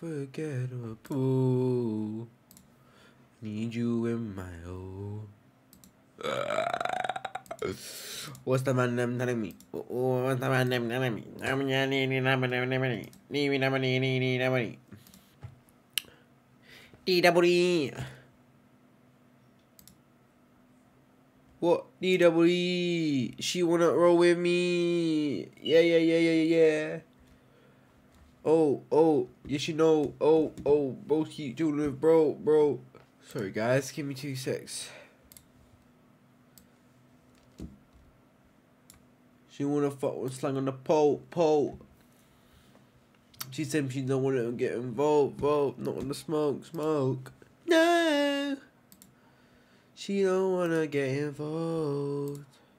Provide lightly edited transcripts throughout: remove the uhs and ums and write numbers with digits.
unforgettable. Need you in my home. What's the man name telling me? What's the man name telling me? DWE. What? DWE. She wanna roll with me. Yeah. Oh, yes you know. Oh, bro, keep doing it, bro. Sorry guys, give me 2 secs. She wanna fuck with slang on the pole. She said she don't wanna get involved, not on the smoke. No, she don't wanna get involved.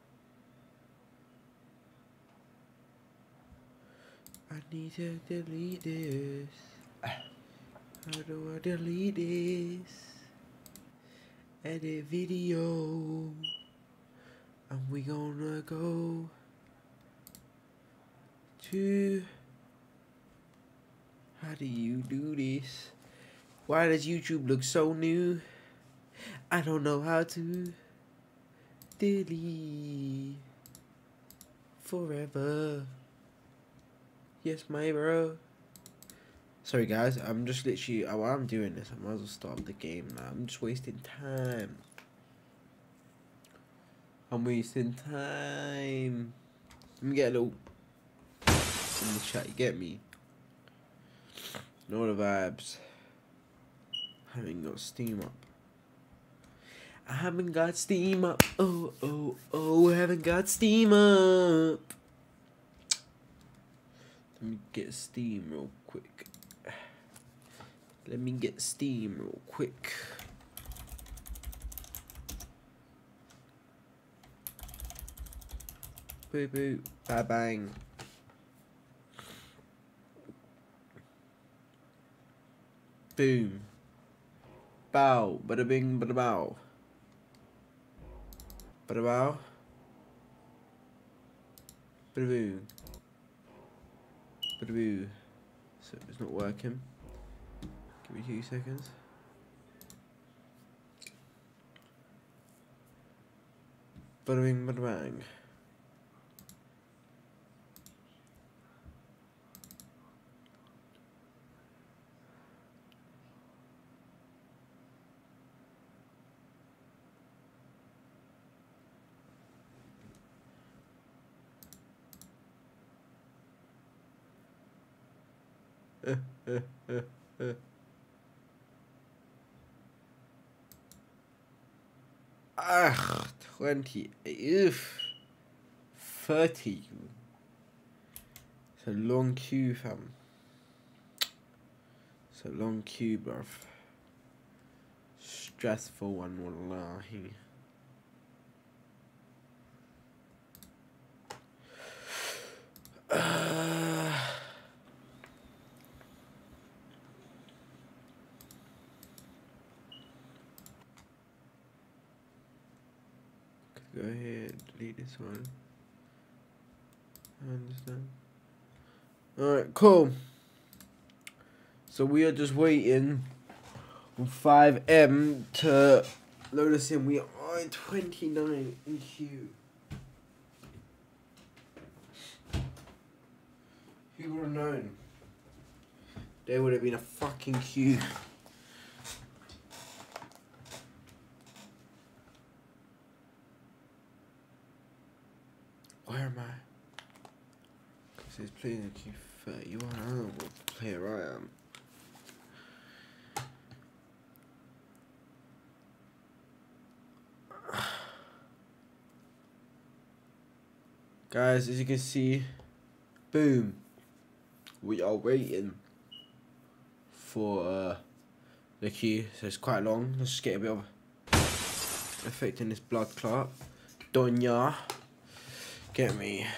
I need to delete this. How do I delete this? Edit video. And we gonna go to... How do you do this? Why does YouTube look so new? I don't know how to delete forever. Yes, my bro. Sorry guys, I'm just literally, while I'm doing this, I might as well start the game now. I'm just wasting time. I'm wasting time. Let me get a little in the chat, you get me? Know the vibes. I haven't got Steam up. I haven't got Steam up. Oh, I haven't got Steam up. Let me get Steam real quick. Boo boo, ba bang. Boom. Bow, bada bing, bada bow. Bada bow. Bada boo. Bada boo. So it's not working. Give me 2 seconds. Bada bing, bada bang. Ah, 20. 30. It's a long queue, fam. It's a long queue, bruv. Stressful one, wallahi. Go ahead, delete this one. I understand. Alright, cool. So we are just waiting on 5M to load us in. We are in 29 in queue. Who would have known? There would have been a fucking queue. Where am I? It says playing in queue 31. I don't know what player I am. Guys, as you can see, boom. We are waiting for the queue, so it's quite long. Let's just get a bit of effect in this blood clot. Donya, get me.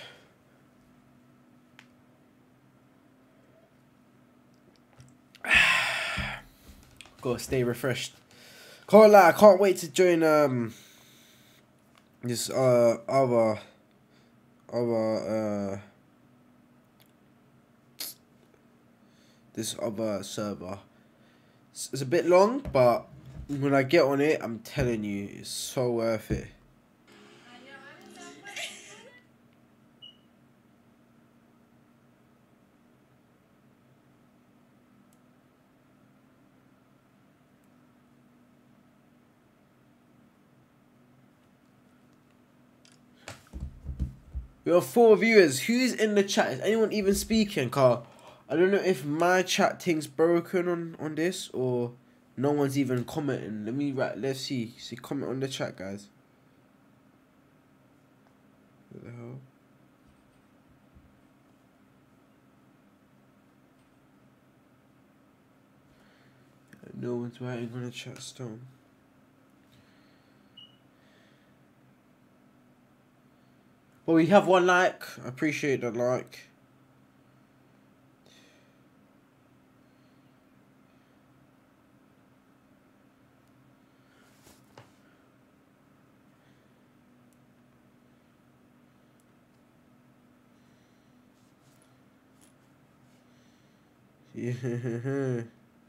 Gotta stay refreshed. Can't lie, I can't wait to join this other this other server. It's a bit long, but when I get on it, I'm telling you, it's so worth it. We have 4 viewers. Who's in the chat? Is anyone even speaking? Car, I don't know if my chat thing's broken on this or no one's even commenting. Let's see. Comment on the chat, guys. What the hell? No one's writing on the chat stone. Well, we have 1 like. I appreciate the like. Yeah.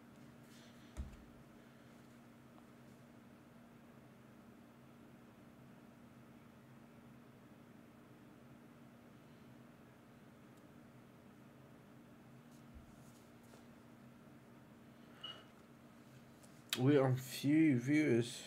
We're on few viewers.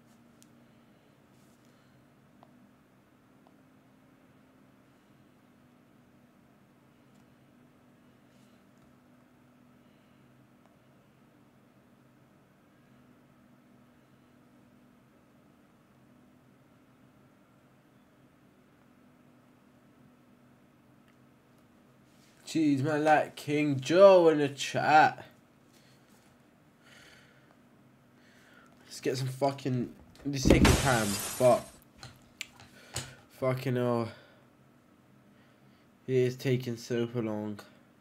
Jeez, man, like King Joe in the chat. Let's get some fucking. Just take your time, but fucking hell, it is taking so long.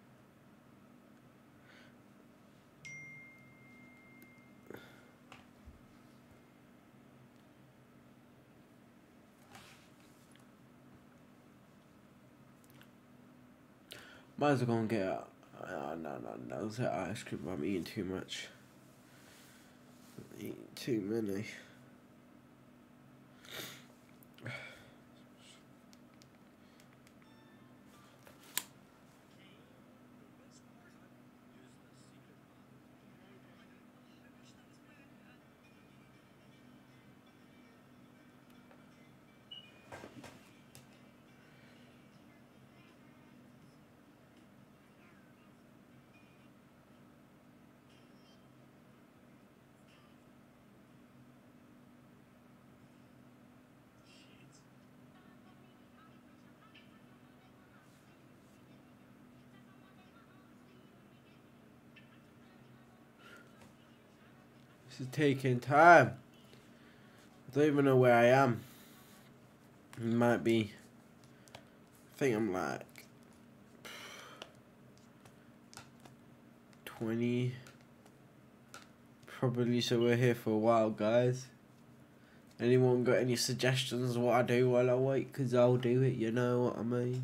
Might as well go and get out. No, that ice cream. I'm eating too much. I'm eating too many. This is taking time. I don't even know where I am. It might be. I think I'm like 20. Probably, so we're here for a while, guys. Anyone got any suggestions what I do while I wait? Because I'll do it, you know what I mean?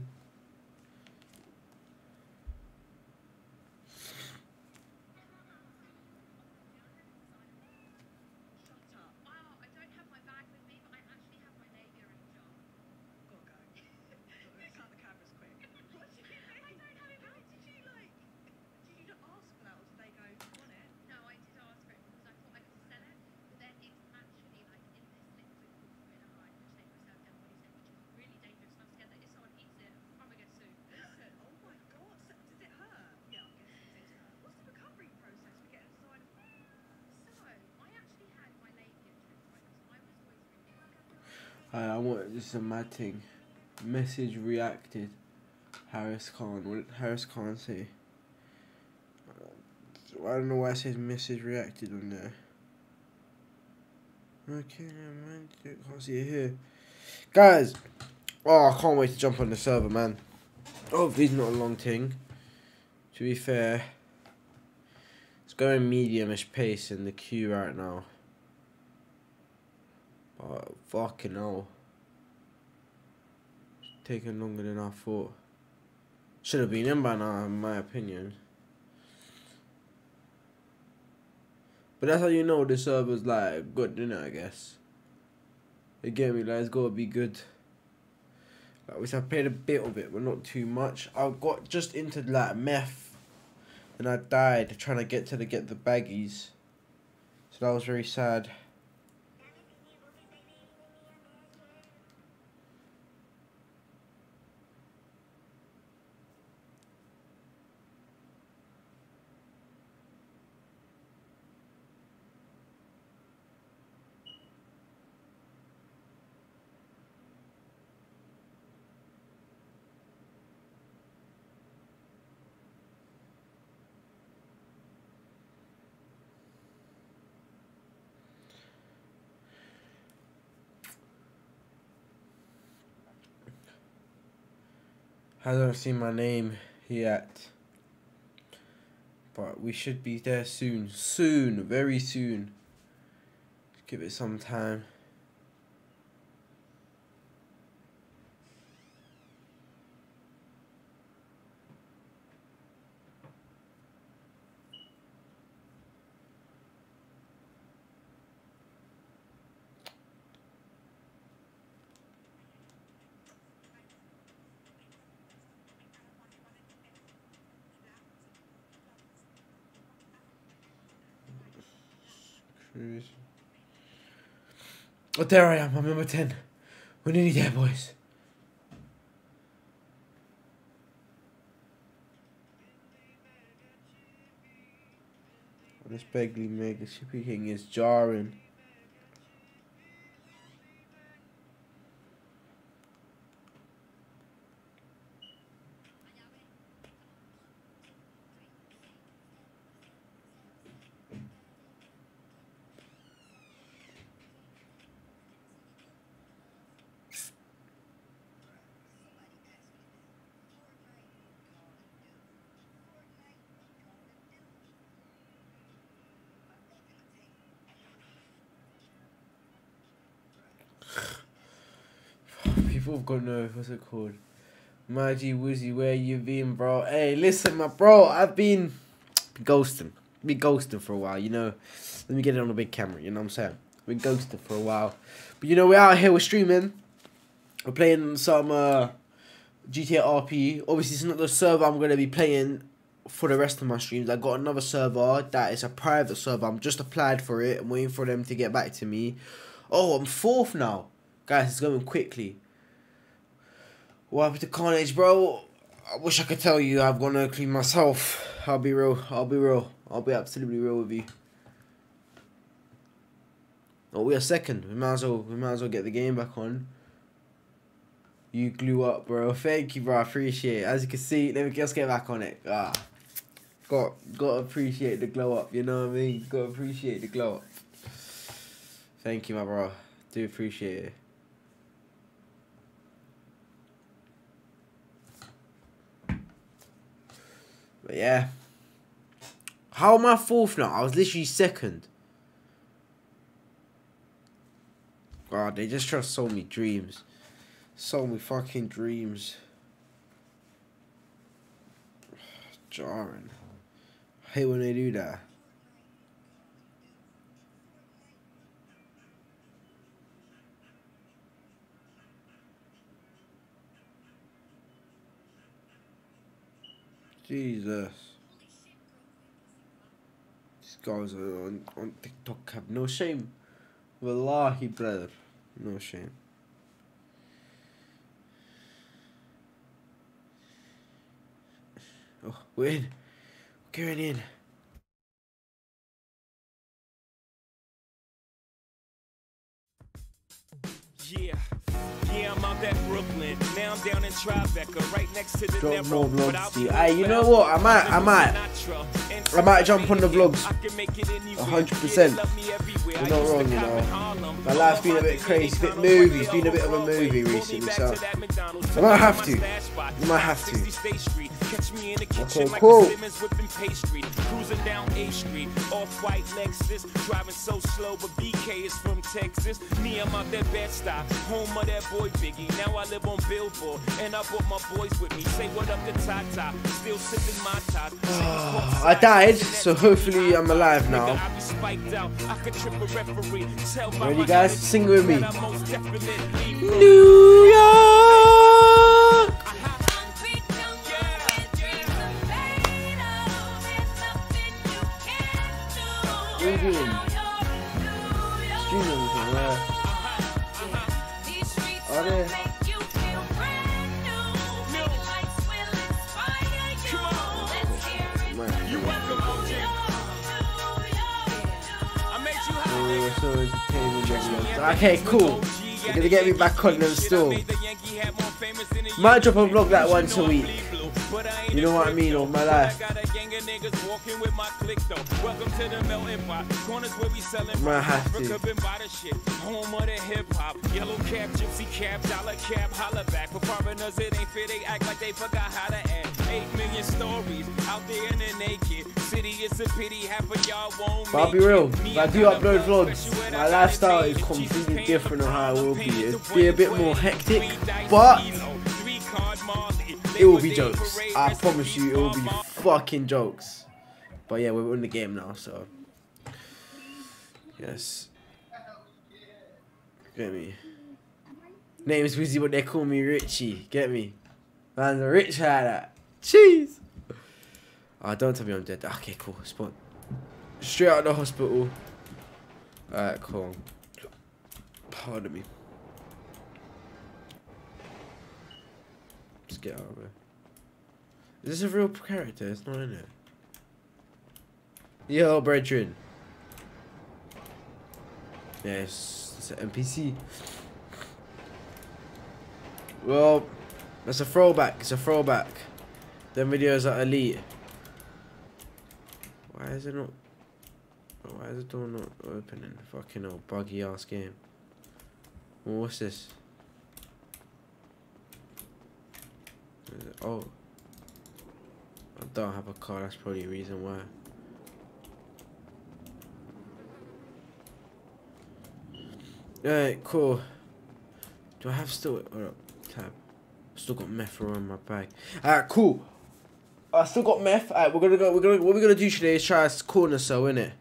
I want this is a mad thing. Message reacted. Harris Khan. What did Harris Khan say? I don't know why it says message reacted on there. Okay, man. Can't see it here. Guys! Oh, I can't wait to jump on the server, man. Hopefully it's not a long thing. To be fair, it's going medium-ish pace in the queue right now. But fucking hell. It's taking longer than I thought. Should have been in by now, in my opinion. But that's how you know the server's like good, innit, I guess. You get me? Like, it's gotta be good. Like, which I played a bit of it, but not too much. I got just into like meth, and I died trying to get the baggies. So that was very sad. Hasn't seen my name yet, but we should be there soon. Soon, very soon. Give it some time. Oh, there I am. I'm number 10. We're nearly there, boys. This Begley Mega Chippy King is jarring. People have got no, what's it called? Maggie Woozy, where you been, bro? Hey, listen, my bro, I've been ghosting. Been ghosting for a while, you know. Let me get it on a big camera, you know what I'm saying? Been ghosting for a while. But you know, we're out here, we're streaming. We're playing some GTA RP. Obviously, it's not the server I'm going to be playing for the rest of my streams. I got another server that is a private server. I'm just applied for it. I'm waiting for them to get back to me. Oh, I'm 4th now. Guys, it's going quickly. What happened to Carnage, bro? I wish I could tell you I've gone to clean myself. I'll be real. I'll be real. I'll be absolutely real with you. Oh, we are 2nd. We might as well get the game back on. You glue up, bro. Thank you, bro. I appreciate it. As you can see, let me just get back on it. Got to appreciate the glow up. You know what I mean? Got to appreciate the glow up. Thank you, my bro. Do appreciate it. But yeah. How am I 4th now? I was literally 2nd. God, they just try to sold me dreams. Sold me fucking dreams. Jarring. I hate when they do that. Jesus. These guys on TikTok have no shame. Wallahi, brother. No shame. Oh, we're in. We're going in. Yeah, I'm out at Brooklyn. Now I'm down in Tribeca, right next to the Drop more vlogs to you. Hey, you know what? I might jump on the vlogs. 100%. You're not wrong, you know. My life's been a bit crazy, a bit movie. It's been a bit of a movie recently, so I might have to. Catch me in the kitchen like cool. Simmons whipping pastry. Cruising down A Street, off-white Lexus. Driving so slow, but BK is from Texas. Me, I'm out that Bed-Stuy, home of that boy Biggie. Now I live on Billboard, and I brought my boys with me. Say what up to Tata, still sipping my top. I died, so hopefully I'm alive now. Ready, guys? Sing with me. New York! What are you doing? Streaming anything, where? Are they? Okay, cool. You're gonna get me back on them still. Might drop a vlog like once a week. You know what I mean, on my life. Might have to. Home of the hip hop, yellow cap, gypsy cap, dollar cap, holla back. For foreigners, it ain't fair, they act like they forgot how to act. 8 million stories out there in the naked city. It's a pity half of y'all won't. But I'll be real, if I do upload vlogs, my lifestyle is completely different on how it will be. It'll be a bit more hectic, but it will be jokes. I promise you, it will be fucking jokes. But yeah, we're in the game now, so yes. Get me. Name's Wizzy, but they call me Richie. Get me? Man's a rich like that. Jeez. Oh, don't tell me I'm dead. Okay, cool. Spawn. Straight out of the hospital. Alright, cool. Pardon me. Just get out of here. Is this a real character? It's not in it. Yo, brethren. Yes, it's an NPC. Well, that's a throwback. It's a throwback. Them videos are elite. Why is it not? Why is the door not opening? Fucking old buggy ass game. Well, what's this? Oh, I don't have a car. That's probably a reason why. Alright, cool. Do I have still? Hold up, tab. Still got meth around my bag. Alright, cool. I still got meth. Alright, we're gonna go. What we're gonna do today is try a corner cell, innit?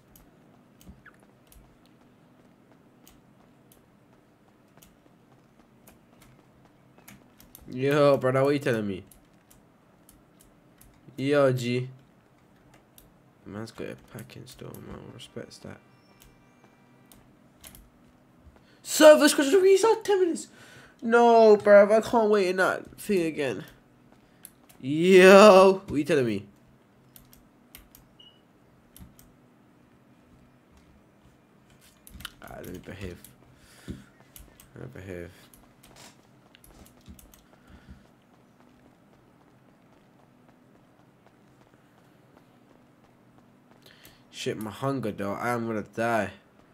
Yo, brother, what are you telling me? Yo, G. Man's got a packing store, man. Respects that. Service question restart 10 minutes. No, bruv, I can't wait in that thing again. Yo, what are you telling me? Alright, let me behave. Let me behave. Shit, my hunger though. I am gonna die.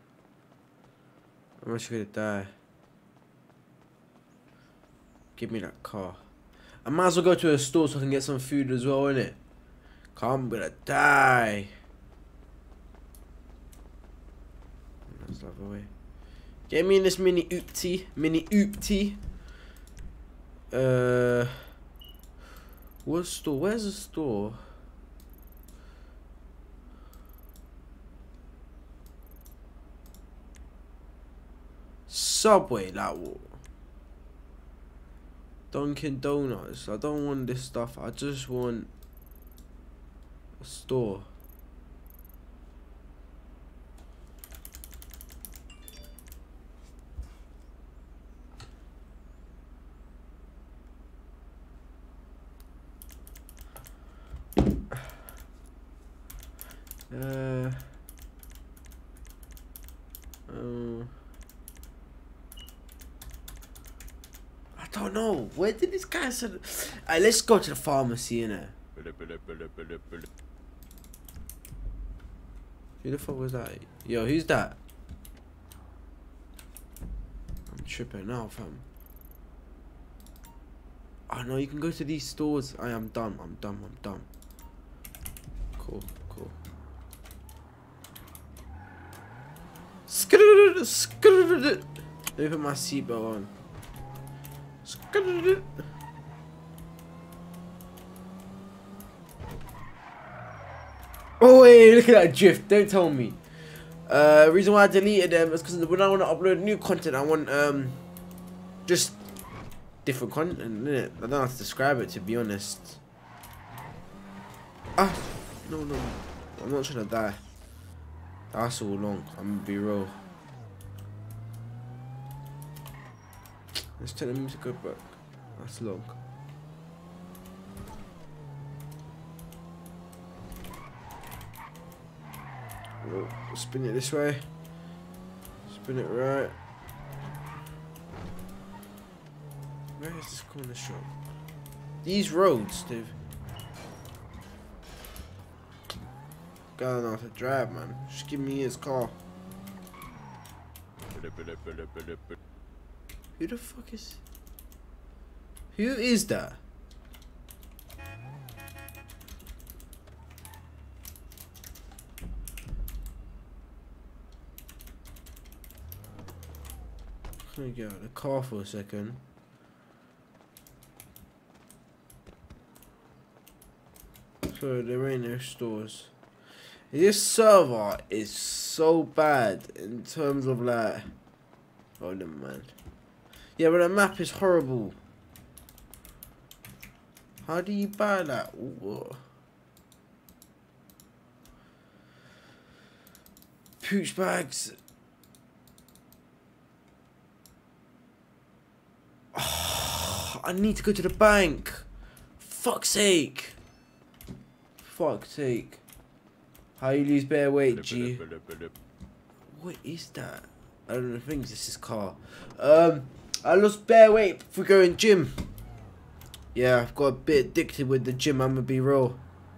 I'm actually gonna die. Give me that car. I might as well go to a store so I can get some food as well, innit? Cause I'm gonna die. That's the other way. Get me in this mini oopty. Mini oopty. What store? Where's the store? Subway, like what? Dunkin' Donuts. I don't want this stuff. I just want a store. I don't know. Where did this guy say? Alright, let's go to the pharmacy, innit? Who the fuck was that? Yo, who's that? I'm tripping now, fam. Oh, Oh no, you can go to these stores. I am dumb. I'm dumb. I'm dumb. Cool. Cool. Let me put my seatbelt on. Oh wait, look at that GIF. Don't tell me. Reason why I deleted them is because when I want to upload new content, I want just different content, innit? I don't know how to describe it, to be honest. Ah, no, I'm not trying to die. That's all long. I'm gonna be real. Let's tell him to go back. That's long. We'll spin it this way. Spin it right. Where is this corner shop? These roads, Steve. Guy don't know how to drive, man. Just give me his car. Who the fuck is... Who is that? Let me get out of the car for a second. So there ain't no stores. This server is so bad in terms of like... Oh, never mind. Yeah, but the map is horrible. How do you buy that? Ooh. Pooch bags. Oh, I need to go to the bank. Fuck's sake. Fuck's sake. How you lose bare weight, G? What is that? I don't know, I think this is car. I lost bare weight for going gym. Yeah, I've got a bit addicted with the gym, I'm gonna be real.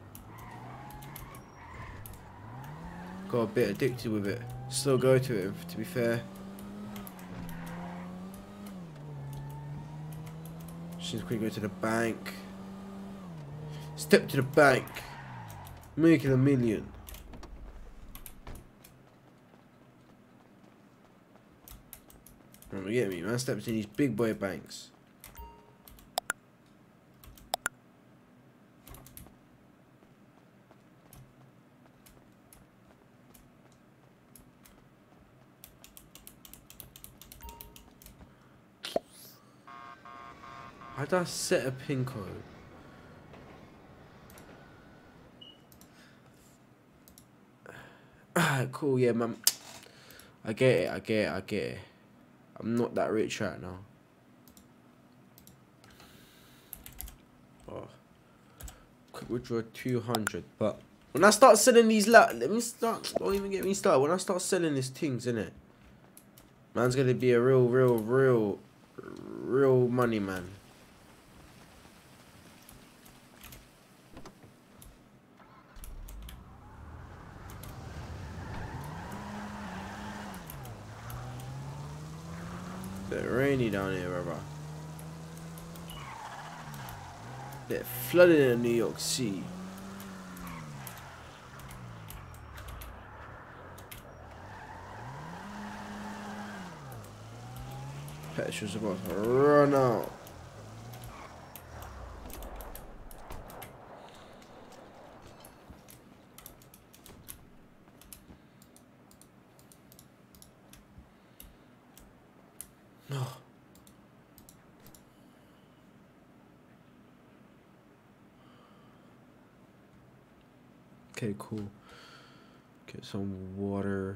Got a bit addicted with it. Still go to it, to be fair. Just quickly go to the bank. Step to the bank. Making $1 million. Remember, get me, man. Steps in these big boy banks. How do I set a pin code? Alright, cool, yeah, man. I get it. I'm not that rich right now. Oh. Quick withdraw 200, but when I start selling these don't even get me started. When I start selling these things, innit? Man's gonna be a real money man. Bit rainy down here, brother. Bit flooded in New York City. Petrol's about to run out. No. Okay, cool. Get some water.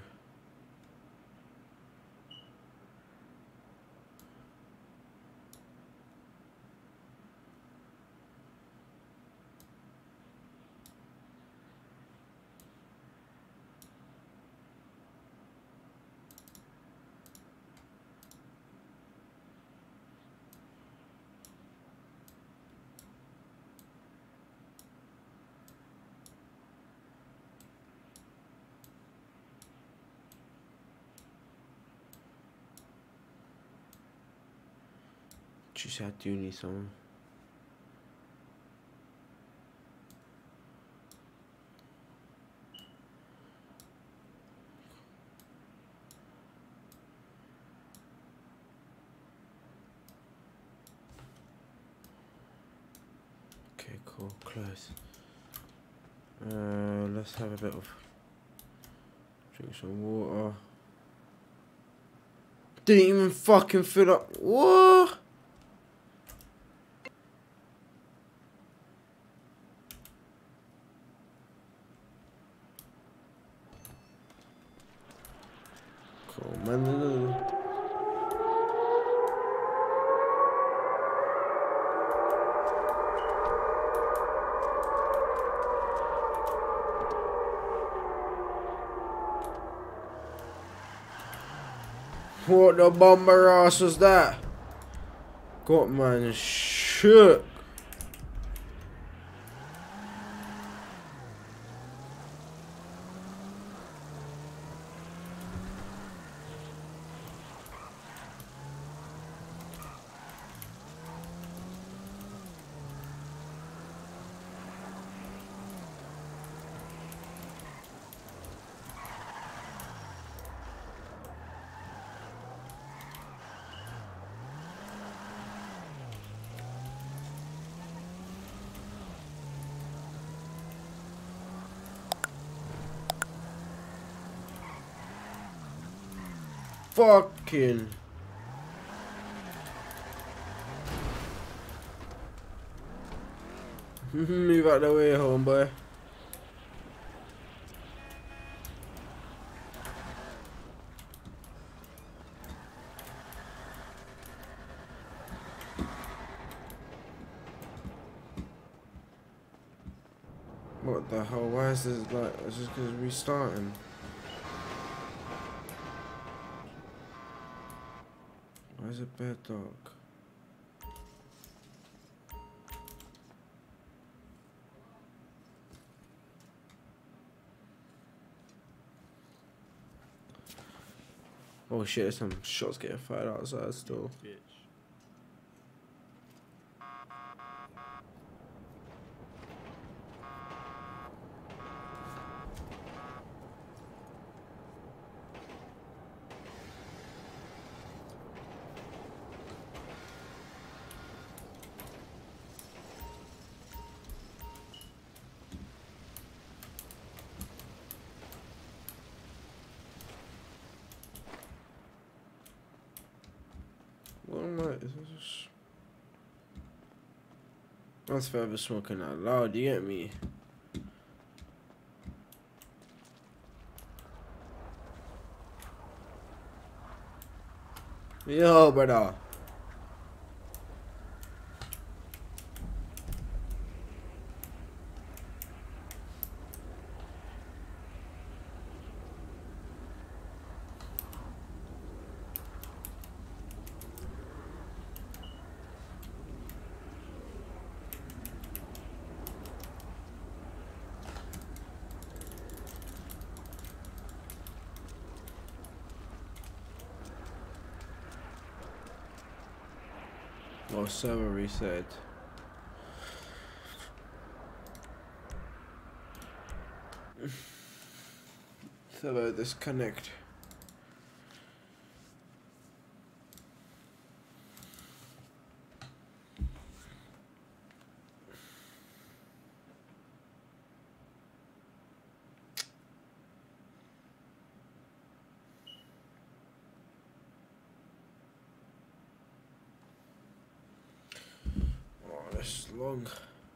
Just I do need some. Cool, close. Let's have a bit of drink some water. Didn't even fucking fill up. What? Cool, man. What the bomber ass was that? Got man shook. Fucking. Move out the way, homeboy. What the hell? Why is this like? It's just because restarting. Why is it bad dog? Oh shit, there's some shots getting fired outside still. Bitch. What am I? Is this? That's forever smoking out loud. You get me? Yo, brother. Oh, server reset. Server disconnect. That's long.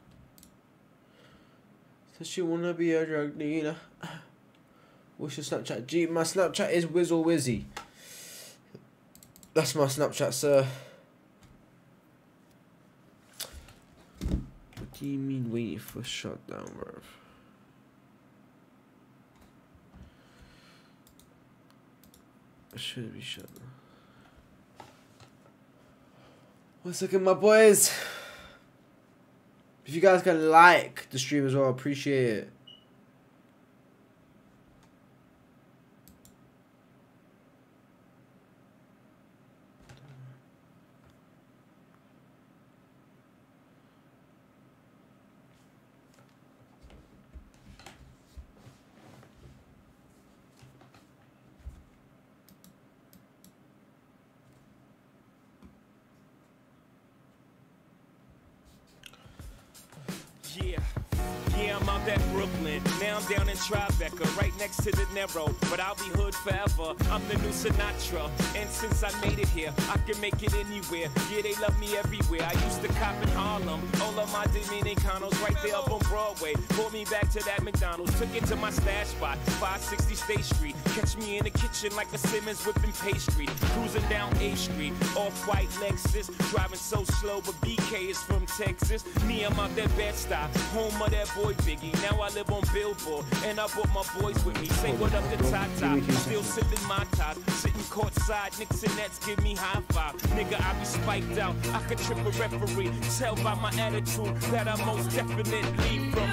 Does she wanna be a drug dealer? What's your Snapchat? Gee, my Snapchat is Wizzle Wizzy. That's my Snapchat, sir. What do you mean waiting for shutdown, bro? It should be shut down. 1 second, my boys. If you guys can like the stream as well, I appreciate it. Yeah, I'm out at Brooklyn. Now I'm down in Tribeca, right next to the Narrow. But I'll be hood forever. I'm the new Sinatra. And since I made it here, I can make it anywhere. Yeah, they love me everywhere. I used to cop in Harlem. All of my Dominicanos right there up on Broadway. Pulled me back to that McDonald's. Took it to my stash spot, 560 State Street. Catch me in the kitchen like a Simmons whipping pastry. Cruising down A Street, off-white Lexus. Driving so slow, but BK is from Texas. Me, I'm out that Bed-Stuy, home of that boy Biggie. Now I live on Billboard, and I brought my boys with me. Say what up to Tata, still sipping my top. Sitting courtside, Knicks and Nets give me high five. Nigga, I be spiked out, I could trip a referee. Tell by my attitude that I most definitely from.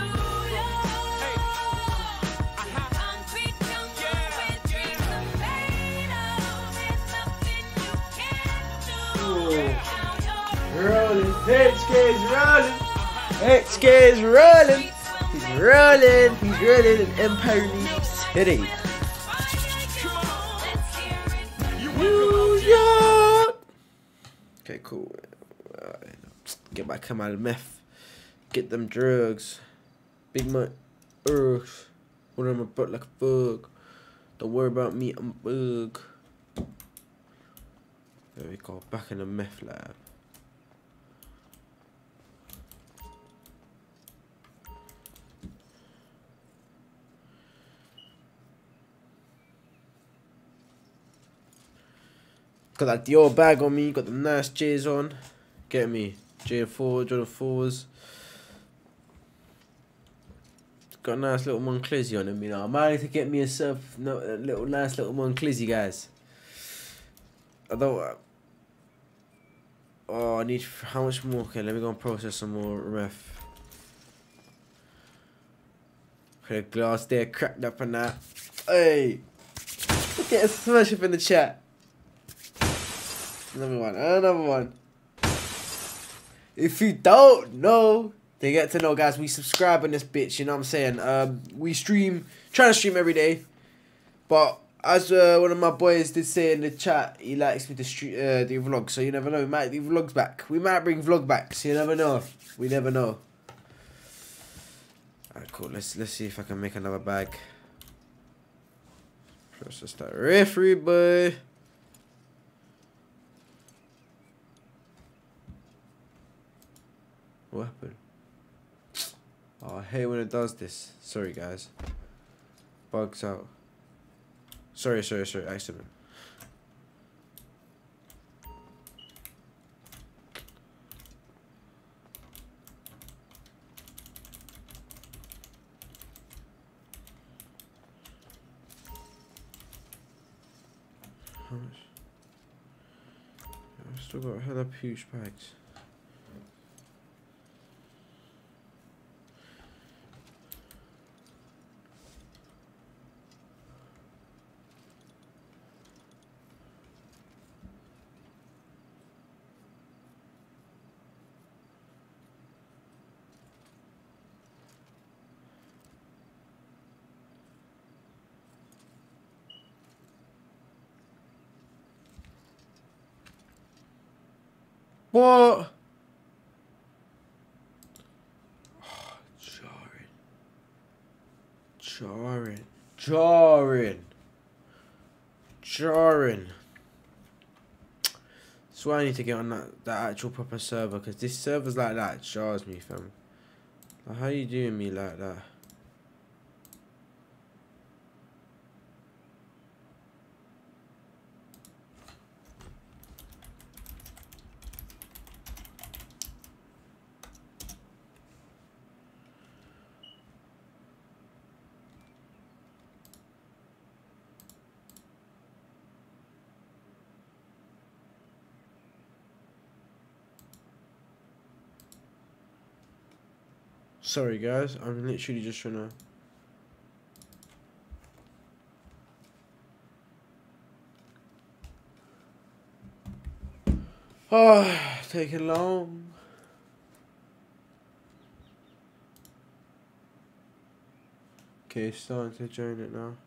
Rolling, HK's rolling, HK's rolling, he's rolling, he's rolling in Empire City. New York. Okay, cool. Get back come out of meth, get them drugs, big my earth, one on my butt like a bug. Don't worry about me, I'm a bug. There we go, back in the meth lab. Got that Dior bag on me, got the nice J's on. Get me. J4, Jordan 4s. Got a nice little Monclizzy on him, you know. I might need to get me a nice little Monclizzy, guys. I don't. Oh, I need. How much more? Okay, let me go and process some more ref. Okay, glass there cracked up and that. Hey! Get a smash up in the chat. Another one. If you don't know, they get to know, guys. We subscribe on this bitch, you know what I'm saying? We trying to stream every day. But as one of my boys did say in the chat, he likes me to do vlogs, so you never know. We might do vlogs back. We might bring vlog back, so you never know. We never know. Alright, cool. Let's see if I can make another bag. Process that referee, boy. What happened? Oh, I hate when it does this. Sorry, guys. Bugs out. Sorry. Accident. How much? I've still got hella huge bags. What? Oh, jarring. That's why I need to get on that actual proper server, because this server's like that jars me, fam. Like, how you doing me like that? Sorry guys, I'm literally just trying to... Oh, taking long. Okay, starting to join it now.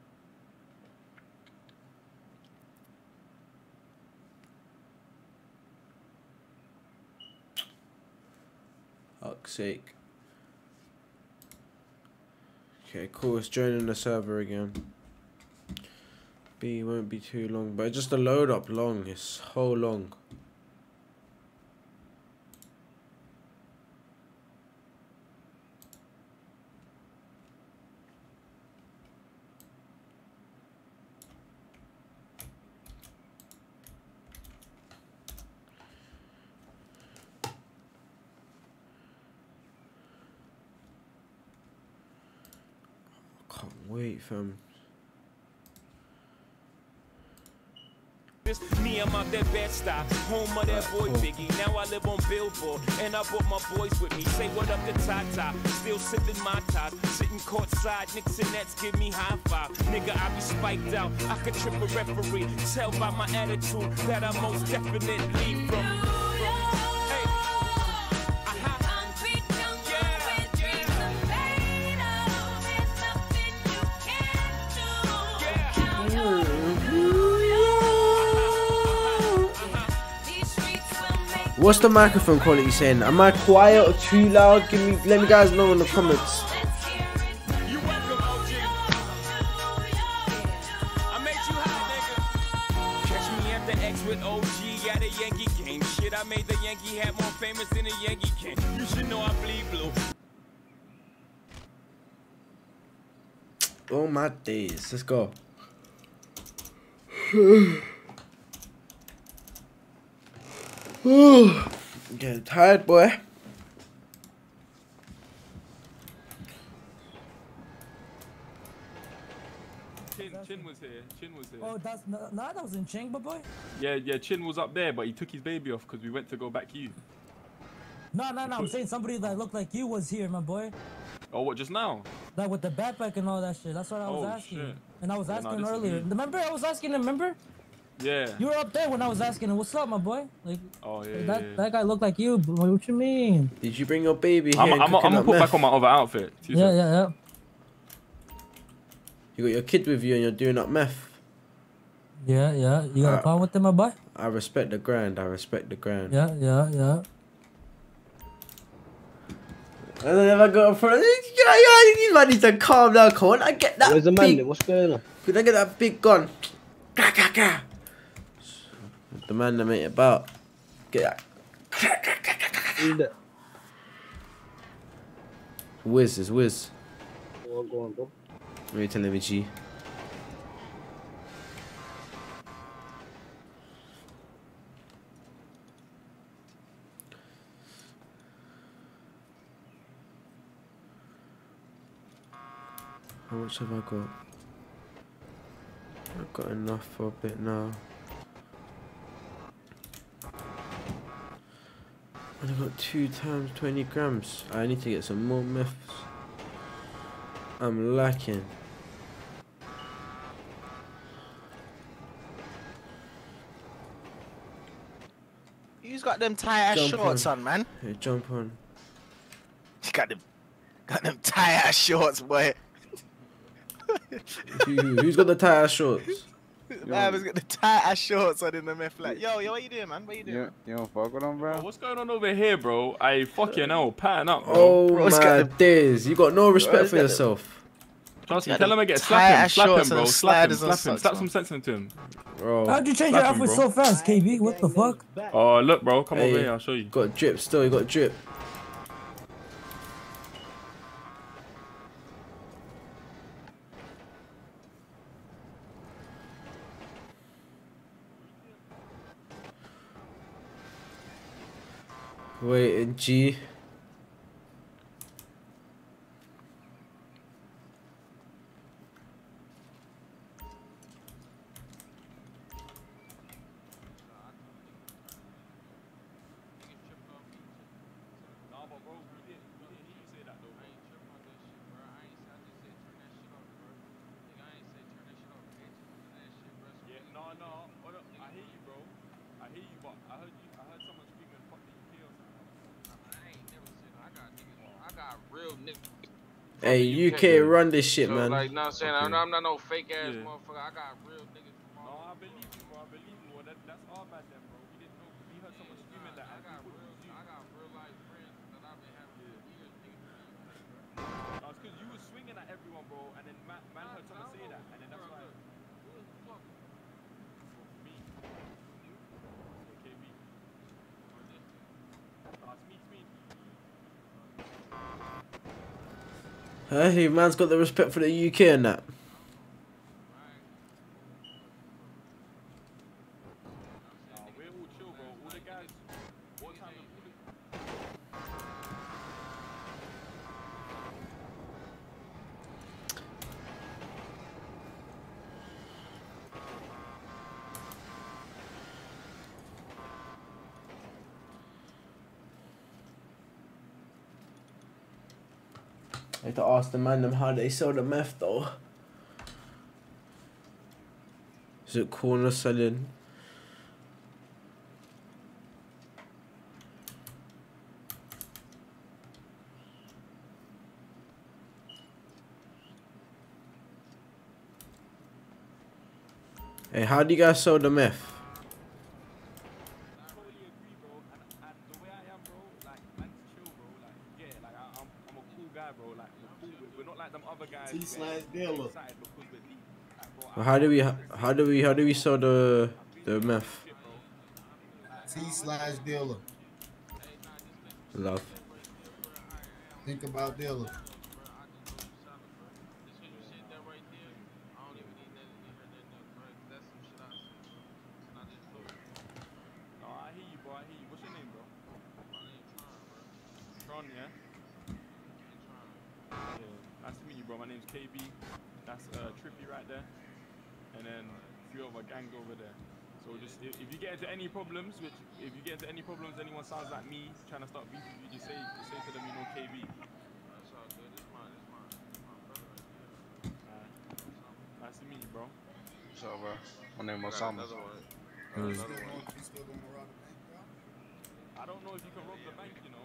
Fuck's sake. Okay, cool. It's joining the server again. B won't be too long, but just the load up long. It's so long. Can't wait, fam. Me, I'm out that Bed-Stuy, home of that boy Biggie. Now I live on Billboard, and I brought my boys with me. Say what up to Tata, still sipping my top, sitting courtside. Knicks and Nets give me high five. Nigga, I be spiked out. I could trip a referee. Tell by my attitude that I most definitely from. What's the microphone quality saying? Am I quiet or too loud? Let me guys know in the comments. Catch me at the X with OG at a Yankee game. Shit, I made the Yankee hat more famous than a Yankee can. You should know I bleed blue. Oh my days. Let's go. Getting tired, boy. Chin was here. Chin was here. Oh, that's that was in Chingba, boy. Yeah. Chin was up there, but he took his baby off because we went to go back you. No. I'm saying somebody that looked like you was here, my boy. Oh, what? Just now? Like with the backpack and all that shit. That's what I was Oh, asking. shit. And I was asking this is earlier. me. Remember, I was asking him. Remember? Yeah. You were up there when I was asking him, "What's up, my boy?" Like, Oh yeah. that guy looked like you. Boy. What you mean? Did you bring your baby here? I'm and gonna cooking up put meth? back on my other outfit. Yeah. You got your kid with you and you're doing up meth. Yeah. You got a problem with him, my boy? I respect the grind. I respect the grind. Yeah. And then I got a front. You man need to calm down. Can't I get that? Where's the big, man? What's going on? Could I get that big gun? The man that made it about. Get that. Who's that? Wiz is Wiz. Oh, go on, bro. What are you telling me, G? How much have I got? I've got enough for a bit now. And I've got 2 times 20 grams. I need to get some more meths. I'm lacking. Who's got them tight ass shorts on, man? Hey, jump on. You got them tight ass shorts, boy. Who's got the tight ass shorts? Man, has got the tight ass shorts on in the meth. Like, yo, what you doing, man? What you doing? You don't fuck with them, bro? What's going on over here, bro? I fucking hell, pattern up, bro. Oh Bro's my got days. You got no respect Bro's for got yourself. Trust me, got tell him I get tight slap him, ass shorts bro. and Slap him, sliders and slap him, socks slap on. some sense into him. Bro. How'd you change your Slap him, outfit bro. so fast, KB? What the fuck? Oh, look, bro, come Hey, over here, I'll show you. Got drip still, you got drip. Wait, and G. Hey, UK, run this shit, So, man. like, know what I'm saying? Okay. I'm not no fake ass Yeah. motherfucker. I got real niggas from all I believe you, bro. I believe you, bro. That's our bad then, bro. We didn't know. We heard someone screaming that. I got real life friends that I've been having for years, nigga. That's because you was swinging at everyone, bro, and then man heard someone say that, and then that's why. Me. KB. It's me. Hey, man's got the respect for the UK and that. We're all chill, bro. All the guys, what time of I have to ask the man them how they sell the meth though. Is it corner selling? Hey, how do you guys sell the meth? totally agree, bro. And the way I am, bro, like, man's chill, bro. Like, yeah, like, I'm a cool guy, bro. Like, we're cool. We're not like them other guys. Dealer. Excited because we're deep. Like, bro, Well, how do we sell the meth? T/dealer. Love. Think about dealer. No, I hear you, bro. I hear you. What's your name, bro? Tron, yeah? Yeah. Nice to meet you, bro. My name's KB. That's Trippy right there. And then a few of our gangs over there. So just, if you get into any problems, anyone sounds like me trying to start beefing you, just say to them, you know, KB. That's all good. It's my brother. Nice to meet you, bro. What's up, bro? My name is Osama. I don't know if you can rob the bank, you know.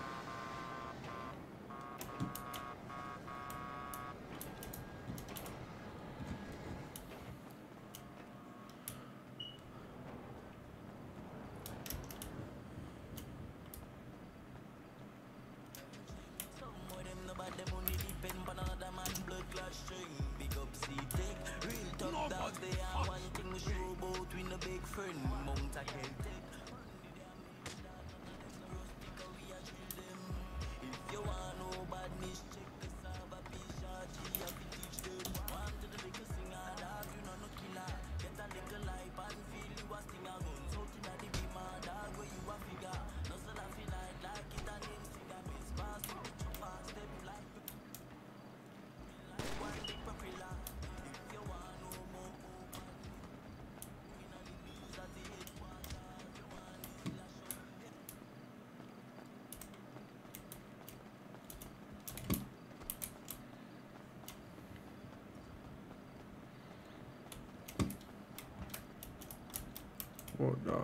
What the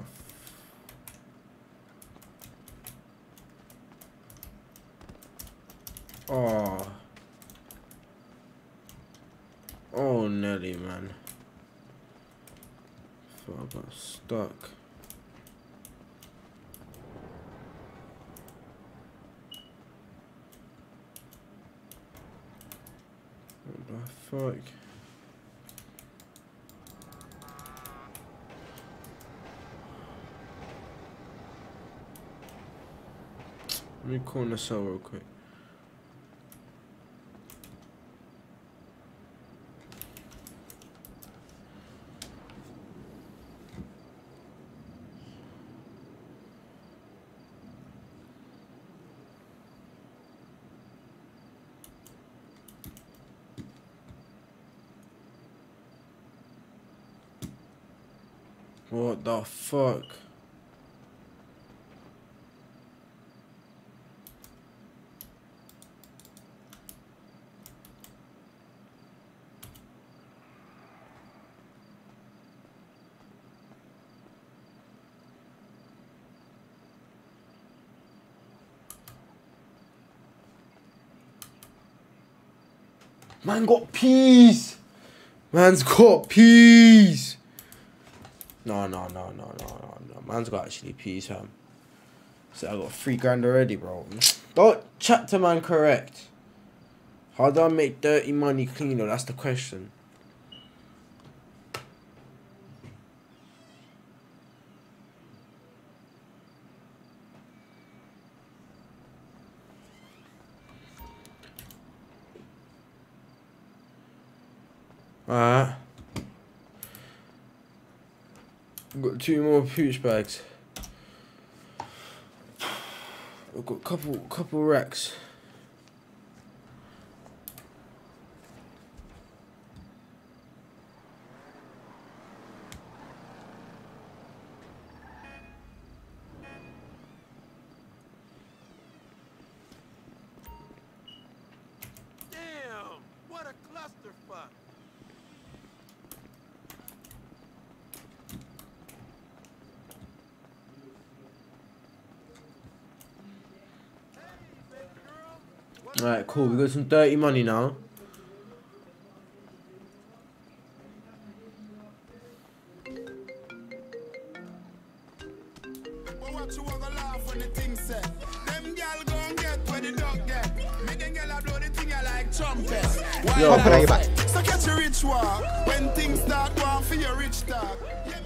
Oh. Oh, Nelly, man. Thought I got stuck. What the fuck? Let me corner cell real quick. What the fuck? Man got peas. Man's got peas. No. Man's got actually peas, fam. So I got $3 grand already, bro. Don't chat to man correct. How do I make dirty money clean? Though? That's the question. Alright. Got 2 more pooch bags. I've got couple racks. Damn, what a clusterfuck. Alright, cool. We got some dirty money now. Yo, bro. So catch a rich walk when things start going for your rich talk.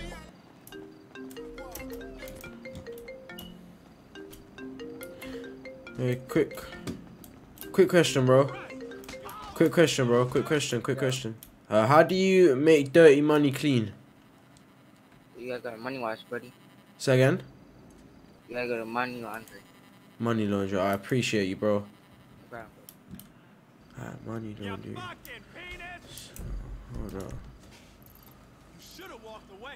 Hey, quick question, bro. Quick question. How do you make dirty money clean? You gotta go to money wash, buddy. Say again? You gotta go to money laundry. Money laundry. I appreciate you, bro. Bro. Alright, money laundry. Hold on. You should have walked away.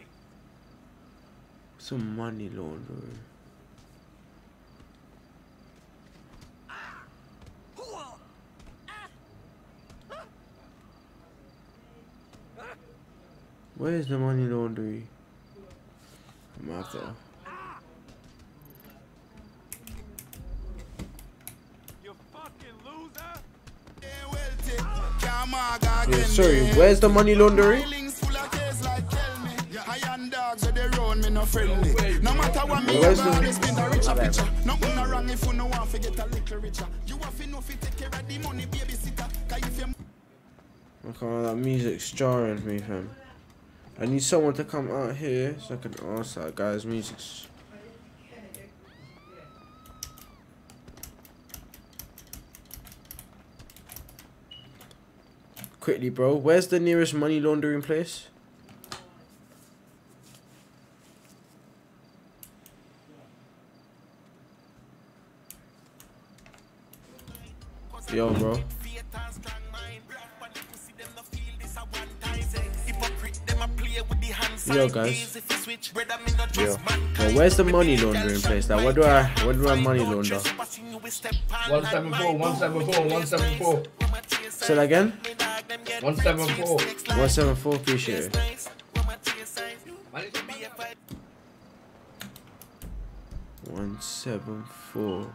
Some money laundering. Where's the money laundry? Mother. You fucking loser. Yeah, sorry, where's the money laundry? No matter what me Where's about, the... it's been a richer picture. Nothing wrong if you no want to get a little richer. You have to know if you take care of the money, babysitter. Cause if you... Okay, that music's jarring me, fam. I need someone to come out here so I can ask that guy's music's... Quickly, bro. Where's the nearest money laundering place? Yo, bro. Yo, guys. Yo. Well, where's the money laundering place? Like, where do I money launder? 174, 174, 174. Say that again? 174. 174, appreciate it. 174.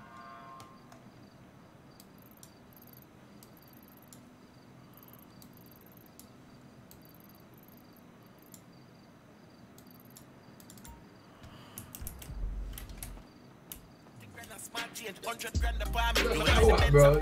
Bro.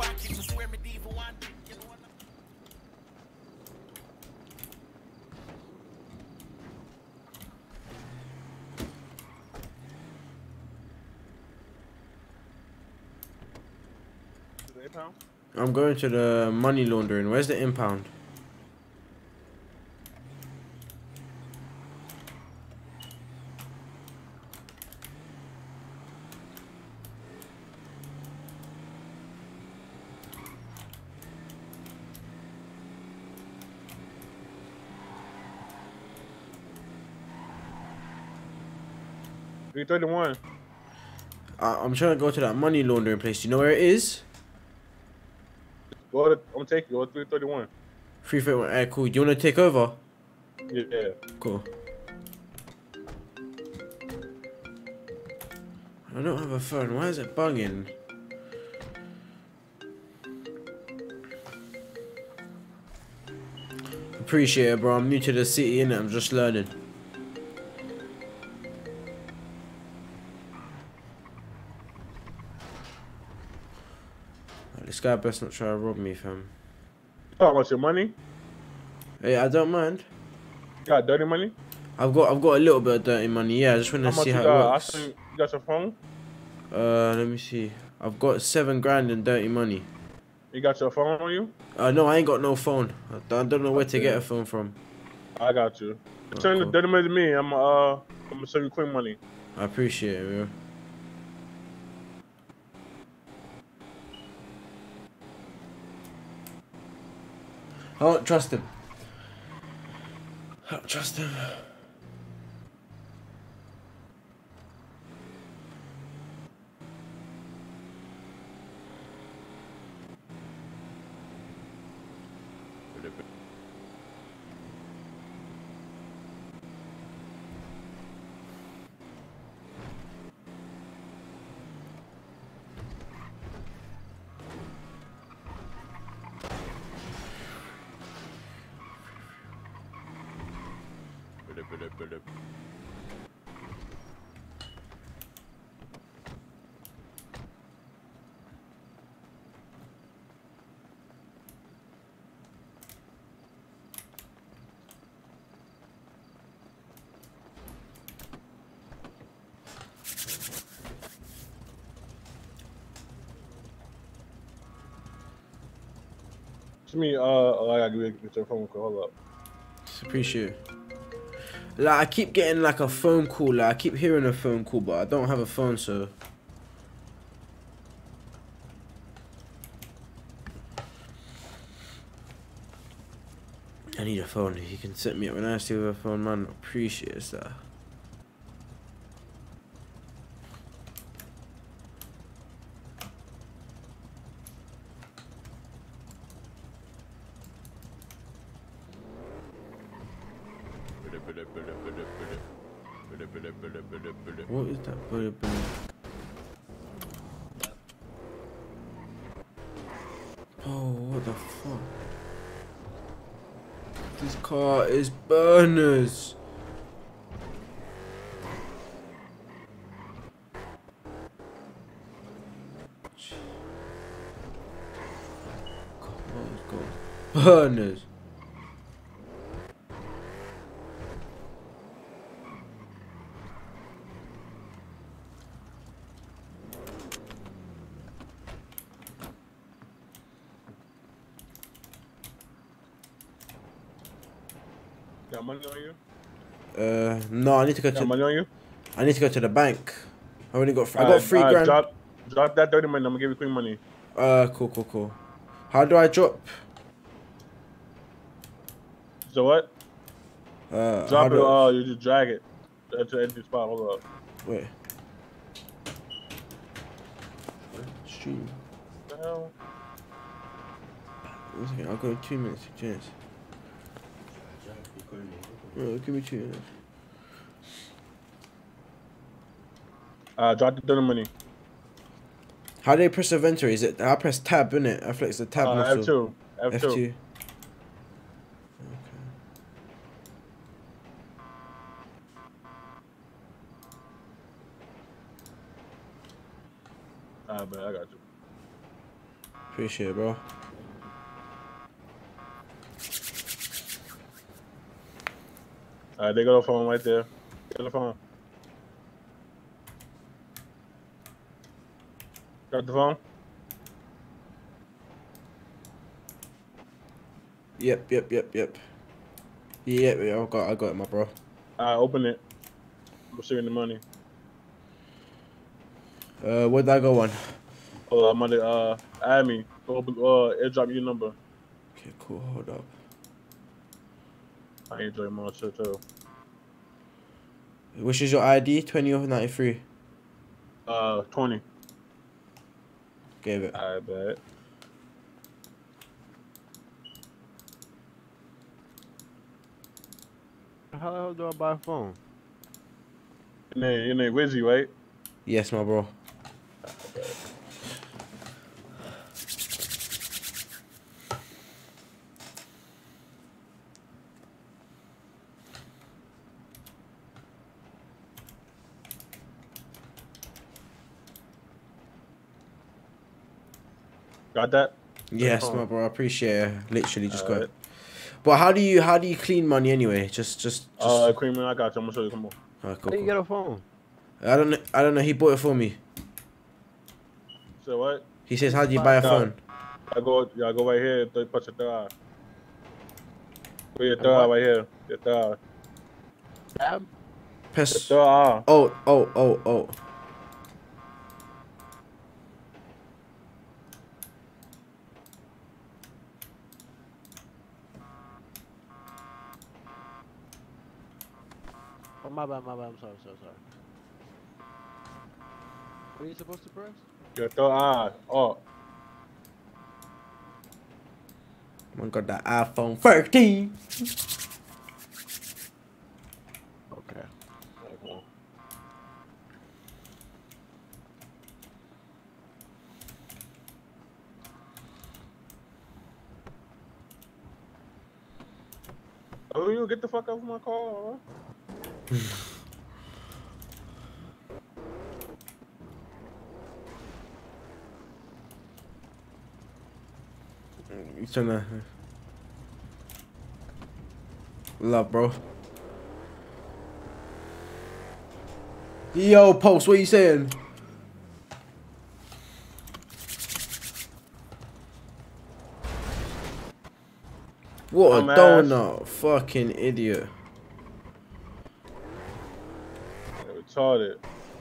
I'm going to the money laundering. Where's the impound? $331. I'm trying to go to that money laundering place. Do you know where it is? I'm gonna take you. Go to 331. 331. Alright, cool. Do you want to take over? Yeah. Cool. I don't have a phone. Why is it bunging? Appreciate it, bro. I'm new to the city, innit? I'm just learning. This guy best not try to rob me, fam. Talking about your money? Hey, I don't mind. You got dirty money? I've got a little bit of dirty money. Yeah, I just want to see how it works. You got your phone? Let me see. I've got 7 grand in dirty money. You got your phone on you? No, I ain't got no phone. I don't know where to get a phone from. I got you. Oh, Send cool. the dirty money to me. I'm gonna send you quick money. I appreciate it, bro. I don't trust him. I don't trust him. To me, I gotta get your phone call. Hold up. Just appreciate it. Like, I keep getting like a phone call. Like, I keep hearing a phone call, but I don't have a phone, so. I need a phone. If you can set me up when I see with a phone, man. Appreciate that. What is that? Oh, what the fuck? This car is burners. Car's got burners. Got money on you? No, I need to go to. Got money on you? I need to go to the bank. I only got. I got 3 grand. Drop that dirty money. I'm gonna give you quick money. Cool. How do I drop? So what? Drop it. You just drag it to the empty spot. Hold up. Wait. Stream. What the hell? 1 second. I'll go in 2 minutes. Cheers. Give me 2 minutes. Drop the dirty money. How do they press inventory? Is it? I press tab, innit? I flex the tab muscle. F2. F2. Okay. Bet I got you. Appreciate it, bro. They got the phone right there. Get the phone. Got the phone? Yep. Yeah, I got it, my bro. Open it. I'm seeing the money. Where did I go on? Oh, I'm on the, add me. Open, airdrop your number. Okay, cool, hold up. I enjoy my shit too. Which is your ID? 20 or 93? 20. Gave it. I bet. How the hell do I buy a phone? Your name Wizzy, right? Yes, my bro. Got that? Yes, my bro. I appreciate it. Literally, just got it. But how do you clean money anyway? Just. Cream, I got you. I'm gonna show you. Come on. Alright, cool, How you get a phone? I don't know. He bought it for me. So what? He says, how do you buy a phone? I go right here. Touch your third eye. Put your third eye right here. Your third eye. Tab? Press. Your third eye. Oh. Oh, my bad. I'm sorry. What are you supposed to press? Your third eye. Oh. I got that iPhone 13. Okay. Oh, you get the fuck out of my car, huh? You tryna love, bro. Yo, Post, what you saying? What a donut, fucking idiot. Retarded.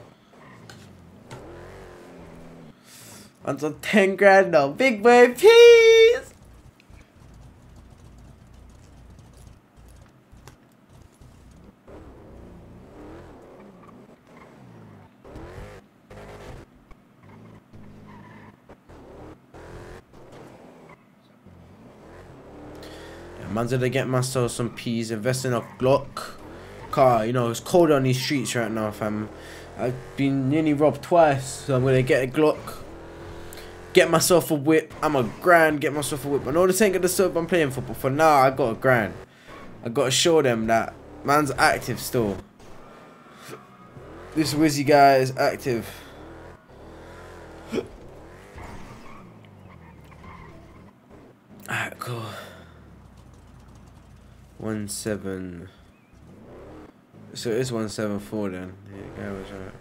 Until 10 grand now, big boy, peace. Man's gonna get myself some peas, invest in a Glock car. You know, it's cold on these streets right now, fam. I've been nearly robbed twice, so I'm gonna get a Glock, get myself a whip. I'm a grand, get myself a whip. I know this ain't gonna serve I'm playing for, but for now, I got a grand. I gotta show them that man's active still. This Wizzy guy is active. Alright, cool. 17. So it's 174 then. Yeah, guy was right.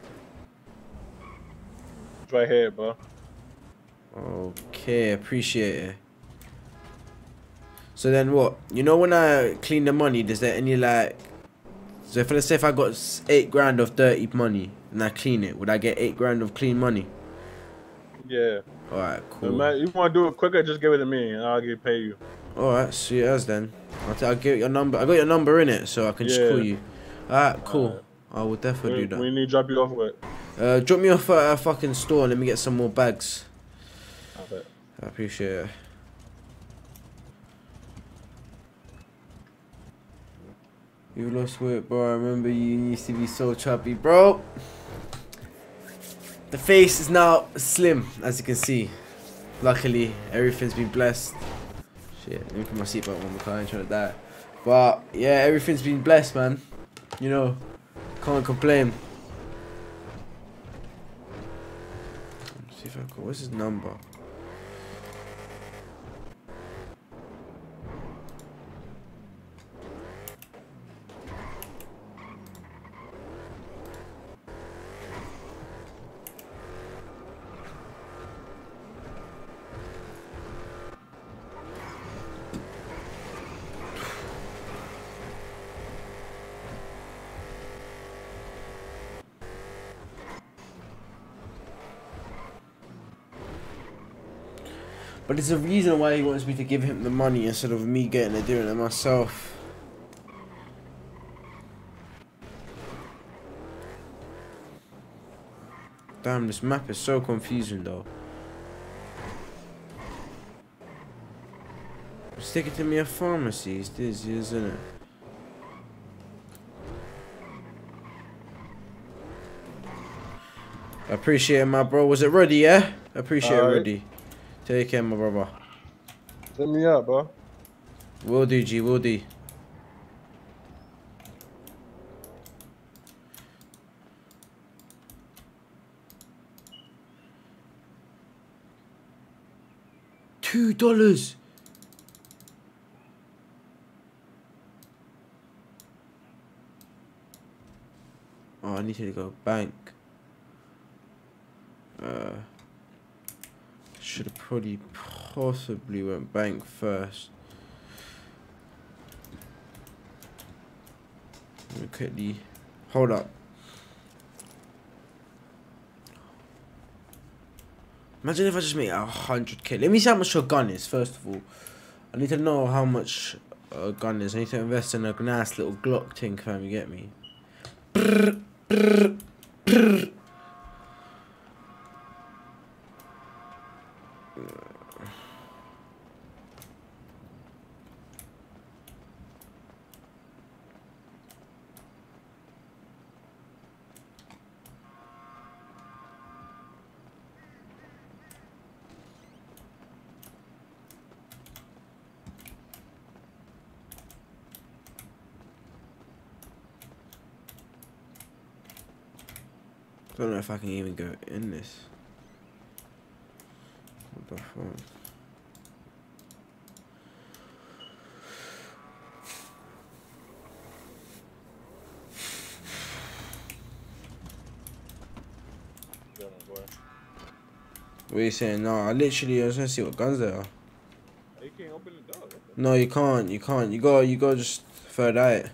It's right here, bro. Okay, appreciate it. So then what? You know when I clean the money, does there any like... So if let's say if I got 8 grand of dirty money and I clean it, would I get 8 grand of clean money? Yeah. Alright, cool. So, man, you want to do it quicker, just give it to me and I'll pay you. Alright, sweet as then. I'll get your number. I got your number in it, so I can just call you. Alright, cool. I will definitely do that. We need to drop you off with. Drop me off at a fucking store and let me get some more bags. I appreciate it. You lost weight, bro. I remember you used to be so chubby, bro. The face is now slim, as you can see. Luckily, everything's been blessed. Shit, let me put my seatbelt on because I ain't trying to die. But yeah, everything's been blessed, man. You know, can't complain. Let's see if I can. What's his number? But there's a reason why he wants me to give him the money instead of me getting it, doing it myself. Damn, this map is so confusing though. It's taking to me a pharmacy, it's this, isn't it? I appreciate it, my bro. Was it ready, yeah? I appreciate it, ready. Take care, my brother. Send me up, bro. Will do, G, will do. $2. Oh, I need to go bank. Should have probably possibly went bank first. Let me quickly hold up. Imagine if I just make 100k. Let me see how much your gun is first of all. I need to know how much a gun is. I need to invest in a nice little Glock thing, fam. You get me? Brr, brr, brr. I don't know if I can even go in this. What the fuck? What are you saying? No, I was gonna see what guns there are. You can't open the door. No, you can't. You can't. You go just further out.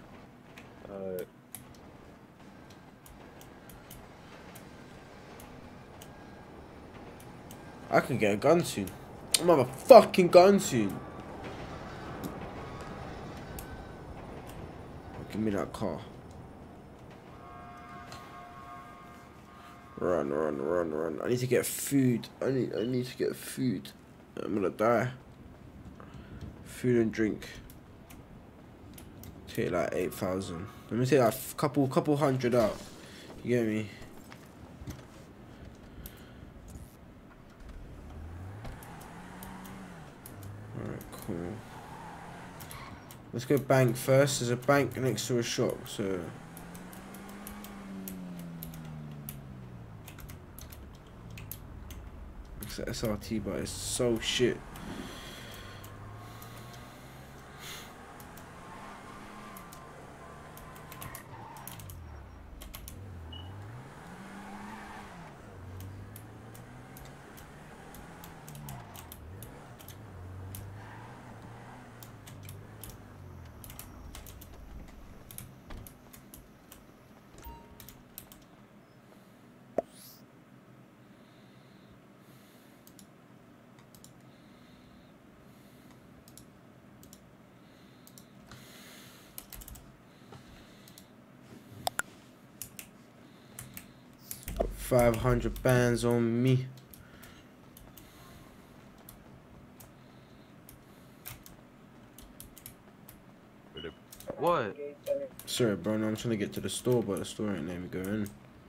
I can get a gun soon. I'm gonna have a fucking gun soon. Give me that car. Run, run, run, run. I need to get food. I need to get food. I'm gonna die. Food and drink. Take like 8,000. Let me take like couple hundred out. You get me? Alright, cool. Let's go bank first. There's a bank next to a shop, so it's a SRT, but it's so shit. Got 500 bands on me. What? Sorry, bro. No, I'm trying to get to the store, but the store ain't letting me go in.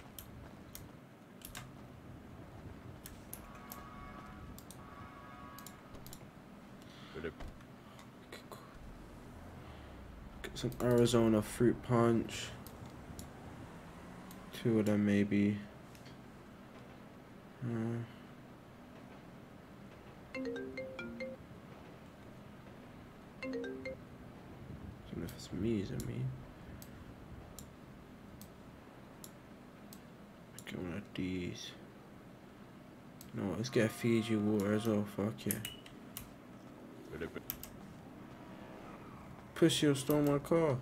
Get some Arizona fruit punch. 2 of them maybe. I don't know if it's me, is it me? Get one of these. No, let's get a Fiji water as well, fuck yeah. Pussy will stole my car.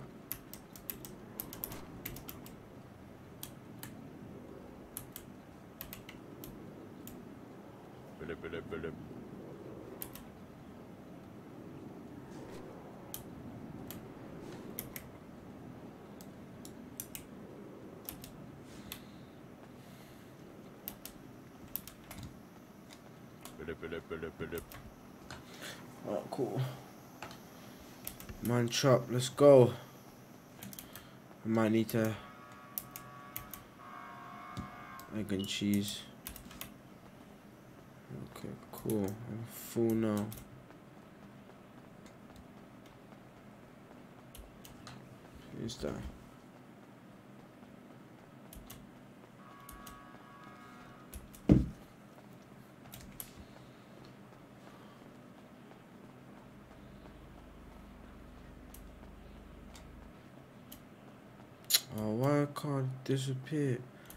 Alright, cool. Man chop, let's go. I might need to egg and cheese. Okay, cool. I'm full now. Who's that? Oh, why can't it disappear?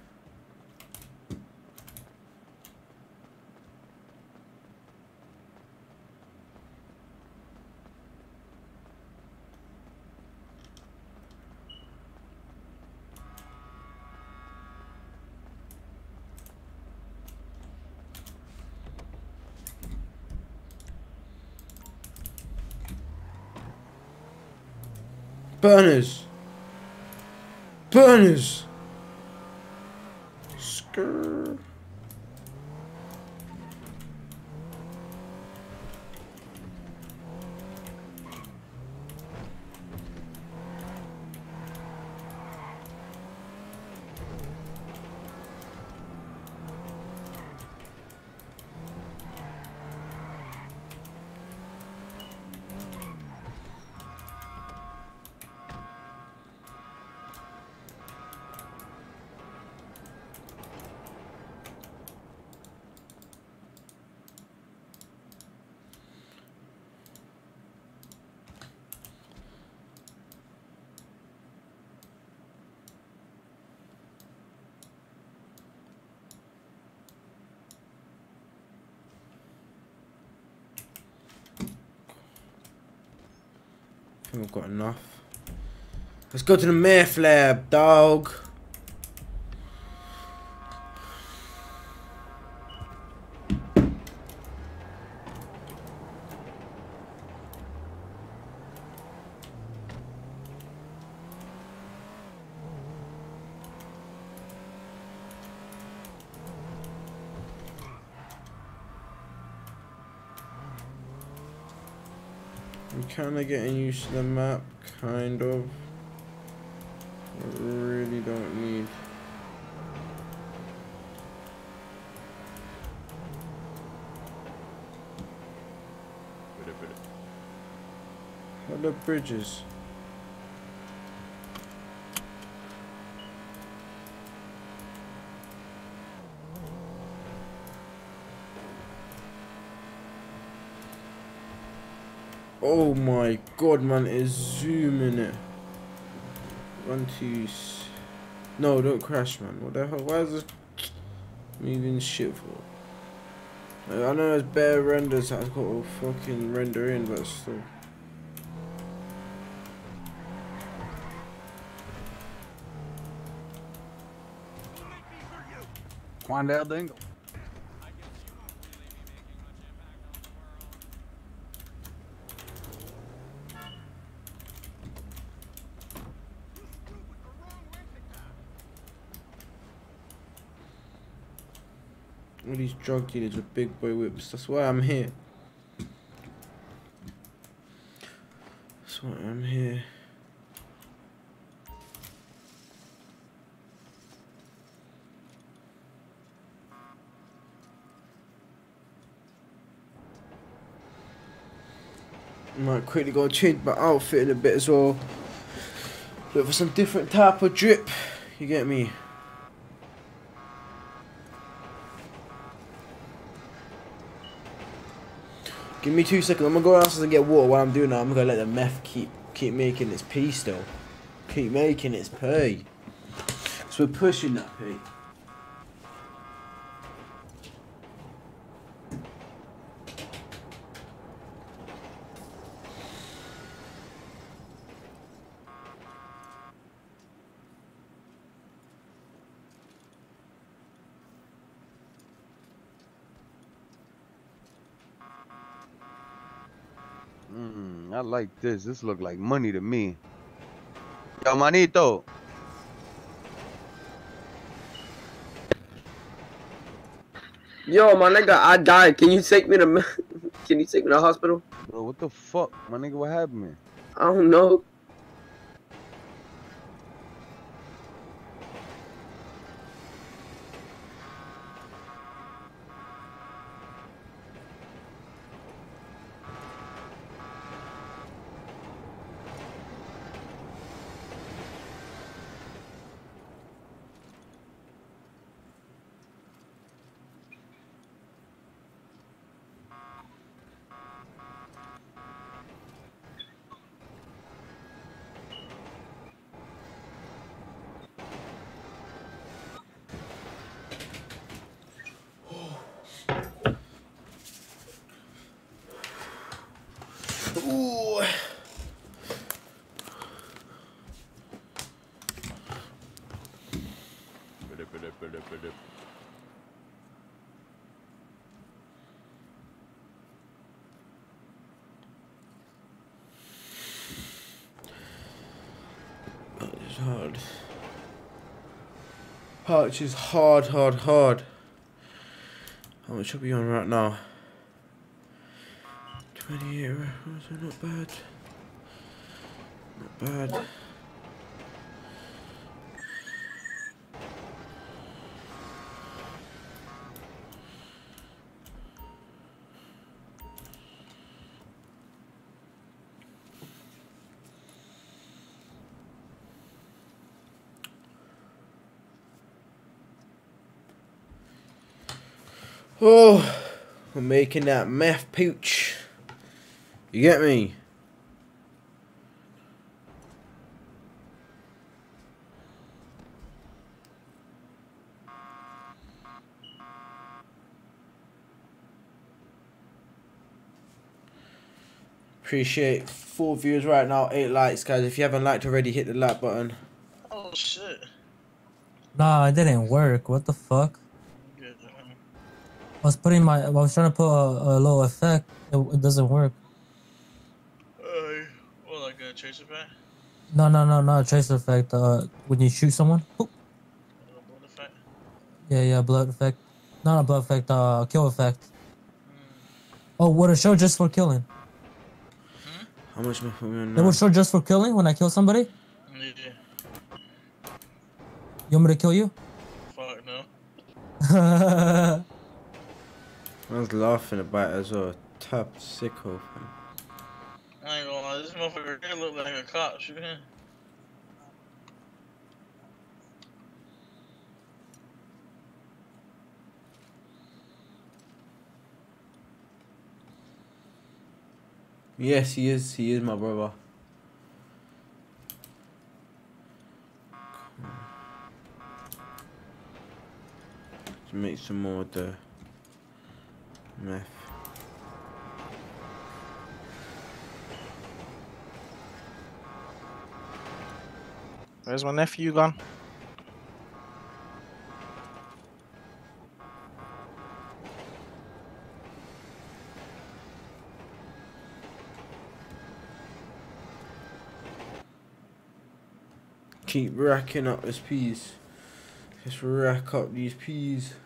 Burners! Burners! Skrrr. I think I've got enough. Let's go to the meth lab, dog. I'm kind of getting used to the map, kind of. I really don't need. Hello, bridges. Oh my god, man, it's zooming it. 1, 2. No, don't crash, man. What the hell? Why is this moving shit for? Like, I know there's bare renders that I've got to fucking render in, but still. Quandale Dingle. All these drug dealers with big boy whips. That's why I'm here. That's why I'm here. Might quickly go change my outfit in a bit as well. Look for some different type of drip. You get me? Give me 2 seconds. I'm gonna go downstairs and get water. While I'm doing that, I'm gonna let the meth keep making its pee still. Keep making its pee. So we're pushing that pee. I like this. This look like money to me. Yo, manito. Yo, my nigga, I died. Can you take me to Can you take me to the hospital? Bro, what the fuck? My nigga, what happened, man? I don't know. It's hard. Arch is hard. How much are we on right now? 28 records, not bad. Not bad. Oh, we're making that meth pooch. You get me? Appreciate 4 views right now, 8 likes, guys. If you haven't liked already, hit the like button. Oh shit. Nah, it didn't work. What the fuck? I was trying to put a low effect. It doesn't work. What, like a tracer effect? No, not a tracer effect. When you shoot someone. Blood effect? Yeah, blood effect. Not a blood effect. Kill effect. Oh, would it show just for killing? How much am I putting in It now? would show just for killing when I kill somebody. Yeah. You want me to kill you? Fuck no. I was laughing about it as well. Top sicko. I ain't gonna lie, this motherfucker here look like a cop shooting. Yes, he is. He is my brother. To make some more of the meth. Where's my nephew gone? Keep racking up this peas. Just rack up these peas.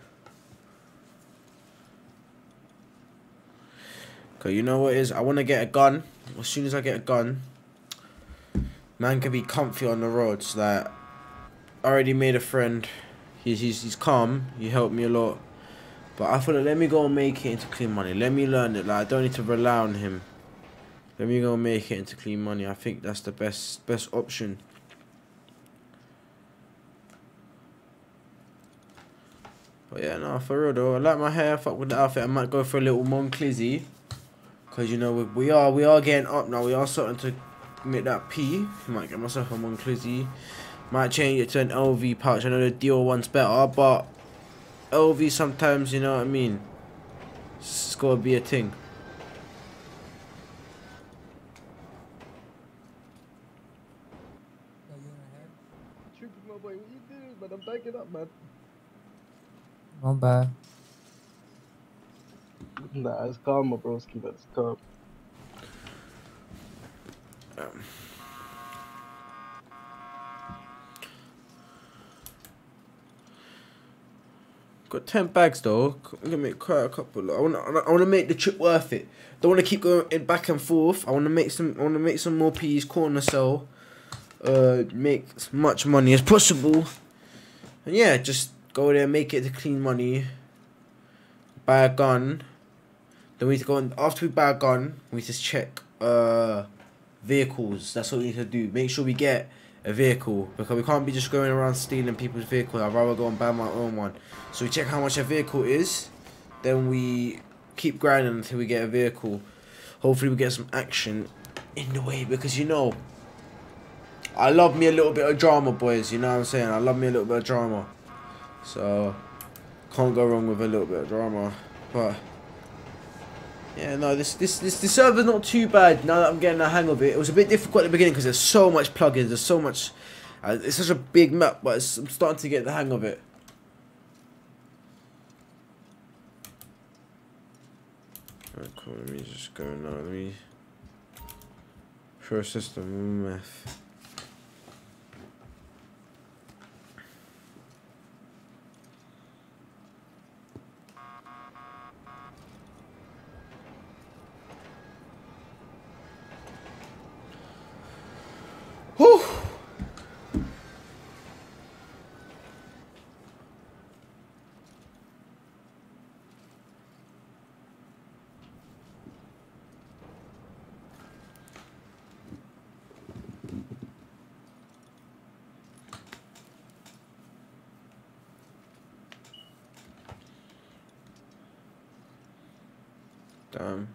Cause you know what it is? I want to get a gun. As soon as I get a gun, man can be comfy on the roads. Like, I already made a friend. He's calm. He helped me a lot. But I thought, let me go and make it into clean money. Let me learn it. Like, I don't need to rely on him. Let me go and make it into clean money. I think that's the best option. But yeah, no, for real though. I like my hair. Fuck with the outfit. I might go for a little Monclizzy. Because, you know, we are getting up now. We are starting to make that P. Might get myself a Monclizzy. Might change it to an LV pouch. I know the Dior one's better, but LV sometimes, you know what I mean? It's got to be a thing. Trippy, my boy, what you doing, man? I'm backing up, man. Not bad. Nah, it's calm, my broski, but it's calm. Got 10 bags though. I'm gonna make quite a couple. I wanna make the trip worth it. Don't wanna keep going in back and forth. I wanna make some more peas, corner sell. Make as much money as possible. And yeah, just go there, make it to clean money. Buy a gun. Then we need to go on, after we buy a gun, we just check vehicles. That's what we need to do. Make sure we get a vehicle, because we can't be just going around stealing people's vehicles. I'd rather go and buy my own one. So we check how much a vehicle is, then we keep grinding until we get a vehicle. Hopefully we get some action in the way, because you know, I love me a little bit of drama, boys. You know what I'm saying? I love me a little bit of drama. So can't go wrong with a little bit of drama. But yeah, no, this server's not too bad now that I'm getting the hang of it. It was a bit difficult at the beginning because there's so much plugins, there's so much. It's such a big map, but I'm starting to get the hang of it. Cool, let me just go now. Let me process the meth. Whew. Damn.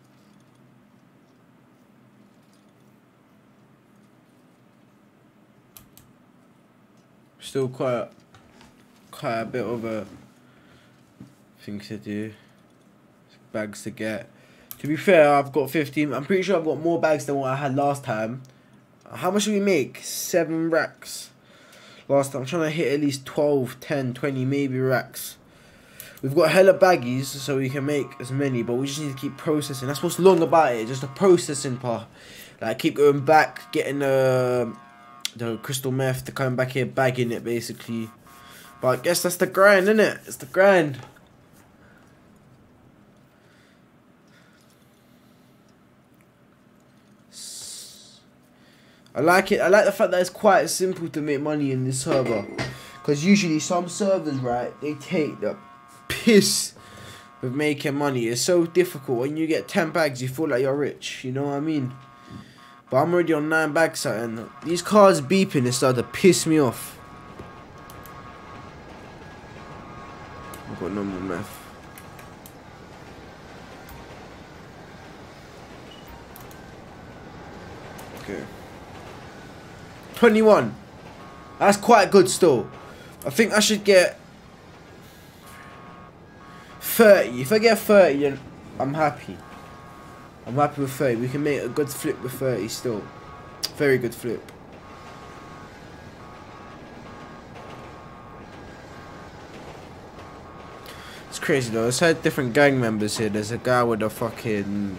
Still quite a bit of a thing to do. Bags to get. To be fair, I've got 15. I'm pretty sure I've got more bags than what I had last time. How much did we make? 7 racks. Last time. I'm trying to hit at least 12, 10, 20 maybe racks. We've got hella baggies, so we can make as many, but we just need to keep processing. That's what's long about it, just the processing part. Like, keep going back, getting the crystal meth, to come back here, bagging it, basically. But I guess that's the grind, innit? It's the grind. I like it. I like the fact that it's quite simple to make money in this server. Because usually some servers, right, they take the piss with making money. It's so difficult. When you get 10 bags, you feel like you're rich. You know what I mean? But I'm already on 9 bags, and these cars beeping, it started to piss me off. I've got no more meth. Okay. 21. That's quite good still. I think I should get 30. If I get 30, then I'm happy. I'm happy with 30. We can make a good flip with 30 still. Very good flip. It's crazy though. Let's have different gang members here. There's a guy with a fucking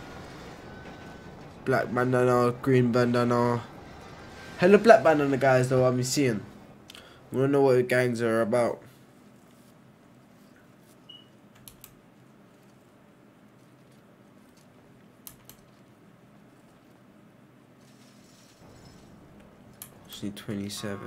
black bandana, green bandana. Hella black bandana guys though I'm seeing. We don't know what the gangs are about. Just need 27.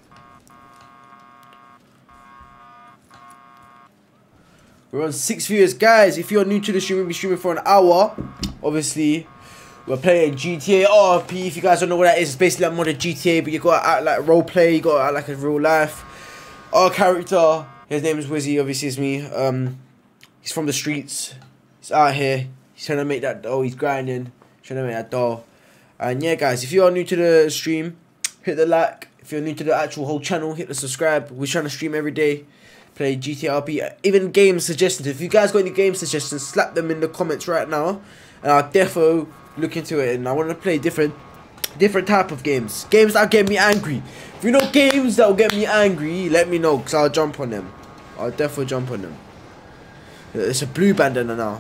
We're on 6 viewers. Guys, if you're new to the stream, we'll be streaming for an hour. Obviously, we're playing GTA RP. If you guys don't know what that is, it's basically like mod of GTA, but you gotta act like role play, you gotta act like a real life. Our character, his name is Wizzy, obviously it's me. He's from the streets. He's out here. He's trying to make that dough. He's grinding. Trying to make that dough. And yeah, guys, if you are new to the stream, hit the like. If you're new to the actual whole channel, hit the subscribe. We're trying to stream every day. Play GTA RP. Even game suggestions. If you guys got any game suggestions, slap them in the comments right now. And I'll defo look into it. And I want to play different type of games. Games that get me angry. If you know games that will get me angry, let me know, because I'll jump on them. I'll definitely jump on them. It's a blue bandana now.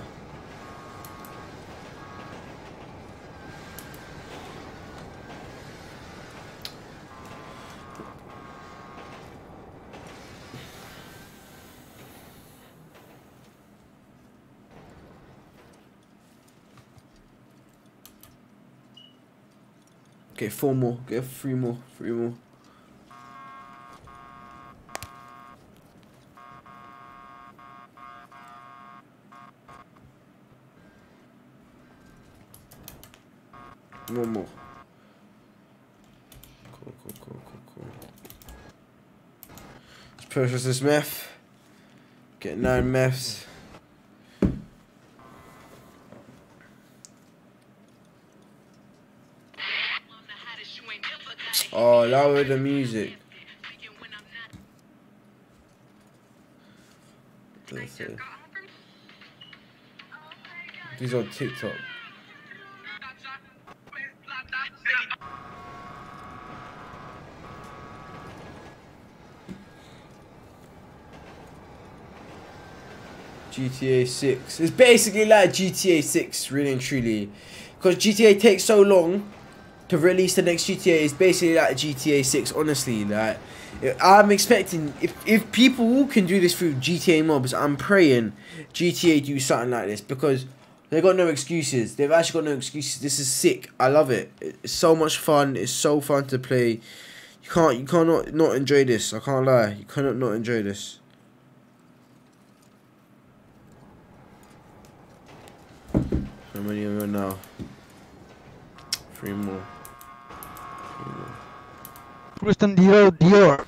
Okay, 4 more. Get 3 more. 3 more. One more. Cool. Let's purchase this meth. Get 9 meths. Oh, lower the music. These are TikTok. GTA 6. It's basically like GTA 6, really and truly. Because GTA takes so long to release the next GTA. It's basically like GTA 6, honestly. Like, I'm expecting, if people can do this through GTA mobs, I'm praying GTA do something like this. Because they got no excuses. They've actually got no excuses. This is sick. I love it. It's so much fun. It's so fun to play. You can't not enjoy this. I can't lie. You cannot not enjoy this. How many are there now? 3 more. 3 more. Christian Dior.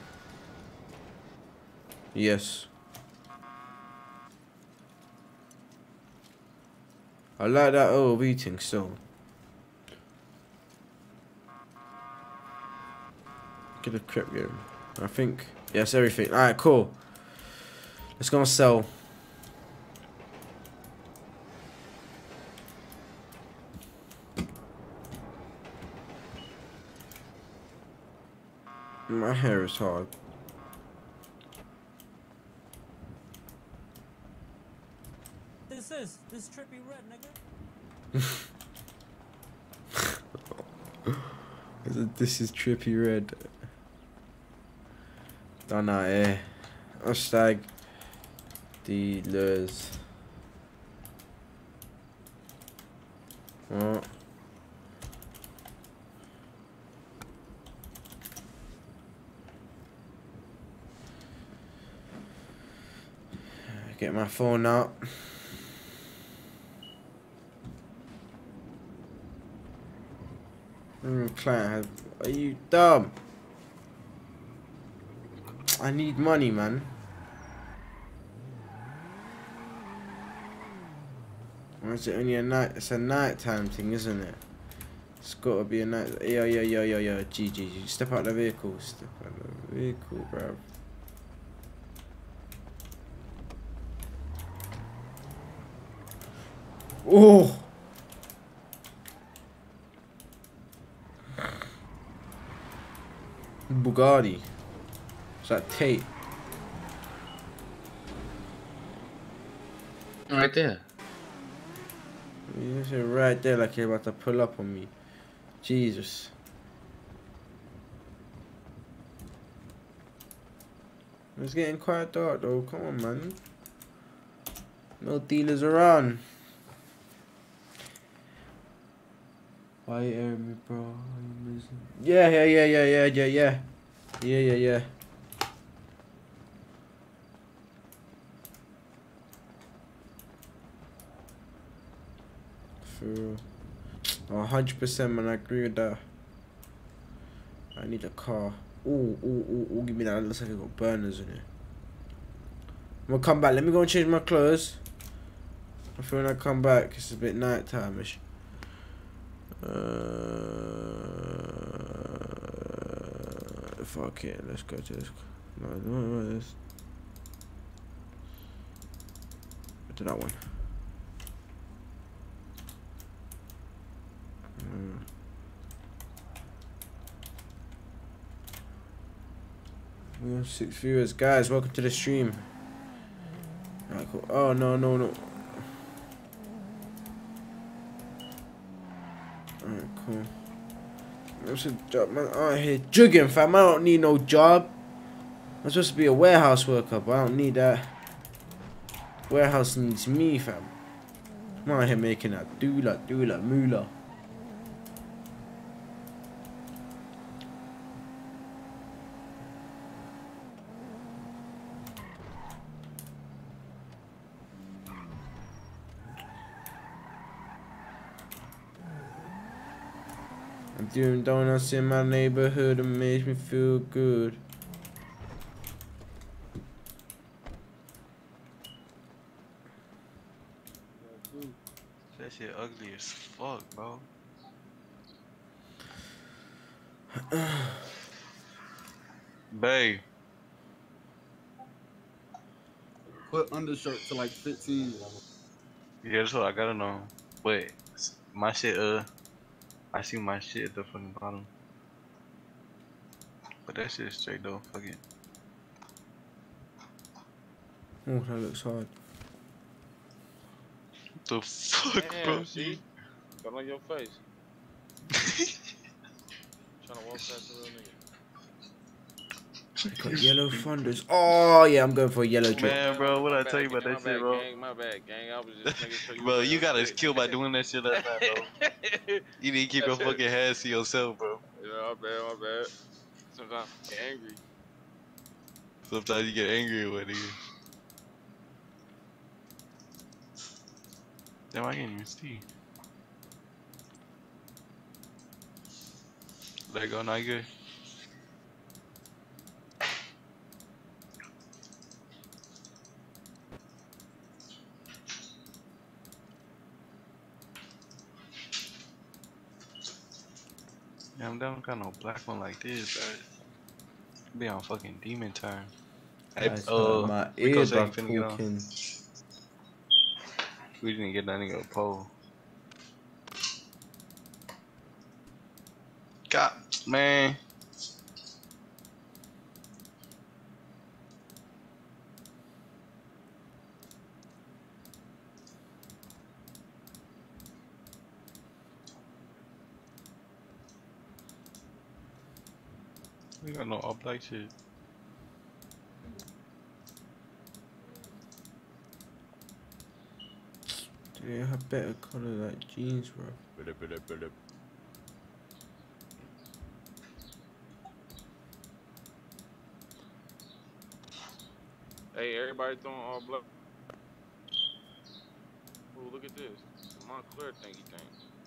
Yes. I like that OLV thing still. Get a crap game. I think. Yes, everything. Alright, cool. Let's go and sell. My hair is hard. This trippy red, nigga. This is trippy red. Done out here. Hashtag dealers. What? Get my phone out. Client, are you dumb? I need money, man. Or is it only a night? It's a nighttime thing, isn't it? It's gotta be a night. Yo, GG. Step out the vehicle. Step out the vehicle, bro. Oh! Bugatti. Is that Tate? Right there. You said right there like you're about to pull up on me. Jesus. It's getting quite dark though. Come on, man. No dealers around. Why you air me, bro? Yeah. For 100%, man. I agree with that. I need a car. Ooh, give me that. It looks like it got burners in it. I'm gonna come back. Let me go and change my clothes. I feel when I come back, it's a bit night time-ish. Fuck it, let's go to this. No, this. Go to that one. We have 6 viewers, guys. Welcome to the stream. Alright, cool. Oh no. Alright, cool. What's a job, man? I'm out here jugging, fam. I don't need no job. I'm supposed to be a warehouse worker, but I don't need that. Warehouse needs me, fam. I'm out here making that doula, moolah. I'm doing donuts in my neighborhood. It makes me feel good. That shit ugly as fuck, bro. Babe. Put undershirt to like 15. Yeah, that's what I gotta know. But my shit, I see my shit at the fucking bottom. But that shit is straight though, fuck it. Oh, that looks hard. the fuck, bro? Damn, see? Got on your face. Trying to walk past the real nigga. Got yellow thunders. Oh yeah, I'm going for a yellow drip. Man, bro, what I tell you about that shit, bro? My bad, gang. I was just making sure you. Bro, you got us killed by doing that shit last night, bro. You need to keep your fucking hands to yourself, bro. Yeah, my bad. Sometimes I get angry. Sometimes you get angry with it. Damn, I can't even see. Let go, not good. Yeah, I'm down, got no black one like this, bro. Be on fucking demon time. Hey, That's my Rico ear said he back finna get on. talking. We didn't get that nigga a pole. God, man. We got no all black shit. They have better color like jeans, bro. Hey, everybody throwing all black. Oh, look at this. Montclair thingy thing.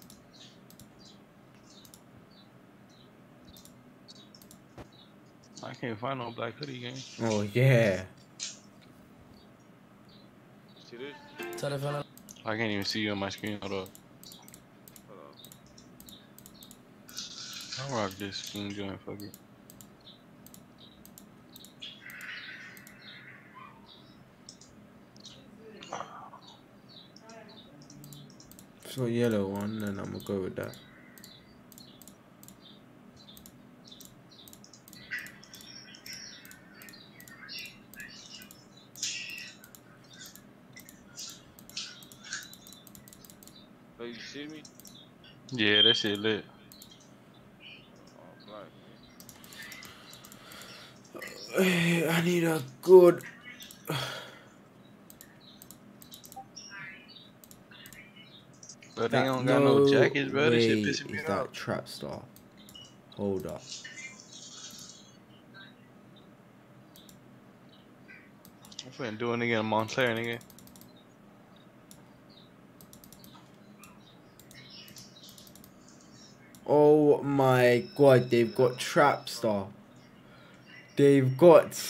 I can't find no black hoodie game. Oh yeah. See this? I can't even see you on my screen. Hold up. I'll rock this skin joint, fuck it. So yellow one, and I'm gonna go with that. Oh, you see me? Yeah, that shit lit. Oh, black. I need a good. But they don't got no jackets, bro. This shit pissing me Is off. that trap star? Hold up. I'm finna do a nigga in Montclair, nigga. Oh my god, they've got trap star. They've got.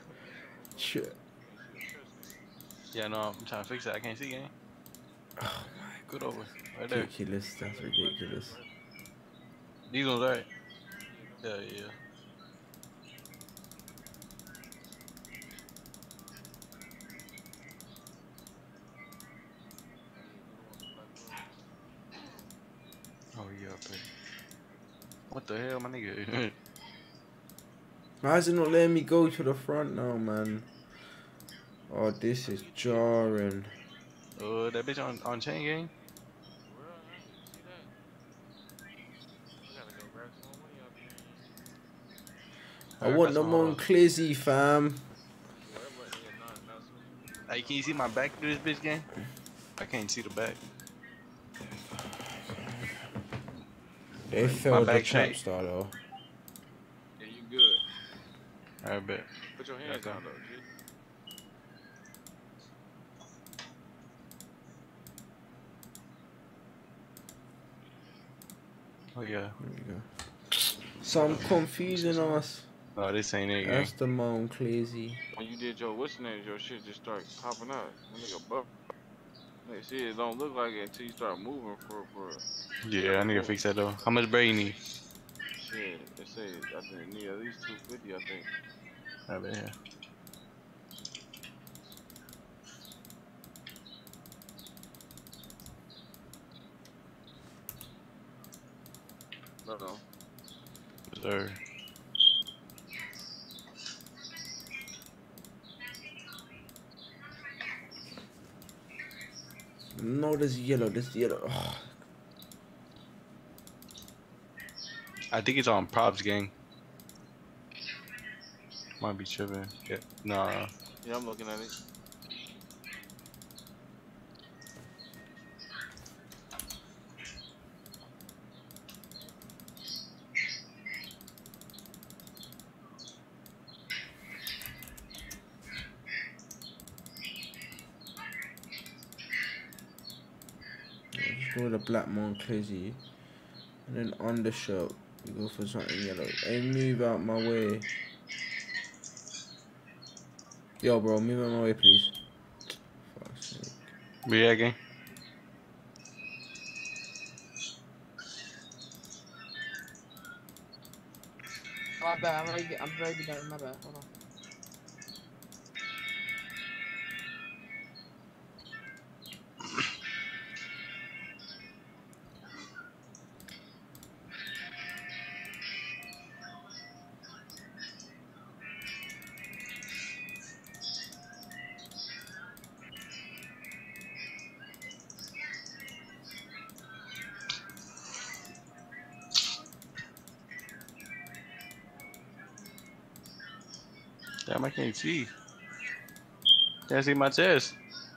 Yeah, no, I'm trying to fix that. I can't see, gang. Oh my Good over. Right there. ridiculous. That's ridiculous. These ones right. Yeah, yeah. Oh yeah, baby. What the hell, my nigga? Why is it not letting me go to the front now, man? Oh, this is jarring. That bitch on chain gang? I want them on Clizzy, fam. Hey, can you see my back through this bitch gang? I can't see the back. They failed the trap star though. Yeah, you good. I bet. Put your hands down though, G. Oh yeah. There we go. So I'm confusing us. Oh, this ain't it, That's gang. the Mount Clizzy. When you did your what's name, your shit just start popping out. That nigga buff. Like, see, it don't look like it until you start moving for Yeah, I need to fix that though. How much bread you need? shit. They say I think it need at least 250. I think. I bet, yeah. No. Sir. No, there's yellow. There's yellow. Oh. I think it's on props, gang. Might be tripping. Yeah. Nah. Yeah, I'm looking at it. Just go with a black Monclizzy. And then on the shirt, you go for something yellow. Hey, move out my way. Yo, bro, move out my way, please. Fuck's sake. Yeah, gang. My bad, I'm very done. My bad. Hold on. Damn, I can't see. Can't see my chest.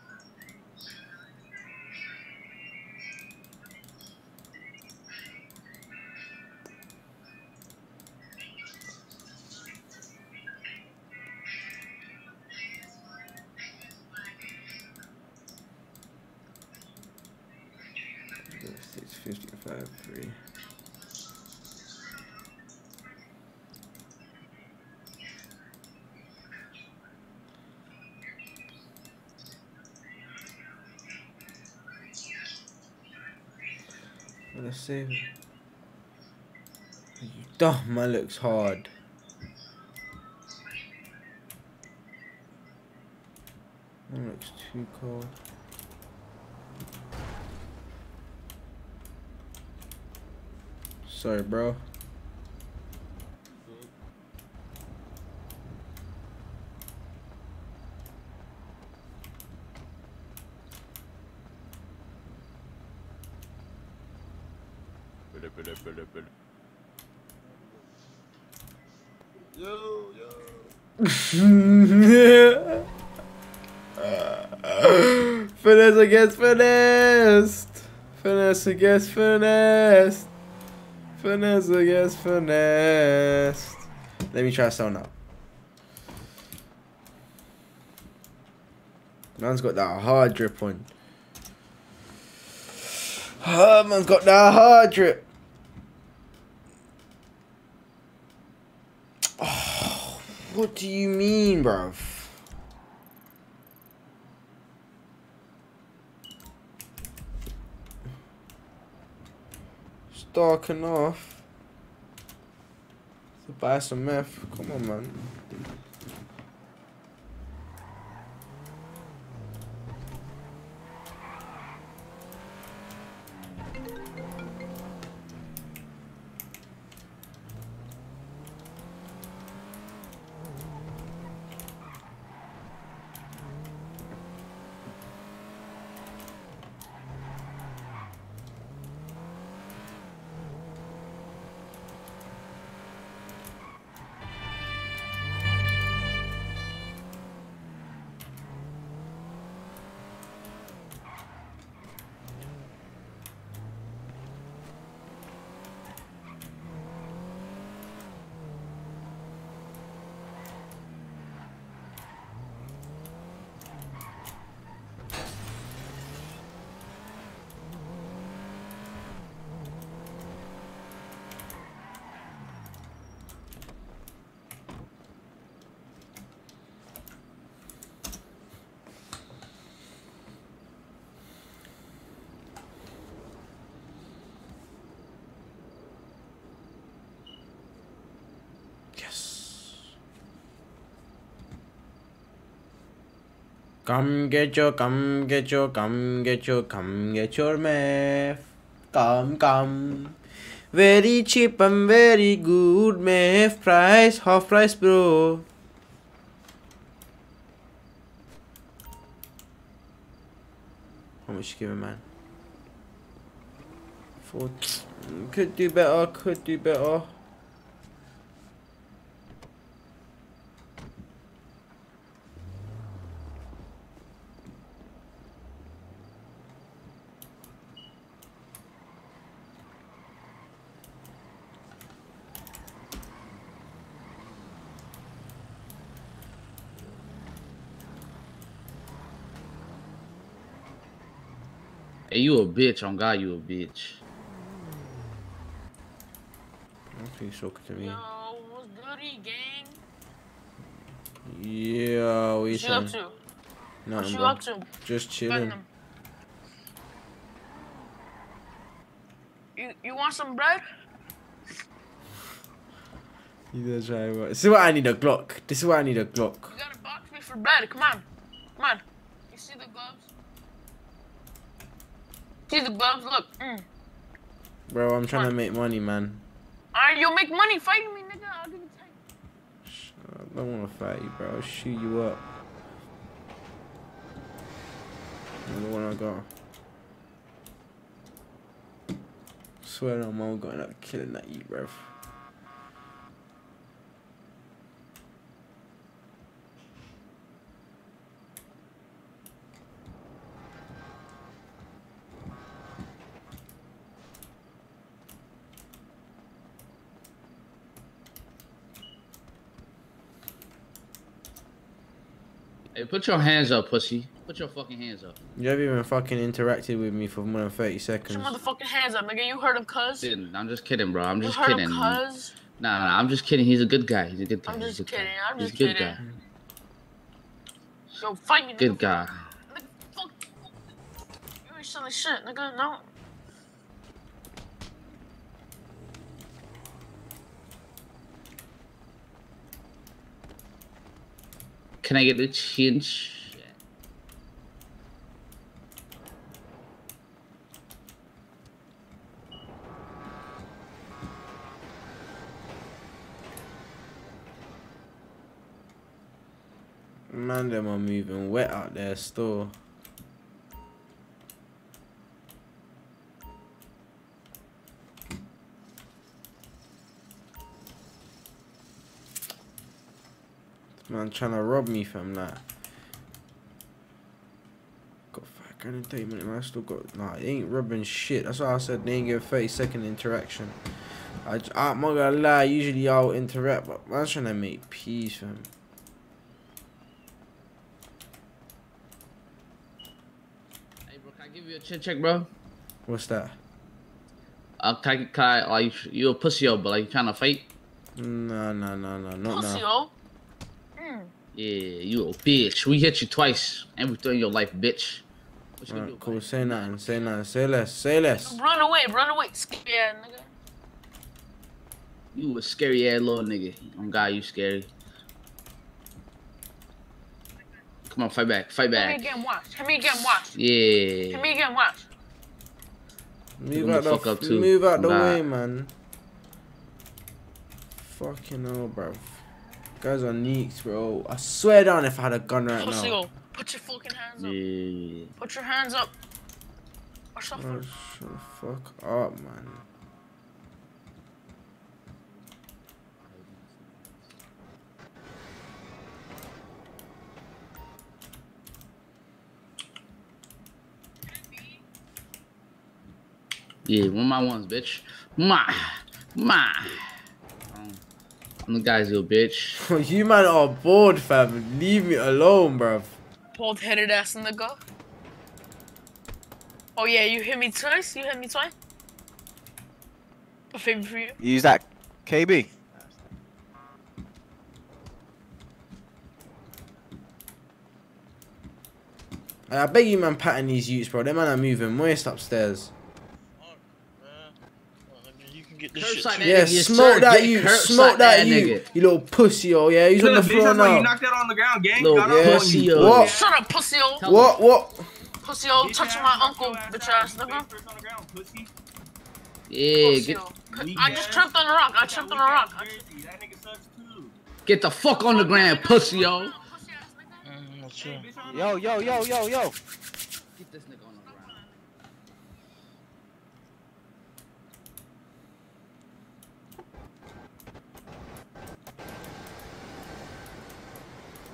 It's 55.3. Let's save it. Duh, man looks hard. That looks too cold. Sorry, bro. Finesse against finessed. Finesse against finessed. Finesse against finessed. Let me try sound out. Man's got that hard drip on. Oh, man's got that hard drip. Oh, what do you mean, bruv? It's dark enough to buy some meth. Come on, man. Come get your meth. Come. Very cheap and very good meth price, half price, bro. How much you giving, man? 4. Could do better. Could do better. Hey, you a bitch. On God, you a bitch. I don't think he's talking to me. Yo, what's goody, gang? Yeah, what you What you up saying? to? Nothing, What you bro. up to? Just chilling. Platinum. You want some bread? You gonna try what? This is why I need a Glock. This is why I need a Glock. You gotta box me for bread. Come on. Come on. You see the gloves? See the gloves? Look. Bro, I'm trying to make money, man. Alright, you'll make money fighting me, nigga. I'll give you time. I don't want to fight you, bro. I'll shoot you up. The one I got. Swear to God, I'm going up killing that you, bro. Hey, put your hands up, pussy. Put your fucking hands up. You haven't even fucking interacted with me for more than 30 seconds. Put your motherfucking hands up, nigga. You heard of Cuz? I'm just kidding, bro. I'm just You heard kidding. of Cuz? Nah, I'm just kidding. He's a good guy. He's a good guy. I'm He's just a good kidding. guy. I'm He's just a good kidding. guy. Yo, fight me, nigga. Good guy. Fuck. You ain't selling shit, nigga. No. Can I get the change? Man, them are moving wet out there still. Man trying to rob me from that. Got 5 grand in 30 minutes, man. I still got. Nah, it ain't robbing shit. That's why I said they ain't give 30-second interaction. I'm not gonna lie, usually I'll interact, but man's trying to make peace, fam. Hey, bro, can I give you a chin check, bro? What's that? You a pussy, but like you trying to fight? No, not Pussy, now. Yeah, you a bitch. We hit you twice, and we throw in your life, bitch. What you gonna do? Cool, say nothing, say nothing, say less, say less. Run away, scary nigga. You a scary ass little nigga. Oh God, you scary. Come on, fight back, fight Let back. me get watched. Let me get watched. Yeah. Let me get watched. Move out the way, man. Fucking hell, bro. Guys are neeks, bro. I swear down if I had a gun right Pussy, now. put your fucking hands up. Yeah. Put your hands up. Or Bro, something. shut the fuck up, man. Yeah, one of my ones, bitch. I'm the guy's little bitch. You man are bored, fam. Leave me alone, bruv. Bald-headed ass nigga. Oh yeah, you hit me twice? You hit me twice? A favor for you? Use that, KB. I beg you, man, patting these youths, bro. Them man are moving moist upstairs. Yeah, smoke that you, smoke that you, you little pussy, oh yeah, he's on the floor now. You knocked that on the ground, gang. Little pussy, what? Shut up, pussy-o. What? Pussy-o, touching my uncle, bitch ass nigga. Yeah, Pussy-o. I just tripped on the rock. I tripped on the rock. get the fuck on the ground, pussy, yo. Yo. Get this nigga on the ground.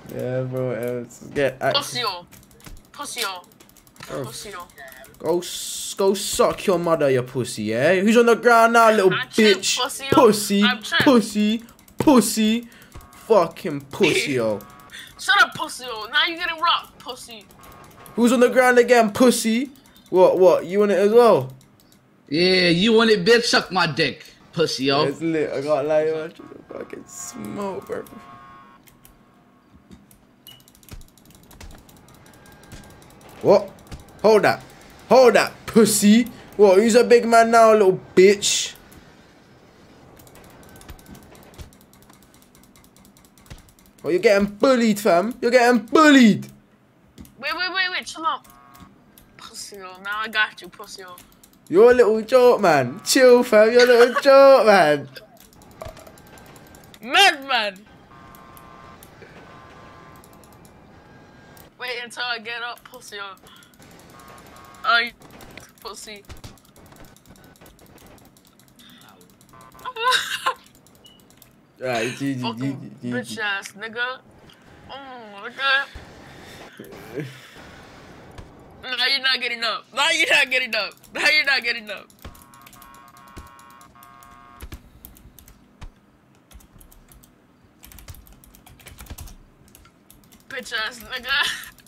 Yeah, bro. Let's get Pussyo. Pussyo. Bro. Pussyo. Go suck your mother, you pussy, yeah? Who's on the ground now, little bitch? Pussy, pussy, fucking pussy, yo. Shut up, pussyo. Now you getting rocked, pussy. Who's on the ground again, pussy? What? You want it as well? Yeah, you want it, bitch? Suck my dick, pussy, yo. It's lit. I got like yo, fucking smoke, bro. What? Hold that, pussy. What? Who's a big man now, little bitch? Oh, you're getting bullied, fam. You're getting bullied. Wait. Chill out. Pussyo. Now I got you, pussyo. You're a little joke, man. Chill, fam. You're a little joke, man. Madman. Wait until I get up, pussyo. Oh, you pussy. Right, fucking bitch ass nigga. Oh, nigga. Now you're not getting up. Now you're not getting up. Bitch ass nigga.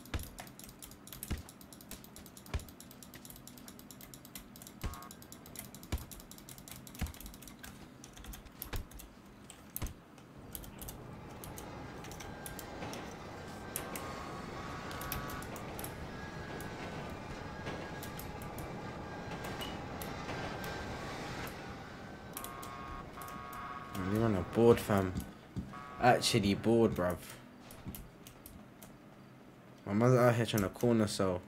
You're on a board, fam. Actually bored, bruv. My mother out here trying to corner cell.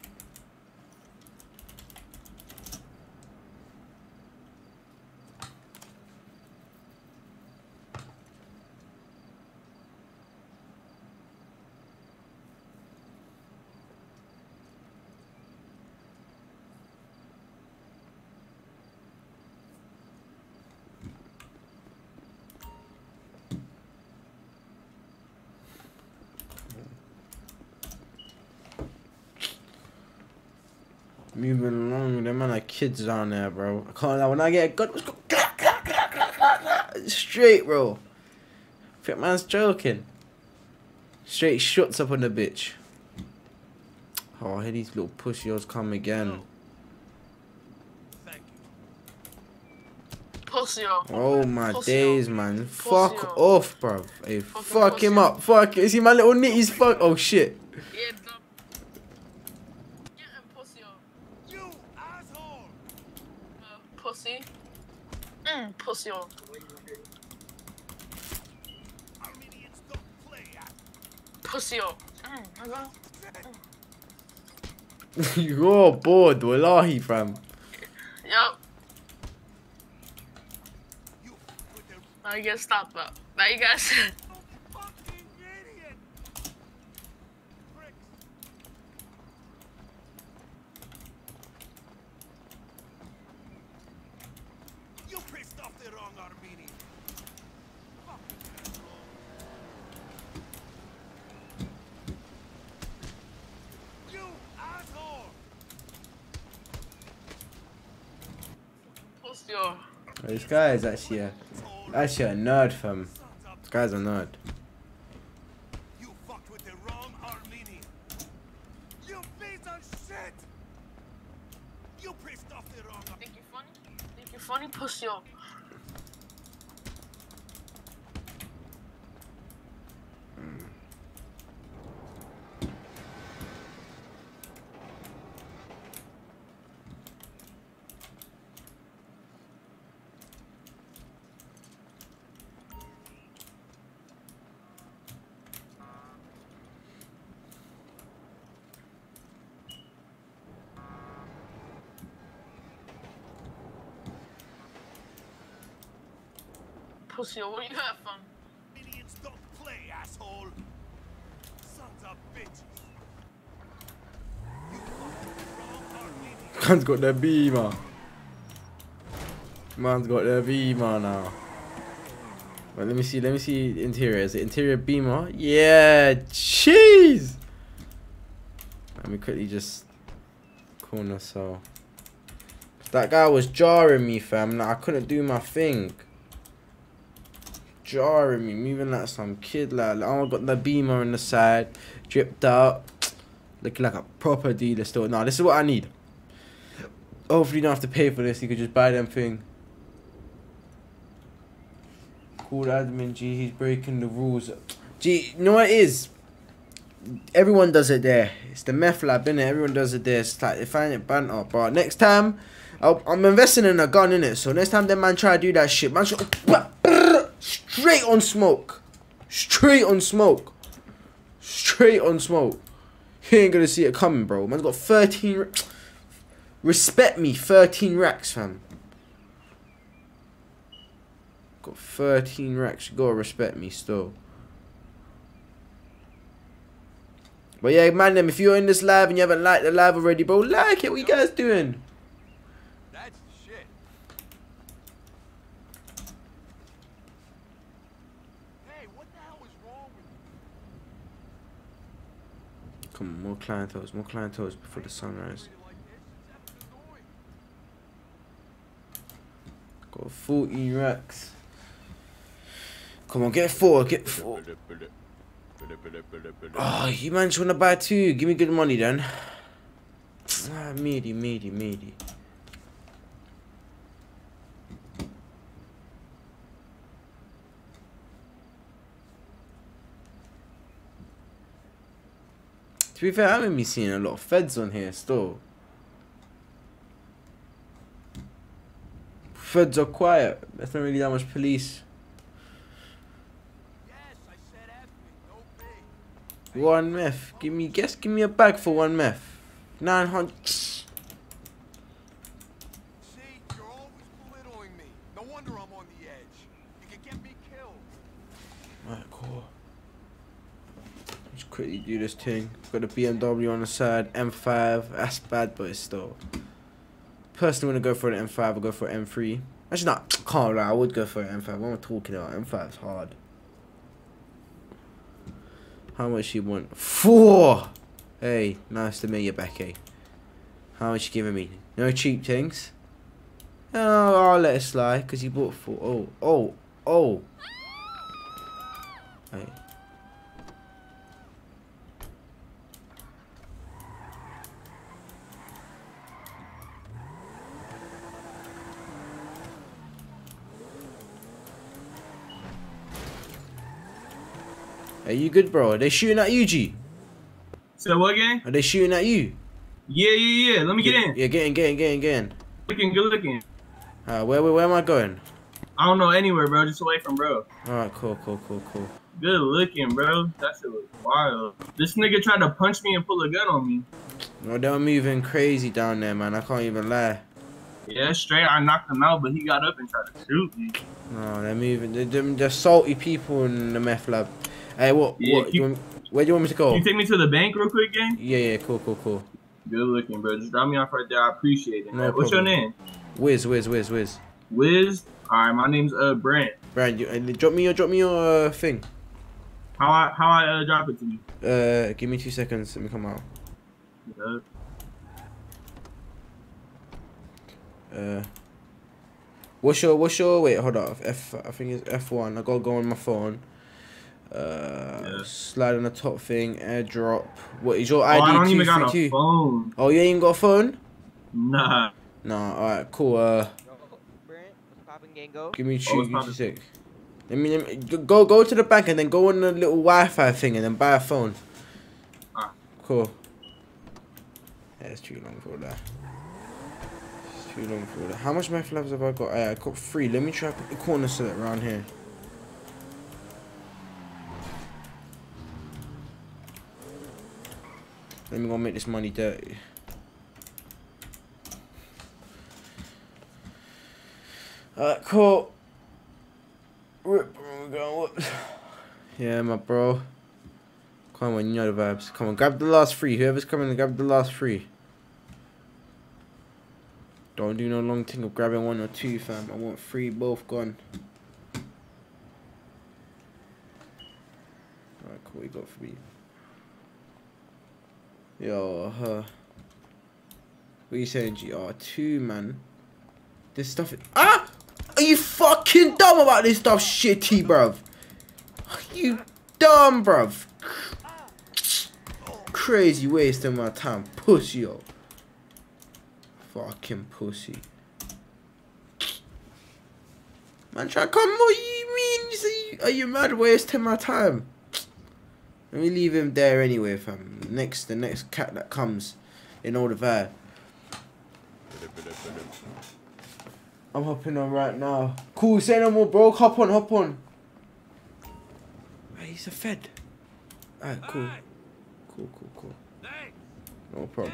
Moving along, them man are kids down there, bro. I can't lie, when I get a gun, let's go straight, bro. Fit man's joking. Straight shots up on the bitch. Oh, I hear these little pussyos come again. Pussyo. Oh my Pussyo. days, man. Pussyo. Fuck off, bro. Hey, fuck him up. Fuck. You see my little nitties? Fuck. Oh shit. Yeah, dumb. Get him, pussyo. You asshole. Pussy. Pussyo. Pussyo. You're bored, wallahi, fam. Yup. Now you gotta stop that. Now you guys. You pissed off the wrong Armenian. You asshole. Pussyo. This guy is actually a nerd, fam. This guy's a nerd. You fucked with the wrong Armenian. You piece of shit. You pissed off the wrong. Think you funny? Think you funny, pussyo? Pussyo, where you at, fam? Armenians don't play, asshole. Sons of bitches. You fucked with the wrong Armenian. Man's got their beamer. Man's got their beamer now. Well, let me see interior. Is it interior Beamer? Yeah, jeez. Let me quickly just corner so. That guy was jarring me, fam. Like, I couldn't do my thing. Jarring me, moving like some kid. Like, I got the Beamer on the side, dripped out, looking like a proper dealer still. Nah, this is what I need. Hopefully, you don't have to pay for this. You could just buy them thing. Call admin G, he's breaking the rules. G, you know what it is? Everyone does it there. It's the meth lab, innit? Everyone does it there. It's like they find it banter. But next time, I'm investing in a gun, innit? So next time that man try to do that shit, man, straight on smoke. Straight on smoke. Straight on smoke. He ain't gonna see it coming, bro. Man's got 13. Respect me, 13 racks, fam. Got 13 racks. You gotta respect me still. But yeah, man, them, if you're in this live and you haven't liked the live already, bro, like it. What you guys doing? That's shit. Hey, what the hell is wrong with you? Come on, more clienteles before the sunrise. Got 14 racks. Come on, get 4, get 4. Oh, you man just wanna buy 2? Give me good money then. Ah, meaty. To be fair, I haven't been seeing a lot of feds on here still. Feds are quiet. There's not really that much police. One meth. Give me a bag for 1 meth. 900. See, you're always belittling me. No wonder I'm on the edge. You could get me killed. Alright, cool. Let's quickly do this thing. Got a BMW on the side. M5. That's bad, but it's still. Personally, when I go for an M5, I'll go for an M3. Actually, not. Can't lie. I would go for an M5. What am I talking about? M5 is hard. How much you want? 4! Hey, nice to meet you, Becky. How much you giving me? No cheap things? Oh, I'll let it slide, because you bought 4. Oh. Hey. Are you good, bro? Are they shooting at you, G? So what again? Are they shooting at you? Yeah. Let me get in. Yeah, get in. Good looking. Where am I going? I don't know, anywhere, bro. Just away from bro. Alright, cool. Good looking, bro. That shit was wild. This nigga tried to punch me and pull a gun on me. No, they're moving crazy down there, man. I can't even lie. Yeah, straight. I knocked him out, but he got up and tried to shoot me. No, they're moving. They're salty people in the meth lab. Hey, where do you want me to go? Can you take me to the bank real quick, gang? Yeah, cool. Good looking, bro. Just drop me off right there. I appreciate it. No What's your name? Wiz. Wiz? Alright, my name's Brent. Brent, drop me your thing. How I drop it to you? Give me 2 seconds. Let me come out. What's your wait, hold up. I think it's F1. I gotta go on my phone. Slide on the top thing, airdrop. What is your ID? I don't even got a phone. Oh, you ain't got a phone? Nah. Alright, cool. Give me 2 seconds. Let me go to the bank and then go on the little Wi-Fi thing and then buy a phone. Cool. Yeah, it's too long for that. How much meth labs have I got? I got 3. Let me try to put the corner select around here. Let me go make this money dirty. Alright, cool. Yeah, my bro. Come on, you know the vibes. Come on, grab the last 3. Whoever's coming, grab the last 3. Don't do no long thing of grabbing 1 or 2, fam. I want 3 both gone. What you got for me? Yo, what you saying, GR2, man? This stuff is... Ah! Are you fucking dumb about this stuff, shitty, bruv? Are you dumb, bruv? Crazy wasting my time. Pussy, yo. Fucking pussy. Man, try come. What you mean? You say, are you mad? Wasting my time? Let me leave him there anyway, fam. The next cat that comes in all the van. I'm hopping on right now. Cool, say no more, bro. Hop on, hop on. Hey, he's a fed. Alright, cool. Cool. No problem.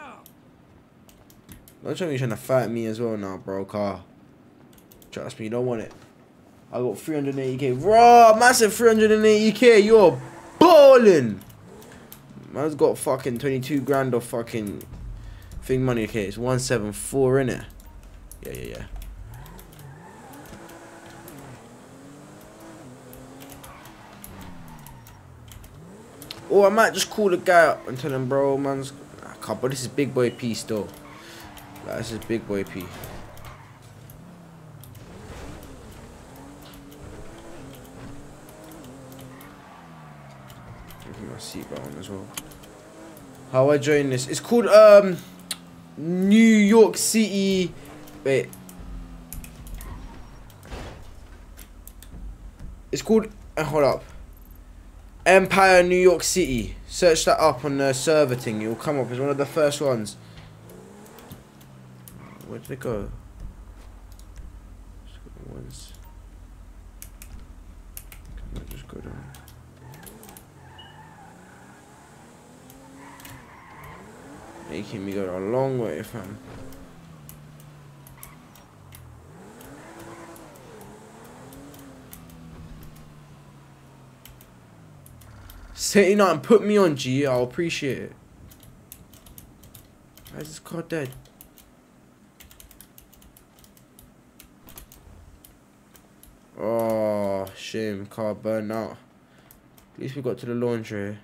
Don't tell me you're trying to fight me as well now, bro, car. Trust me, you don't want it. I got 380k. Raw, massive 380k. You're balling. Man's got fucking 22 grand of fucking thing money. Okay, it's 174, innit? Yeah. Or I might just call the guy up and tell him, bro, man's... I can't, but this is big boy P still. Like, this is big boy P. My seatbelt on as well. How I join this? It's called New York City. Wait. It's called hold up. Empire New York City. Search that up on the server thing. It will come up as one of the first ones. Where did it go? Once. Can I just go down? Making me go a long way, fam. Say nothing, put me on, G. I'll appreciate it. Why is this car dead? Oh, shame. Car burned out. At least we got to the laundry.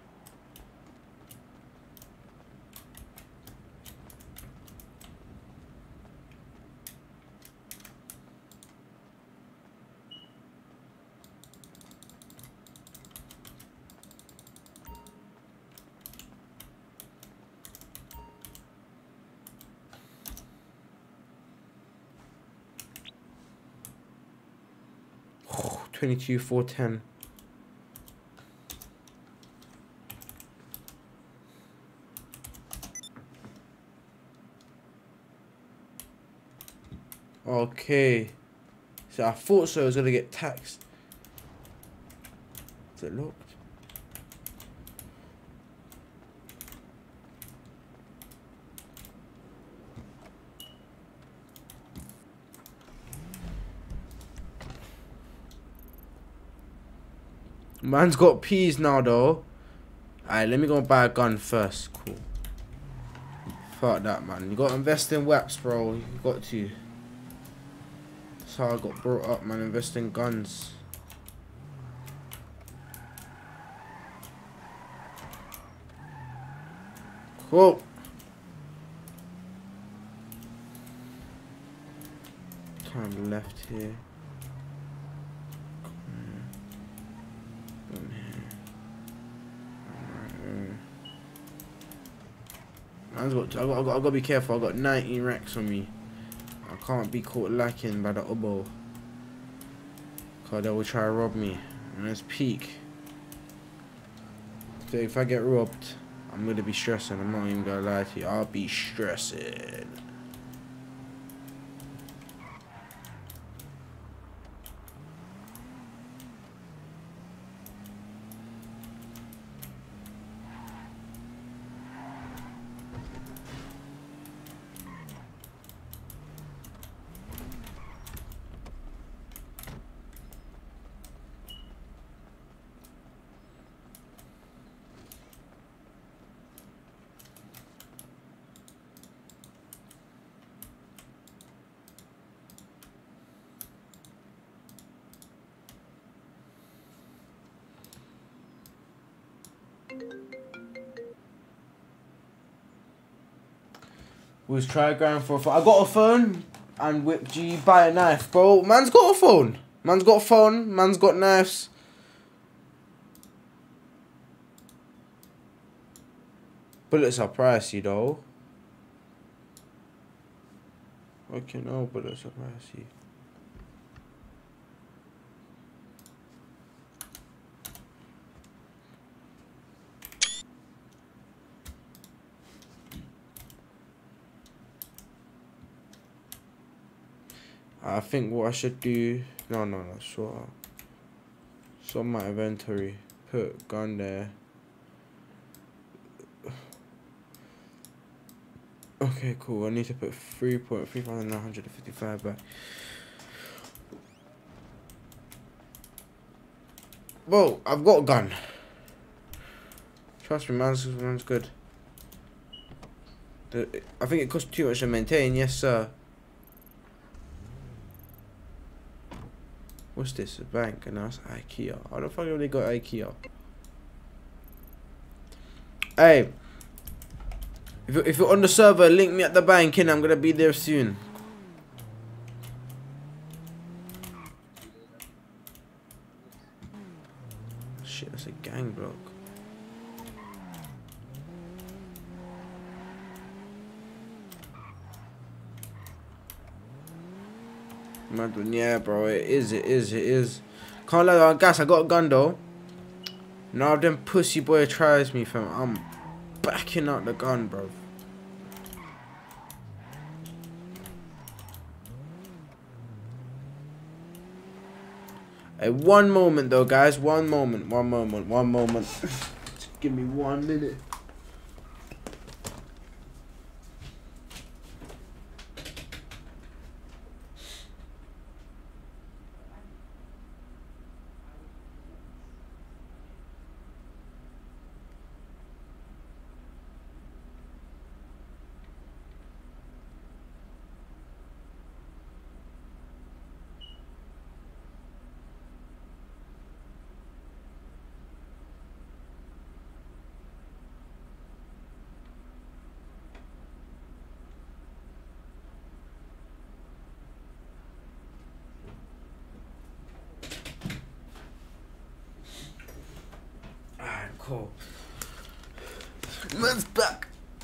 Oh, 22,410. Okay. So I thought so I was gonna get taxed. Is it locked? Man's got peas now though. Alright, let me go buy a gun first. Cool. Fuck that, man. You gotta invest in WAPs, bro. You got to. That's how I got brought up, man. Invest in guns. Cool. Turn left here. I gotta be careful. I got 19 racks on me. I can't be caught lacking by the oboe, cause they will try to rob me. And that's peak. So if I get robbed, I'm gonna be stressing. I'm not even gonna lie to you. I'll be stressing. Was try going for a phone. I got a phone and Whip G buy a knife, bro. Man's got a phone. Man's got a phone. Man's got knives. Bullets are pricey though. Okay, no, bullets are pricey. I think what I should do... No, sort my inventory. Put gun there. Okay, cool. I need to put 3,955 back. Well, I've got a gun. Trust me, man's good. I think it costs too much to maintain, yes sir. What's this? A bank? And that's IKEA. How the fuck have they got IKEA? Hey, if you're on the server, link me at the bank, and I'm gonna be there soon. Shit, that's a gang block. Yeah, bro, it is. Can't let on gas. I got a gun though. Now them pussy boy tries me, fam. I'm backing out the gun, bro. Hey, one moment though, guys. One moment. Just give me 1 minute. Cool. Man's back.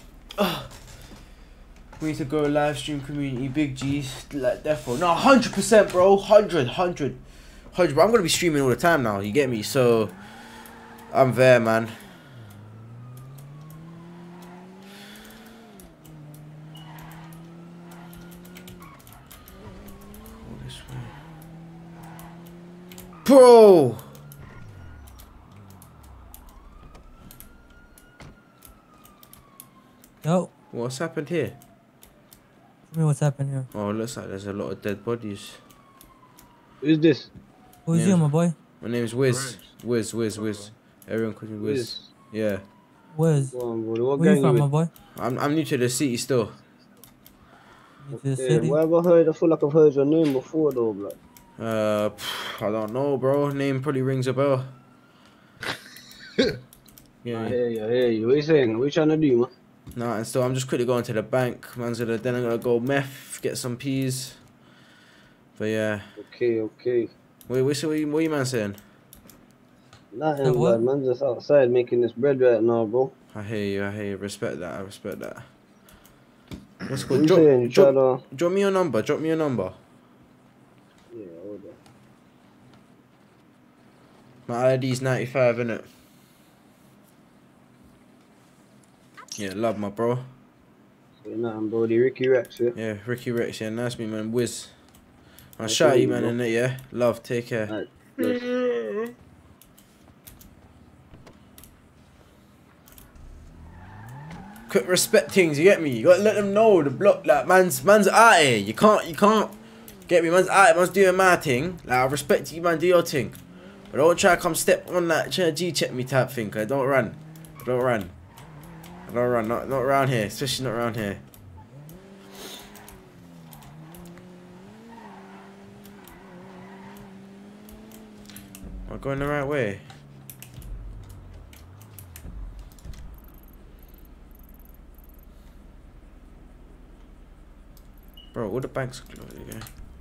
We need to go live stream community, big G's, like defo. No, 100%, bro. 100. But I'm gonna be streaming all the time now. You get me? So I'm there, man. Go this way, bro. Yo. What's happened here? Tell me what's happened here. Oh, it looks like there's a lot of dead bodies. Who's this? Who's you, my boy? My name's Wiz. Wiz. Everyone calls me Wiz. Yeah. Wiz. Where you from, my boy? I'm new to the city still. New to the city? Where have I heard? I feel like I've heard your name before though, blood. I don't know, bro. Name probably rings a bell. Yeah. I hear you. What you saying? What you trying to do, man? Nah, and still, I'm just quickly going to the bank. Then I'm gonna go meth, get some peas. But yeah. Okay. Wait, what you man saying? Nothing, blood. Man, just outside making this bread right now, bro. I hear you. Respect that. What's What good? you saying? You Drop me your number. Yeah, hold on. My ID's 95, innit? Yeah, love my bro. Say nothing, bro. The Ricky Rex, yeah? Yeah, Ricky Rex, yeah. Nice meet man. Wiz. I'll shout you, man, innit, yeah? Love, take care. Right. Quick respect things, you get me? You gotta let them know the block, like, man's out here. You can't get me, man's out here, man's doing my thing. Like, I respect you, man, do your thing. But don't try to come step on that, try to G-check me type thing, cause don't run. Not around here, especially not around here. Am I going the right way? Bro, all the banks are closed again.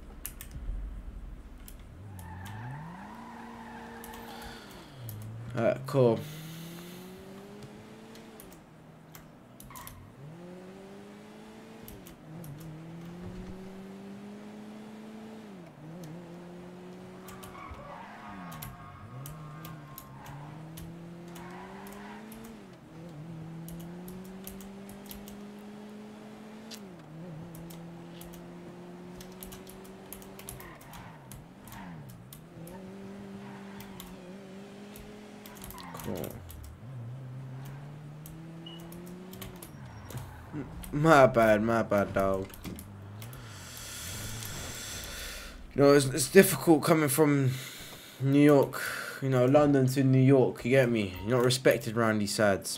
Alright, cool. Cool. My bad, dog. You know, it's difficult coming from New York, you know, London to New York, you get me? You're not respected around these sides.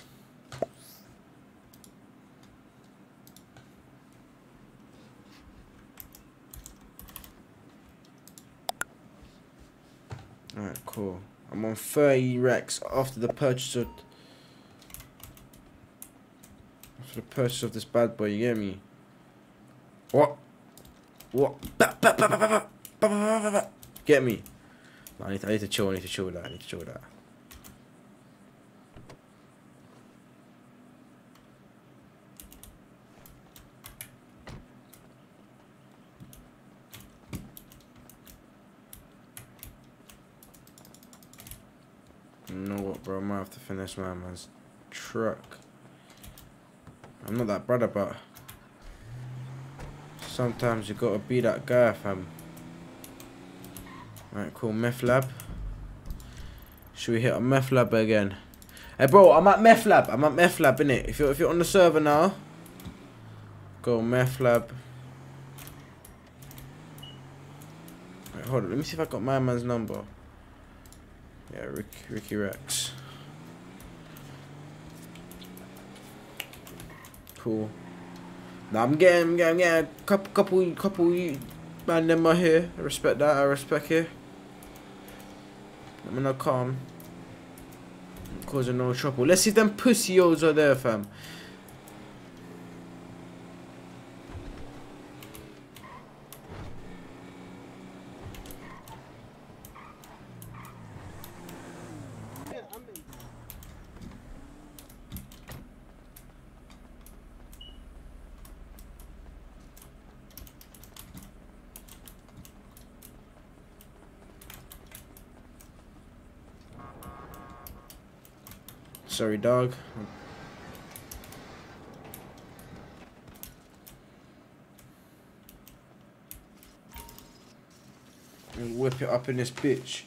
Alright, cool. I'm on 30 racks after the purchase of this bad boy, you get me? What? Get me? I need to chill, I need to chill with that, You know what, bro? I might have to finish my man's truck. I'm not that brother, but sometimes you gotta be that guy, fam. Alright, cool. Meth lab. Should we hit a meth lab again? Hey, bro, I'm at meth lab. Innit? If you're on the server now, go meth lab. Wait, hold on. Let me see if I got my man's number. Yeah, Ricky Rex. Cool. Now I'm getting a couple man them are here. I respect that. I respect it. I'm not calm. I'm causing no trouble. Let's see if them pussy-os are there, fam. Sorry, dog. And whip it up in this bitch.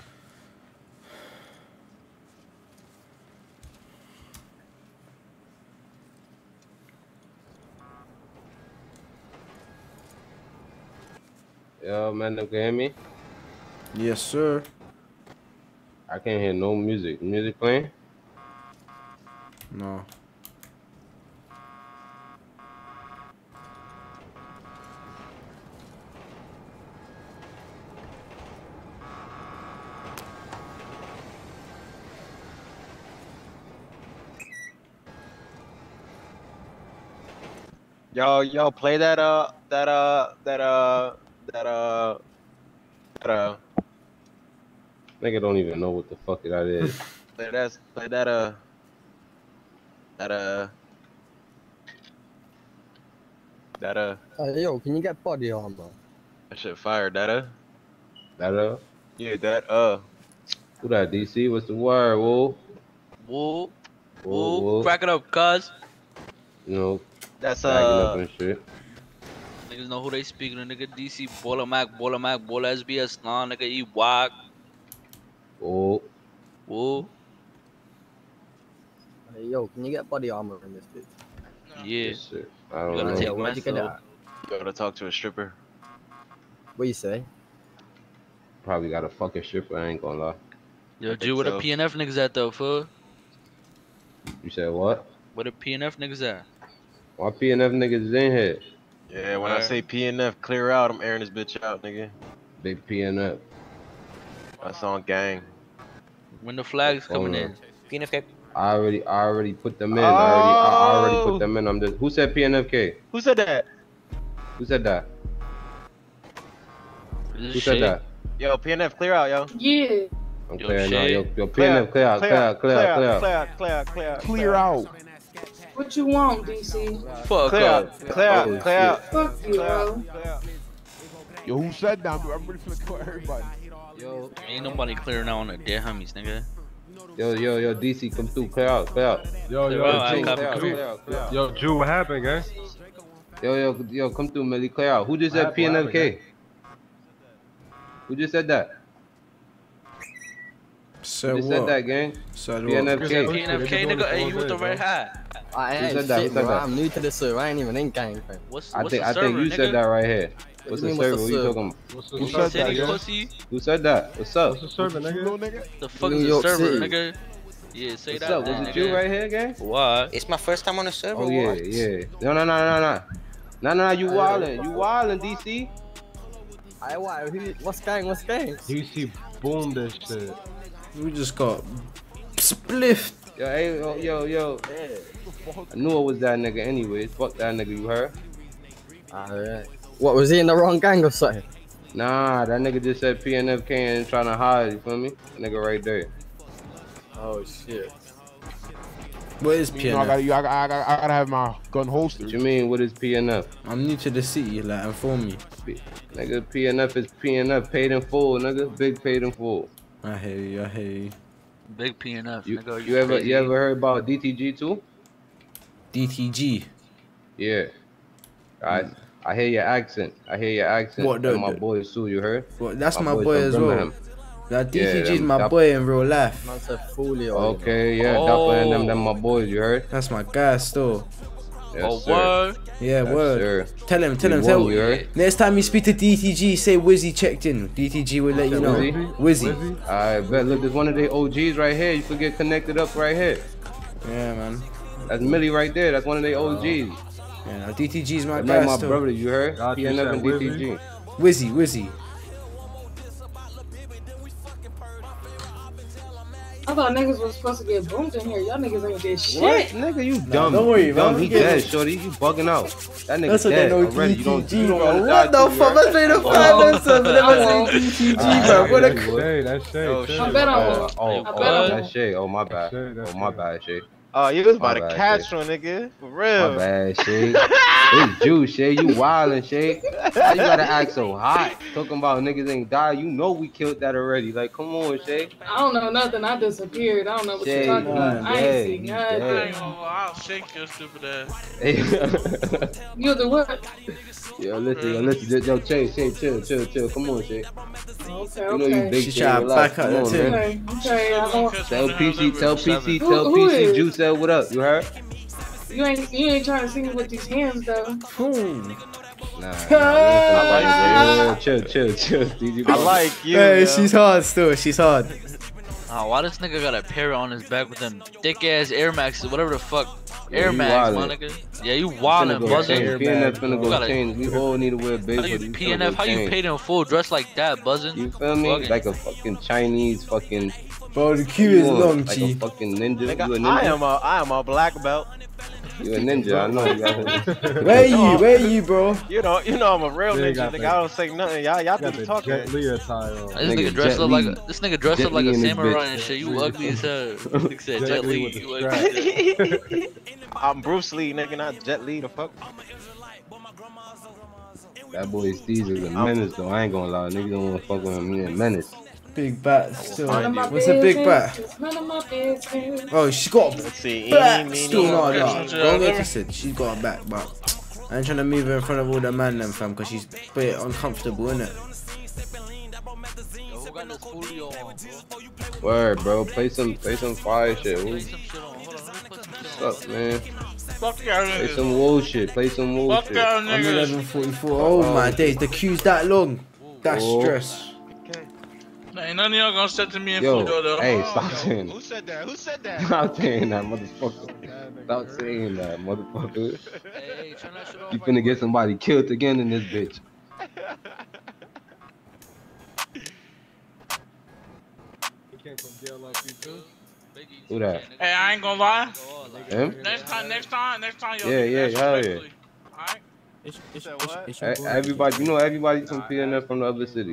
Yo, man, you can hear me? Yes, sir. I can't hear no music. Music playing? No. Yo, play that nigga don't even know what the fuck that is. play that yo, can you get body armor? That shit fire, Yeah, who that, DC? What's the word, whoa? Whoa. Crack it up, cuz. You know, that's up and shit. Niggas know who they speaking to, nigga. DC, Bola Mac, Bola SBS, nah, nigga, E-Wag. Whoa. Yo, can you get body armor in this bitch? Yeah. Shit. I don't know. Yo, where'd you get that? You gotta talk to a stripper. What you say? Probably got a fucking stripper, I ain't gonna lie. Yo, G, where the PNF niggas at though, fool? You said what? Where the PNF niggas at? Why PNF niggas is in here? Yeah, when I say PNF clear out, I'm airing this bitch out, nigga. Big PNF. That's on gang. When the flags coming in? PNFK. I already put them in. I already put them in. I'm just. Who said PNFK? Who said that? Who said that? This Who said shit. that? Yo, PNF, clear out, yo. Yeah. I'm Yo, clearing out. shit. Yo, PNF, clear out, clear out, clear out, clear out. Clear out. What you want, DC? Fuck Clear up. out, clear out, Oh, clear out. Fuck you, bro. Yo, who said that? I'm ready for the clear everybody. Yo, Ain't nobody clearing out on the dead homies, nigga. yo, DC, come through, clear out, clear out. Yo, Clear out, I Jew, copy, clear out, copy. clear out, clear out. Yo, Jew, what happened, gang? Yo, come through, Millie, clear out. Who just said What happened, PNFK? Who just said that? So Who just what? said that, gang? Said what? PNFK. PNFK, nigga, hey, you with the red hat. I Who ain't said that? Who shit, said bro. that? I'm new to this server. I ain't even in gang, fam. What's I the think server, you nigga? said that right here. What's the mean, what's server? the What you server? talking What's New the York server, City, gang? pussy. about? Who said that? What's up? What's the server, nigga? The fuck New is the York server, City. nigga? Yeah, say What's that. up? then, Was it nigga. you right here, gang? What? It's my first time on the server. Oh yeah, what? yeah. No, you wildin', DC. What's gang? What's gang? DC boomed this shit. We just got spliffed. Yo, hey, yo. I knew it was that nigga anyways. Fuck that nigga, you heard? Alright. What, was he in the wrong gang or something? Nah, that nigga just said PNFK and trying to hide, you feel me? That nigga right there. Oh shit. What is You know, I PNF? gotta have my gun holstered. What you mean, what is PNF? I'm new to the city, like, inform me. Nigga, PNF is PNF, paid in full, nigga. Big paid in full. I hear you. Big PNF, You, nigga. you ever heard about DTG too? DTG? Yeah. I hear your accent. What, and my boy Sue, you heard? Well, that's my boys boy from as well. Birmingham. That Yeah, DTG is them- my that- boy in real life. Man said Folio. Okay, yeah, Oh. Dapper and them my boys, you heard? That's my guy still. Yes, Oh, sir. word. Yeah, Yes, word. sir. Tell him. We won, you heard? Next time you speak to DTG, say Wizzy checked in. DTG will let you know. Wizzy. I bet. Look, there's one of the OGs right here. You could get connected up right here. Yeah, man. That's Millie right there. That's one of the OGs. Yeah, DTG's my That's guy like my still. brother, you heard? Got you, PNF said and Wizzy? DTG. Wizzy. I thought niggas was supposed to get boomed in here. Y'all niggas ain't did shit. What? Nigga, you dumb. don't worry, You dumb. man. He dead, shorty. You bugging out. That nigga That's what they dead know already. You don't DTG, wanna bro. die What the too, you fuck? heard? I'm saying the finance, but never say DTG, bro. What a That's shade. I bet I will. Oh, I bet I will. that's Shay. Oh, my bad. That's Oh, my bad, Shay. Oh, you was about My to bad, catch Shay. one, nigga. For real. My bad, Shay. It's you, Shay. You wildin', Shay. Why you gotta act so hot? Talking about niggas ain't died. You know we killed that already. Like, come on, Shay. I don't know nothing. I disappeared. I don't know what Shay, you're talking about. I ain't seen you nothing. dead. I'll shake your stupid ass. Hey. You the what? Yo, listen. Yo, Shay, chill. Come on, Shay. Okay, You know you okay. big She Shay. tryna Relax. back out Come that on, too. man. Okay, I don't. Tell PC, Who is? Juice said what up. You heard? You ain't trying to see me with these hands though. Nah. I like Chill. DG. I like you. Hey, yo. she's hard still. She's hard. Why this nigga got a parrot on his back with them thick ass Air Maxes, whatever the fuck. Yeah, Air you Max, my wildin'. nigga. Yeah, you Finna wildin', go buzzing. change. PNF finna You go gotta- change. We all need to wear How big you hoodies. PNF? How you paid in full dressed like that, buzzing? You feel me? Bugging. Like a fucking Chinese fucking. Bro, the queue is long, like G. a fucking ninja. Nigga, You a I ninja? am a black belt. You a ninja? I know. You Where you, bro? You know I'm a real They ninja, got nigga. the- I don't say nothing. Y'all do Got the the talking. Jet Li attire on. This Nigga, nigga dressed Jet up like Li. a this nigga dressed Jet up like Li a in this samurai bitch. and shit. You ugly as hell. Nigga said Jet Jet Li Li. with the You ugly as hell. I'm Bruce Lee, nigga, not Jet Li. The fuck. That boy Steve is a menace though. I ain't gonna lie. Niggas don't wanna fuck with him. He a menace. Big bat still. None of my What's a big bat? business. None of my business. Oh, she got Let's see. back. Eeny, Still meeny, not miny, that. Don't get twisted. She got her back, but I ain't trying to move her in front of all the man them, fam, because she's a bit uncomfortable, innit? Who got this folio on, bro? Word, bro. Play some fire shit. Play some shit on. Hold on, let me put some shit on. What's up, man? Fuck y'all Play niggas. some wool shit. Play some wool Fuck shit. y'all I'm niggas. 11:44. Oh my days, the queue's that long. That's Oh. stress. Ain't none of y'all gonna set to me and Yo, food though. hey, stop saying that. Who said that? Who said that? Stop saying that, motherfucker. Stop saying that, motherfucker. Hey, turn that shit off. You finna get somebody killed again in this bitch. He came from DLRP too. Who that? Hey, I ain't gonna lie. Him? Next time, y'all. Yeah, do yeah, that hell shit yeah. respectfully. Alright? Everybody, you know, everybody from PNF from the other city.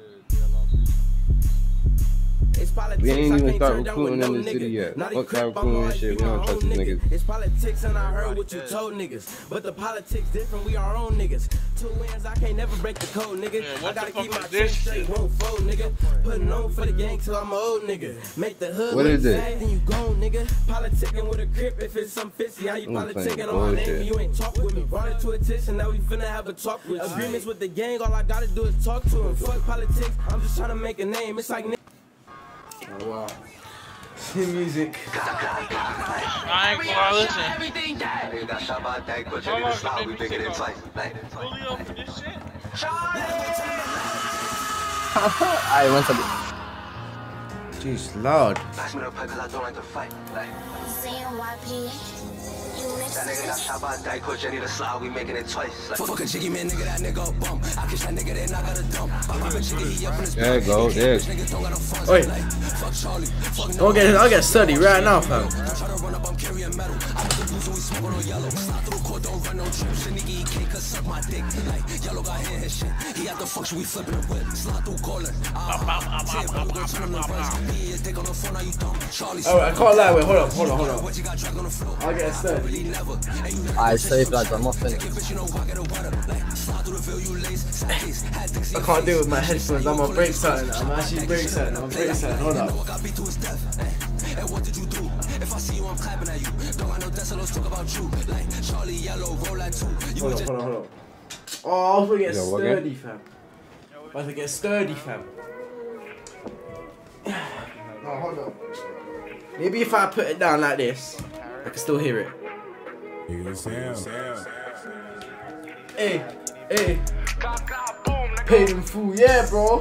We ain't even start recruiting in the city yet. Fuck that recruiting and shit. We don't trust these niggas. It's politics and I heard what you told niggas. But the politics different, we our own niggas. 2 wins, I can't never break the code, nigga. I gotta keep my chin straight, won't fold, nigga. Putting on for the gang till I'm an old nigga. Make the hood look sad, then you gone, nigga. Politicking with a grip if it's some fishy. How you politicking on my name? You ain't talk with me. Brought it to attention, now we finna have a talk with you. Agreements with the gang, all I gotta do is talk to him. Fuck politics, I'm just trying to make a name. It's like oh wow. See music. I ain't gonna listen. Alright, one second. Jeez, loud. That nigga got shot by a dyke, coach, I need a slide, we making it twice. Fuck a jiggy man, nigga, that nigga a bum. I catch that nigga, then I got a dump. There you go, there. Wait. I'll get study right now, fam. Alright, I can't lie, wait, hold on. I'll get a study. I saved that, I'm not finished. I can't do it with my headphones, I'm on break something. I'm actually break something, hold up. Hold on. Oh, I was gonna get sturdy, fam. Oh, hold on. Maybe if I put it down like this, I can still hear it. Hey. Paid in full, yeah, bro.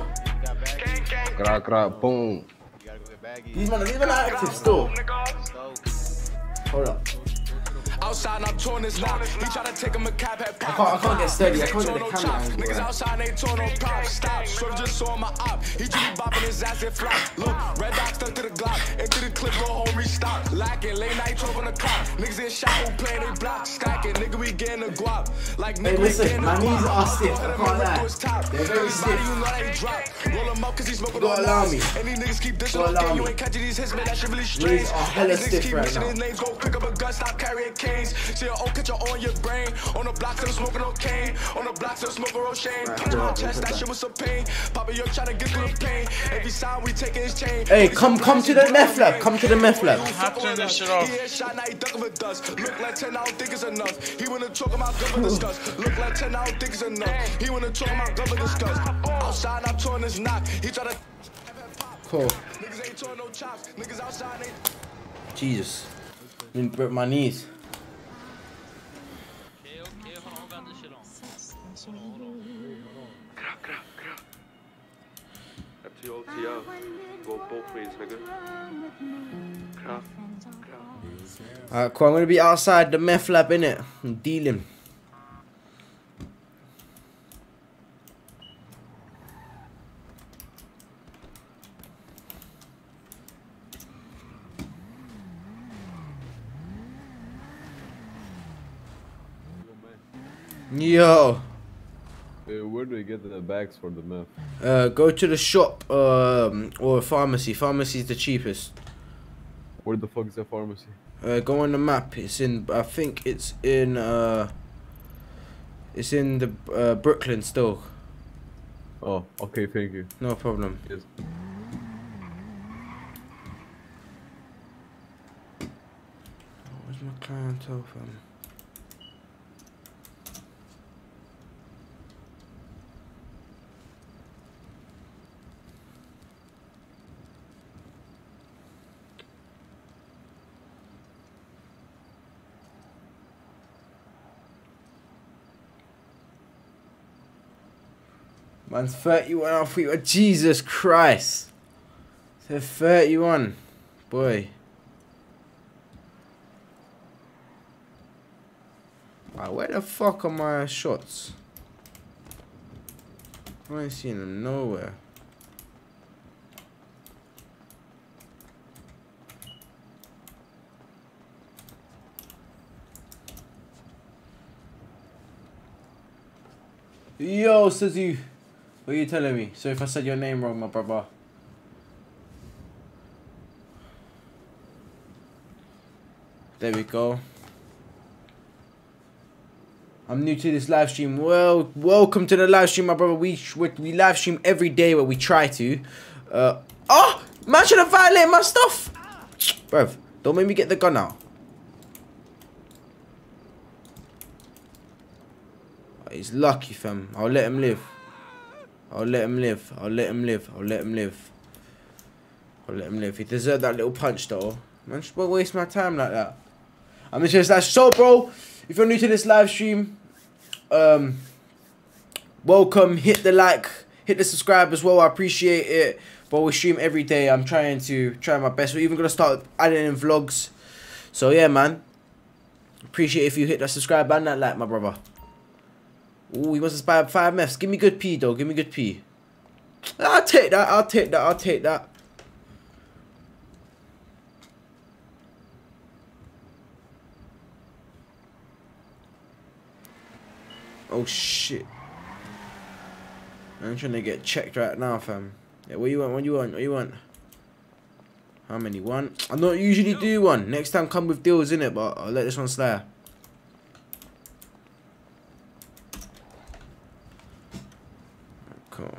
Boom. These men are active still. Hold up. Outside, I'm torn this lock. He tryna take him a cap at pop. I can't get steady. I can't get the camera angle. Niggas outside, they torn on pop. Stop. Swerve just saw my op. He just be bopping his ass and flop. Look, red dot stuck to the Glock. Into the clip, go home, restock. Lacking, late night, 12 on the clock. Niggas in shot who playing they block. Stacking, nigga, we getting a guap. Like, nigga, hey, listen, my knees are stiff. I can't lie. They're very stiff. Roll him up cause he's smoking on allow me. And these niggas keep dishing on game. You ain't catching these hits, man. That shit really strange. Knees are hella stiff right now. Names go pick up a gun, stop carrying canes. See your old catcher on your brain. On the block, still smoking cocaine. On the block, still smoking Roshane. Punch my chest, that shit was some pain. Papa, you're trying to get through the pain. Every side we taking his chain. Hey, come to the meth lab. Come to the meth lab. I'll turn this shit off. He had shot, now he ducking with dust. Look like 10, I don't think it's enough. He wanna talk about government discuss. Look like 10, I don't think it's enough. He wanna talk about government discuss. Outside, I'm torn his knock. He try to. Cool. Niggas ain't torn no chops. Niggas outside ain't. Jesus. I broke my knees. TO, go both ways, nigga. Alright, cool. I'm gonna be outside the meth lab, innit? I'm dealing. Yo. Hey, where do we get the bags for the meth? Go to the shop or pharmacy. Pharmacy is the cheapest. Where the fuck is the pharmacy? Go on the map. It's in. I think it's in. It's in the Brooklyn still. Oh, okay. Thank you. No problem. Yes. Where's my clientele from? Man's 31 off feet. Jesus Christ. So 31. Boy. Wow, where the fuck are my shots? I ain't seeing them nowhere. Yo, Suzu. What are you telling me? So if I said your name wrong, my brother. There we go. I'm new to this live stream. Well, welcome to the live stream, my brother. We live stream every day, where we try to. Oh! Man should have violated my stuff! Bruv, don't make me get the gun out. He's lucky, fam. I'll let him live. I'll let him live. I'll let him live. I'll let him live. I'll let him live. He deserved that little punch, though. Man, just won't waste my time like that. I'm just that. So, bro, if you're new to this live stream, welcome. Hit the like, hit the subscribe as well. I appreciate it. But we stream every day. I'm trying my best. We're even gonna start adding in vlogs. So yeah, man. Appreciate if you hit that subscribe and that like, my brother. Ooh, he wants to spy 5 meths. Give me good P, though. Give me good P. I'll take that. I'll take that. I'll take that. Oh shit. I'm trying to get checked right now, fam. Yeah, what you want? What you want? What you want? How many? 1? I don't usually do 1. Next time come with deals, innit? But I'll let this one slide. Cool.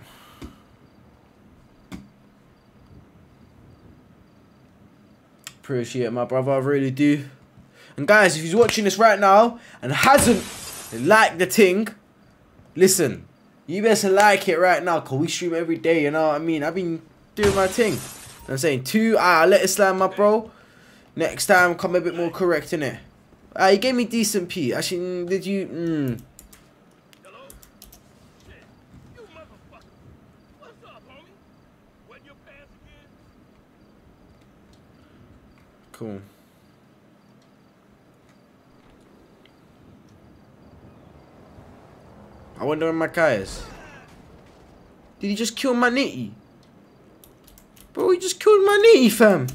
Appreciate it, my brother. I really do. And guys, if he's watching this right now and hasn't liked the thing, listen. You better like it right now, because we stream every day, you know what I mean? I've been doing my thing. You know what I'm saying? 2, I'll let it slide, my bro. Next time, come a bit more correct, innit? You gave me decent P. Actually, did you? Cool. I wonder where my guy is. Did he just kill my nitty? Bro, he just killed my nitty, fam.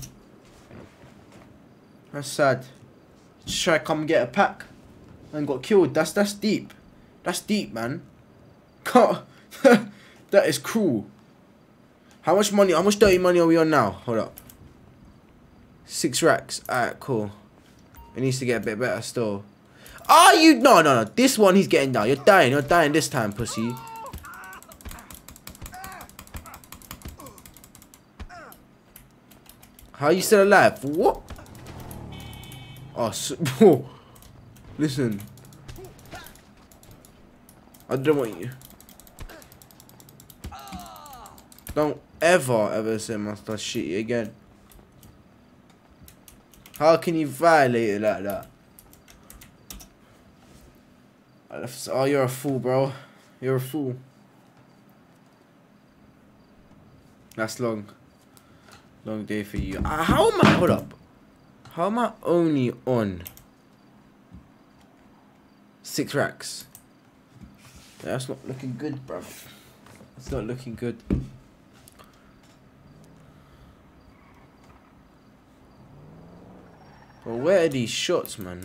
That's sad. Just try to come get a pack and got killed. That's deep. That's deep, man. That is cruel. How much money? How much dirty money are we on now? Hold up. 6 racks. Alright, cool. It needs to get a bit better still. Are you? No. This one he's getting down. You're dying. You're dying this time, pussy. How are you still alive? What? Oh, so, listen. I don't want you. Don't ever say my stuff shitty again. How can you violate it like that? Oh, you're a fool, bro. You're a fool. That's long. Long day for you. How am I? Hold up. How am I only on 6 racks? Yeah, that's not looking good, bro. It's not looking good. Well, where are these shots, man?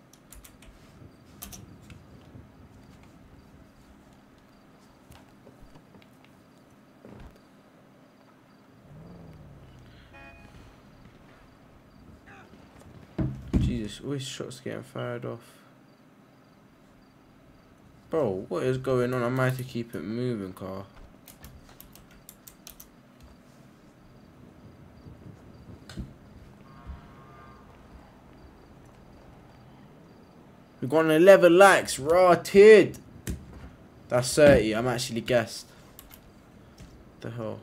Jesus, always shots getting fired off. Bro, what is going on? I might have to keep it moving, car. We've got 11 likes, rotted. That's 30. I'm actually guessed. What the hell?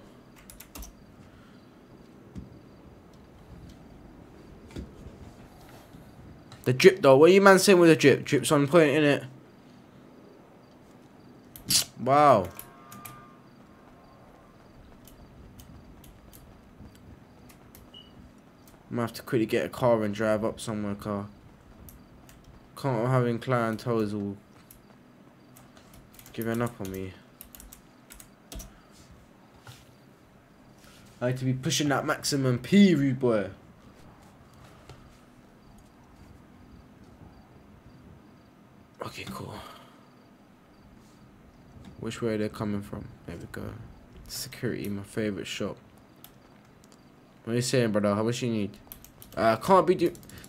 The drip though, what are you man saying with the drip? Drip's on point, innit? Wow. I'm gonna have to quickly get a car and drive up somewhere, car. Can't having clientele is all giving up on me. I need to be pushing that maximum P, rude boy. Okay, cool. Which way are they coming from? There we go. Security, my favorite shop. What are you saying, brother? How much you need? Can't be do.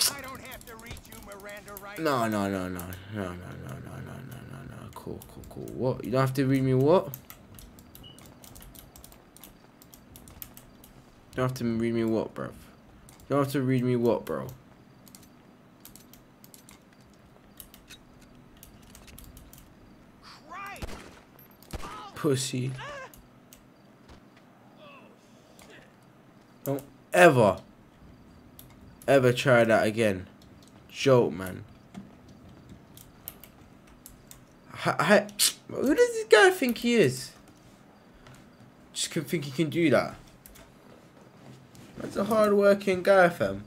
No. Cool. What? You don't have to read me what? You don't have to read me what, bro? You don't have to read me what, bro? Pussy. Don't ever try that again. Joke, man. Who does this guy think he is? Just can think he can do that. That's a hard-working guy, fam.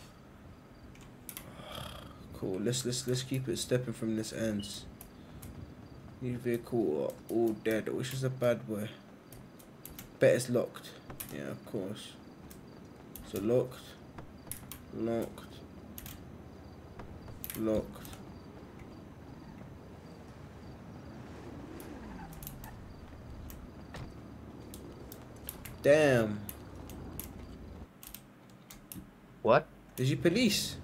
Cool. Let's keep it stepping from this ends. New vehicle all dead, which is a bad boy. Bet it's locked. Yeah, of course. So locked. Damn. What? Is you police?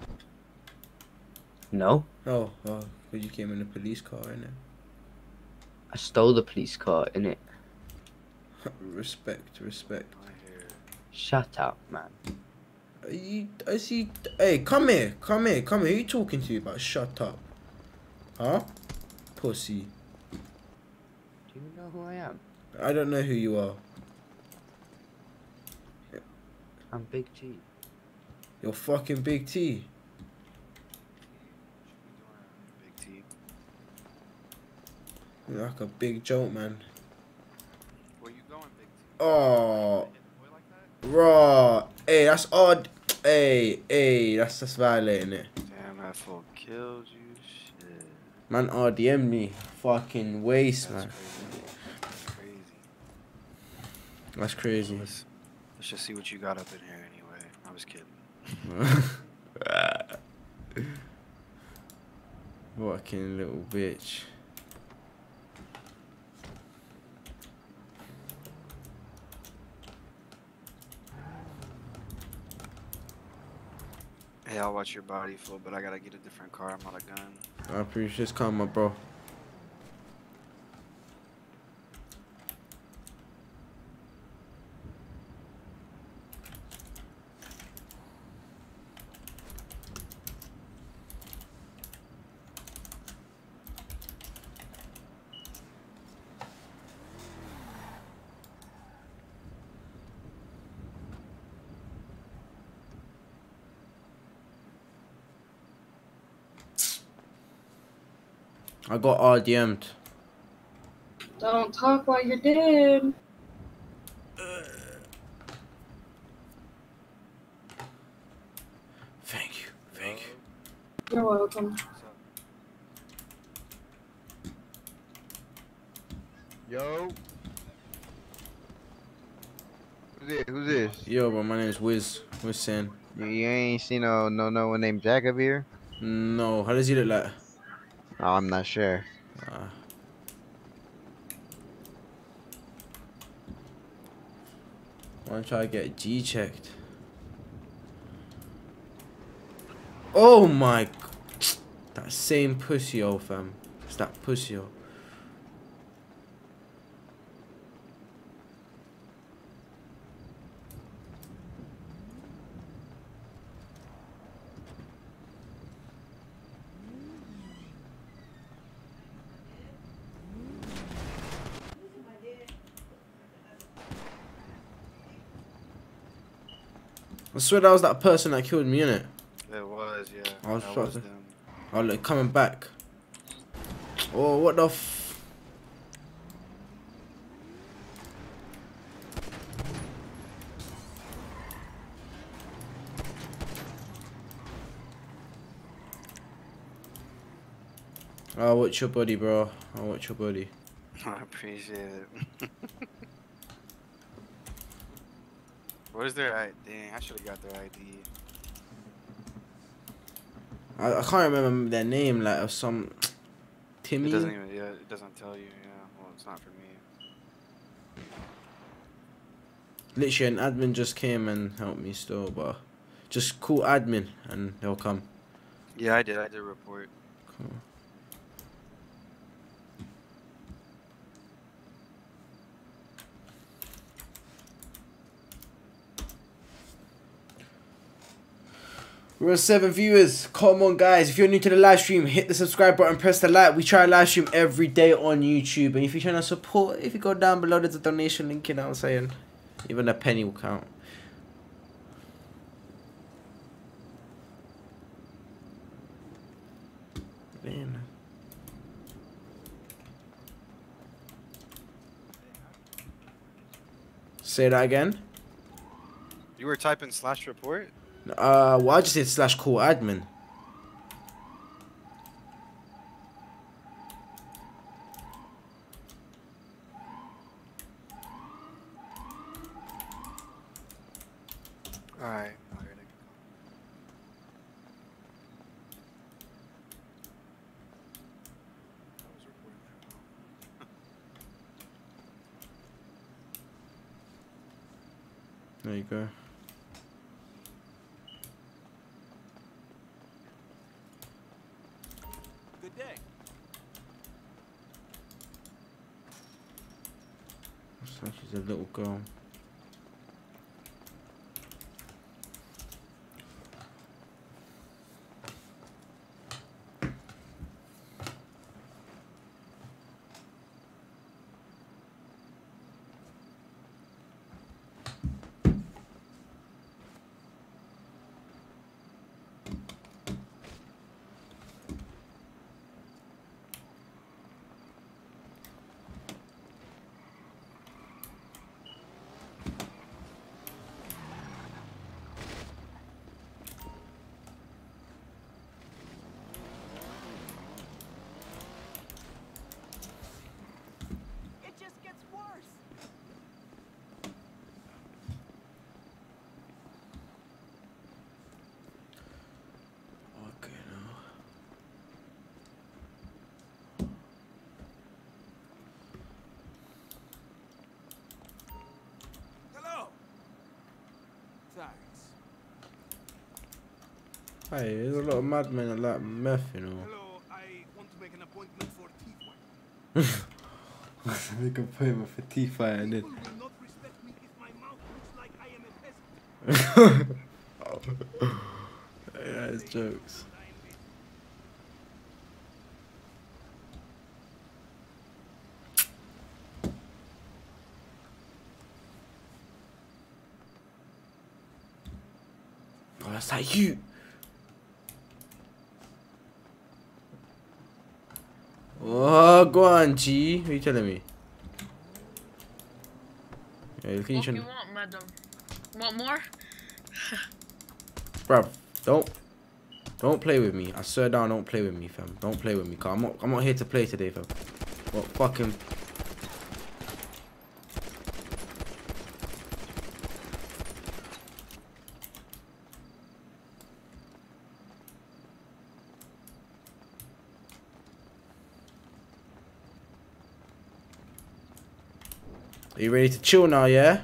No. Oh, because you came in a police car, innit? I stole the police car, innit? Respect. Shut up, man. I see. Hey, come here. Who you talking to about? Shut up. Huh? Pussy. Do you know who I am? I don't know who you are. I'm Big T. You're fucking Big T. You're like a big joke, man. Where you going, Big T? Oh. Raw. Hey, that's odd. Hey, that's violating it. Damn, that fool killed you. Shit. Man RDM me. Fucking waste, man. That's crazy. Let's just see what you got up in here anyway. I was kidding. Fucking little bitch. Hey, I'll watch your body flow, but I gotta get a different car. I'm out of gun. I appreciate this karma, bro. I got RDM'd. Don't talk while you're dead. Thank you. You're welcome. Yo. Who's this? Yo, bro, my name is Wiz. Sen. You ain't seen no one named Jack up here? No. How does he look like? Oh, I'm not sure. I want to try to get G checked. Oh my. That same pussy, oh fam. It's that pussy, oh. I swear that was that person that killed me, innit? It was, yeah. I was that trying was to. them. Oh, look, coming back. Oh, what the f. I'll watch your body, bro. I'll watch your body. I appreciate it. Where's their ID? Dang, I should have got their ID. I can't remember their name, like, of some Timmy. It doesn't even, yeah, it doesn't tell you, yeah. Well, it's not for me. Literally, an admin just came and helped me still, but just call admin and they'll come. Yeah, I did a report. Cool. We're on 7 viewers. Come on, guys. If you're new to the live stream, hit the subscribe button, press the like. We try and live stream every day on YouTube. And if you're trying to support, if you go down below, there's a donation link, you know what I'm saying? Even a penny will count. Man. Say that again. You were typing /report? Well, I just said /call admin. Alright. There you go. Good day. Looks like she's a little girl. Hey, there's a lot of madmen that like meth, you know. Hello, I want to make an appointment for teeth white. Make an appointment for teeth fight and then. People will not respect me if my mouth looks like I am a peasant. Yeah, it's jokes. Oh, that's like you. Oh, go on, G. What are you telling me? Yeah, What do you want, madam? Want more? Bruv, don't play with me. I swear down, don't play with me, fam. Don't play with me, cause I'm not here to play today, fam. What fucking... Are you ready to chill now, yeah?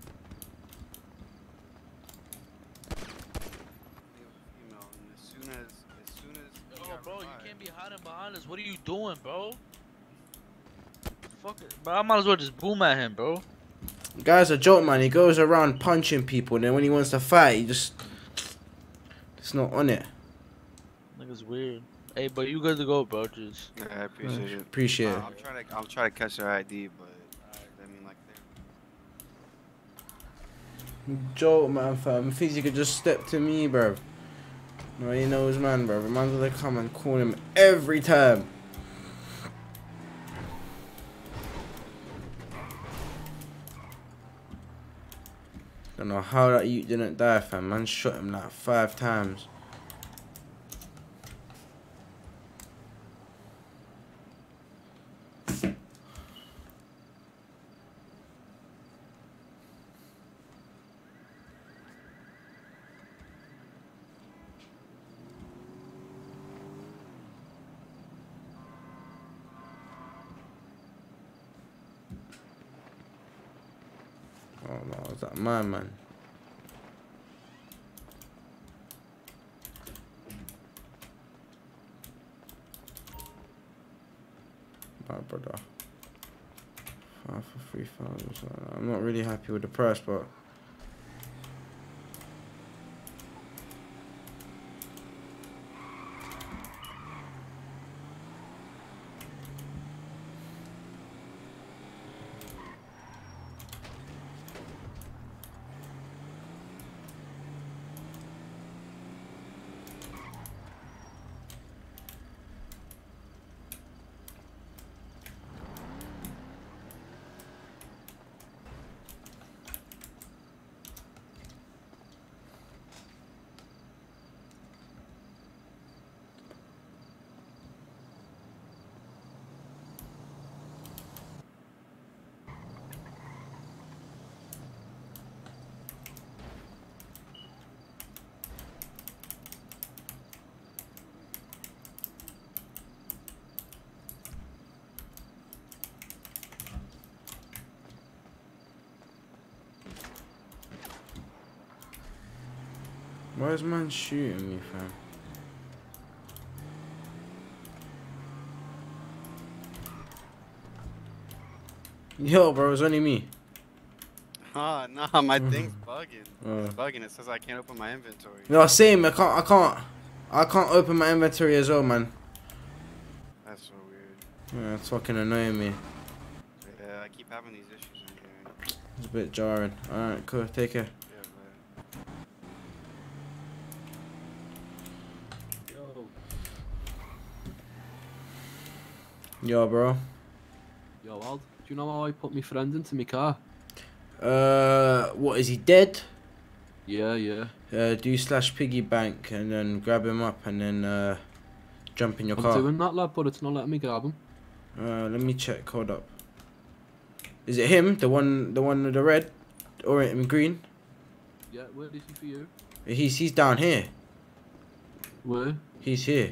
Yo, bro, you can't be hiding behind us. What are you doing, bro? Fuck it. Bro, I might as well just boom at him, bro. The guy's a joke, man. He goes around punching people, and then when he wants to fight, he just... It's not on it. Nigga's weird. Hey, but you good to go, bro. Just... Yeah, I appreciate it. Appreciate it. I'll try to catch their ID, but I mean, like, Joke, man, fam. Thinks he could just step to me, bro. No, he knows, man, bro. Man's gonna come and call him every time. Don't know how that youth didn't die, fam. Man shot him like 5 times. no, is that my man? My brother. 5 for 3,000. So I'm not really happy with the price, but. Why is man shooting me, fam? Yo, bro, it's only me. Oh, no, my thing's bugging. It's bugging. It says I can't open my inventory. No, same. I can't open my inventory as well, man. That's so weird. Yeah, it's fucking annoying me. Yeah, I keep having these issues in here. It's a bit jarring. Alright, cool. Take care. Yo, bro. Yo, Al, do you know how I put my friend into my car? What, is he dead? Yeah, yeah. Do / piggy bank and then grab him up and then jump in your car. I'm doing that, lad, but it's not letting me grab him. Let me check. Hold up. Is it him? The one with the red, orange and green? Yeah, where is he for you? He's down here. Where? He's here.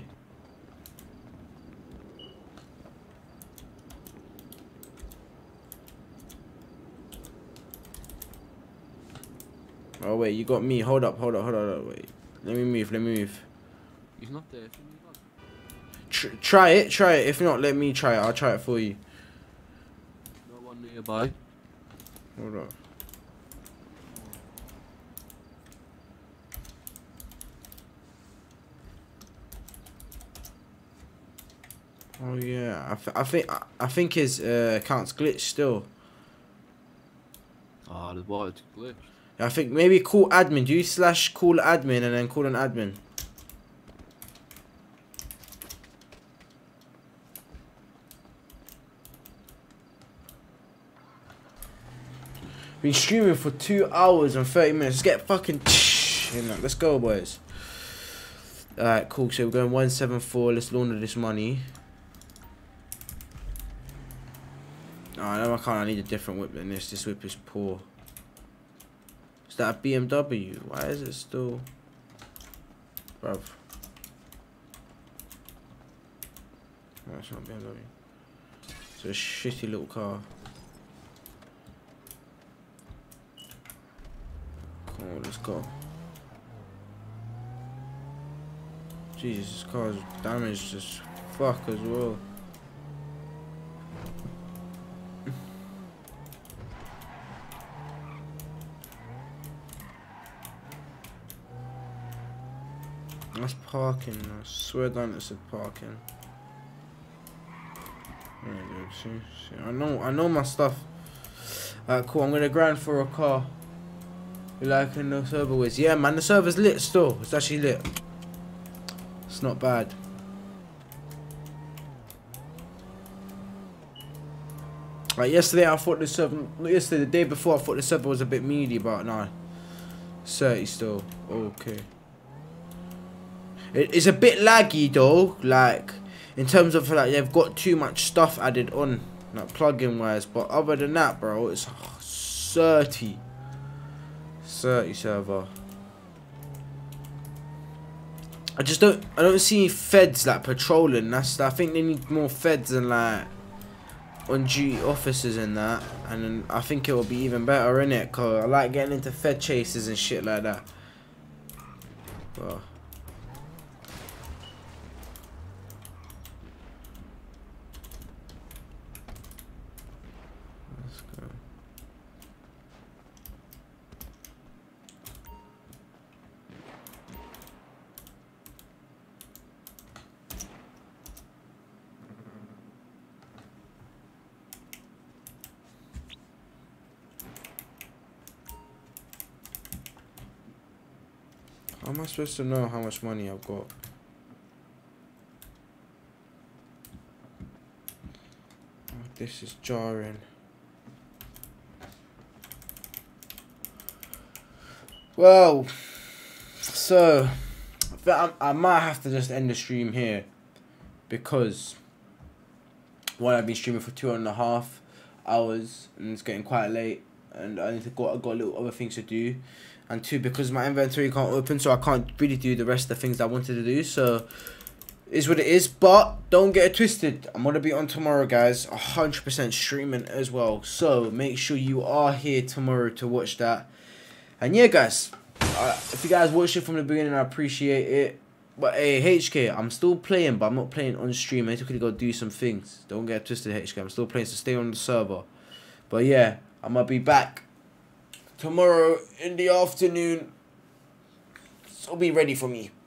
Oh wait, you got me. Hold up. Wait. Let me move. He's not there for me, lad. Try it. If not, let me try it. I'll try it for you. No one nearby. Hold up. Oh yeah, I think his account's glitched still. Oh, the what? It's glitched. I think maybe call admin. Do you / call admin and then call an admin? Been streaming for 2 hours and 30 minutes. Let's get fucking let's go, boys. Alright, cool. So we're going 174. Let's launder this money. Oh, no, I can't. I need a different whip than this. This whip is poor. Is that a BMW? Why is it still... Bruv. No, it's not a BMW. It's a shitty little car. Come on, let's go. Jesus, this car's damaged as fuck as well. That's parking. I swear down it said parking. Yeah, dude, see, I know my stuff. Alright, cool. I'm gonna grind for a car. You liking the server whiz? Yeah, man, the server's lit still. It's actually lit. It's not bad. Like yesterday, I thought the server. Not yesterday, the day before, I thought the server was a bit meaty, but nah. 30 still. Okay. It's a bit laggy though, like in terms of like they've got too much stuff added on, like plugin wise. But other than that, bro, it's 30 server. I don't see feds like patrolling. I think they need more feds and like on duty officers and that, and then I think it will be even better, innit? Cause I like getting into Fed chases and shit like that. But let's go. How am I supposed to know how much money I've got? Oh, this is jarring. Well, so I might have to just end the stream here because one, I've been streaming for 2.5 hours and it's getting quite late, and I got a little other things to do. And 2, because my inventory can't open, so I can't really do the rest of the things I wanted to do. So, is what it is. But don't get it twisted. I'm gonna be on tomorrow, guys. 100% streaming as well. So make sure you are here tomorrow to watch that. And yeah, guys, if you guys watched it from the beginning, I appreciate it. But hey, HK, I'm still playing, but I'm not playing on stream. I need to go do some things. Don't get it twisted, HK. I'm still playing, so stay on the server. But yeah, I'm gonna be back tomorrow in the afternoon, so be ready for me.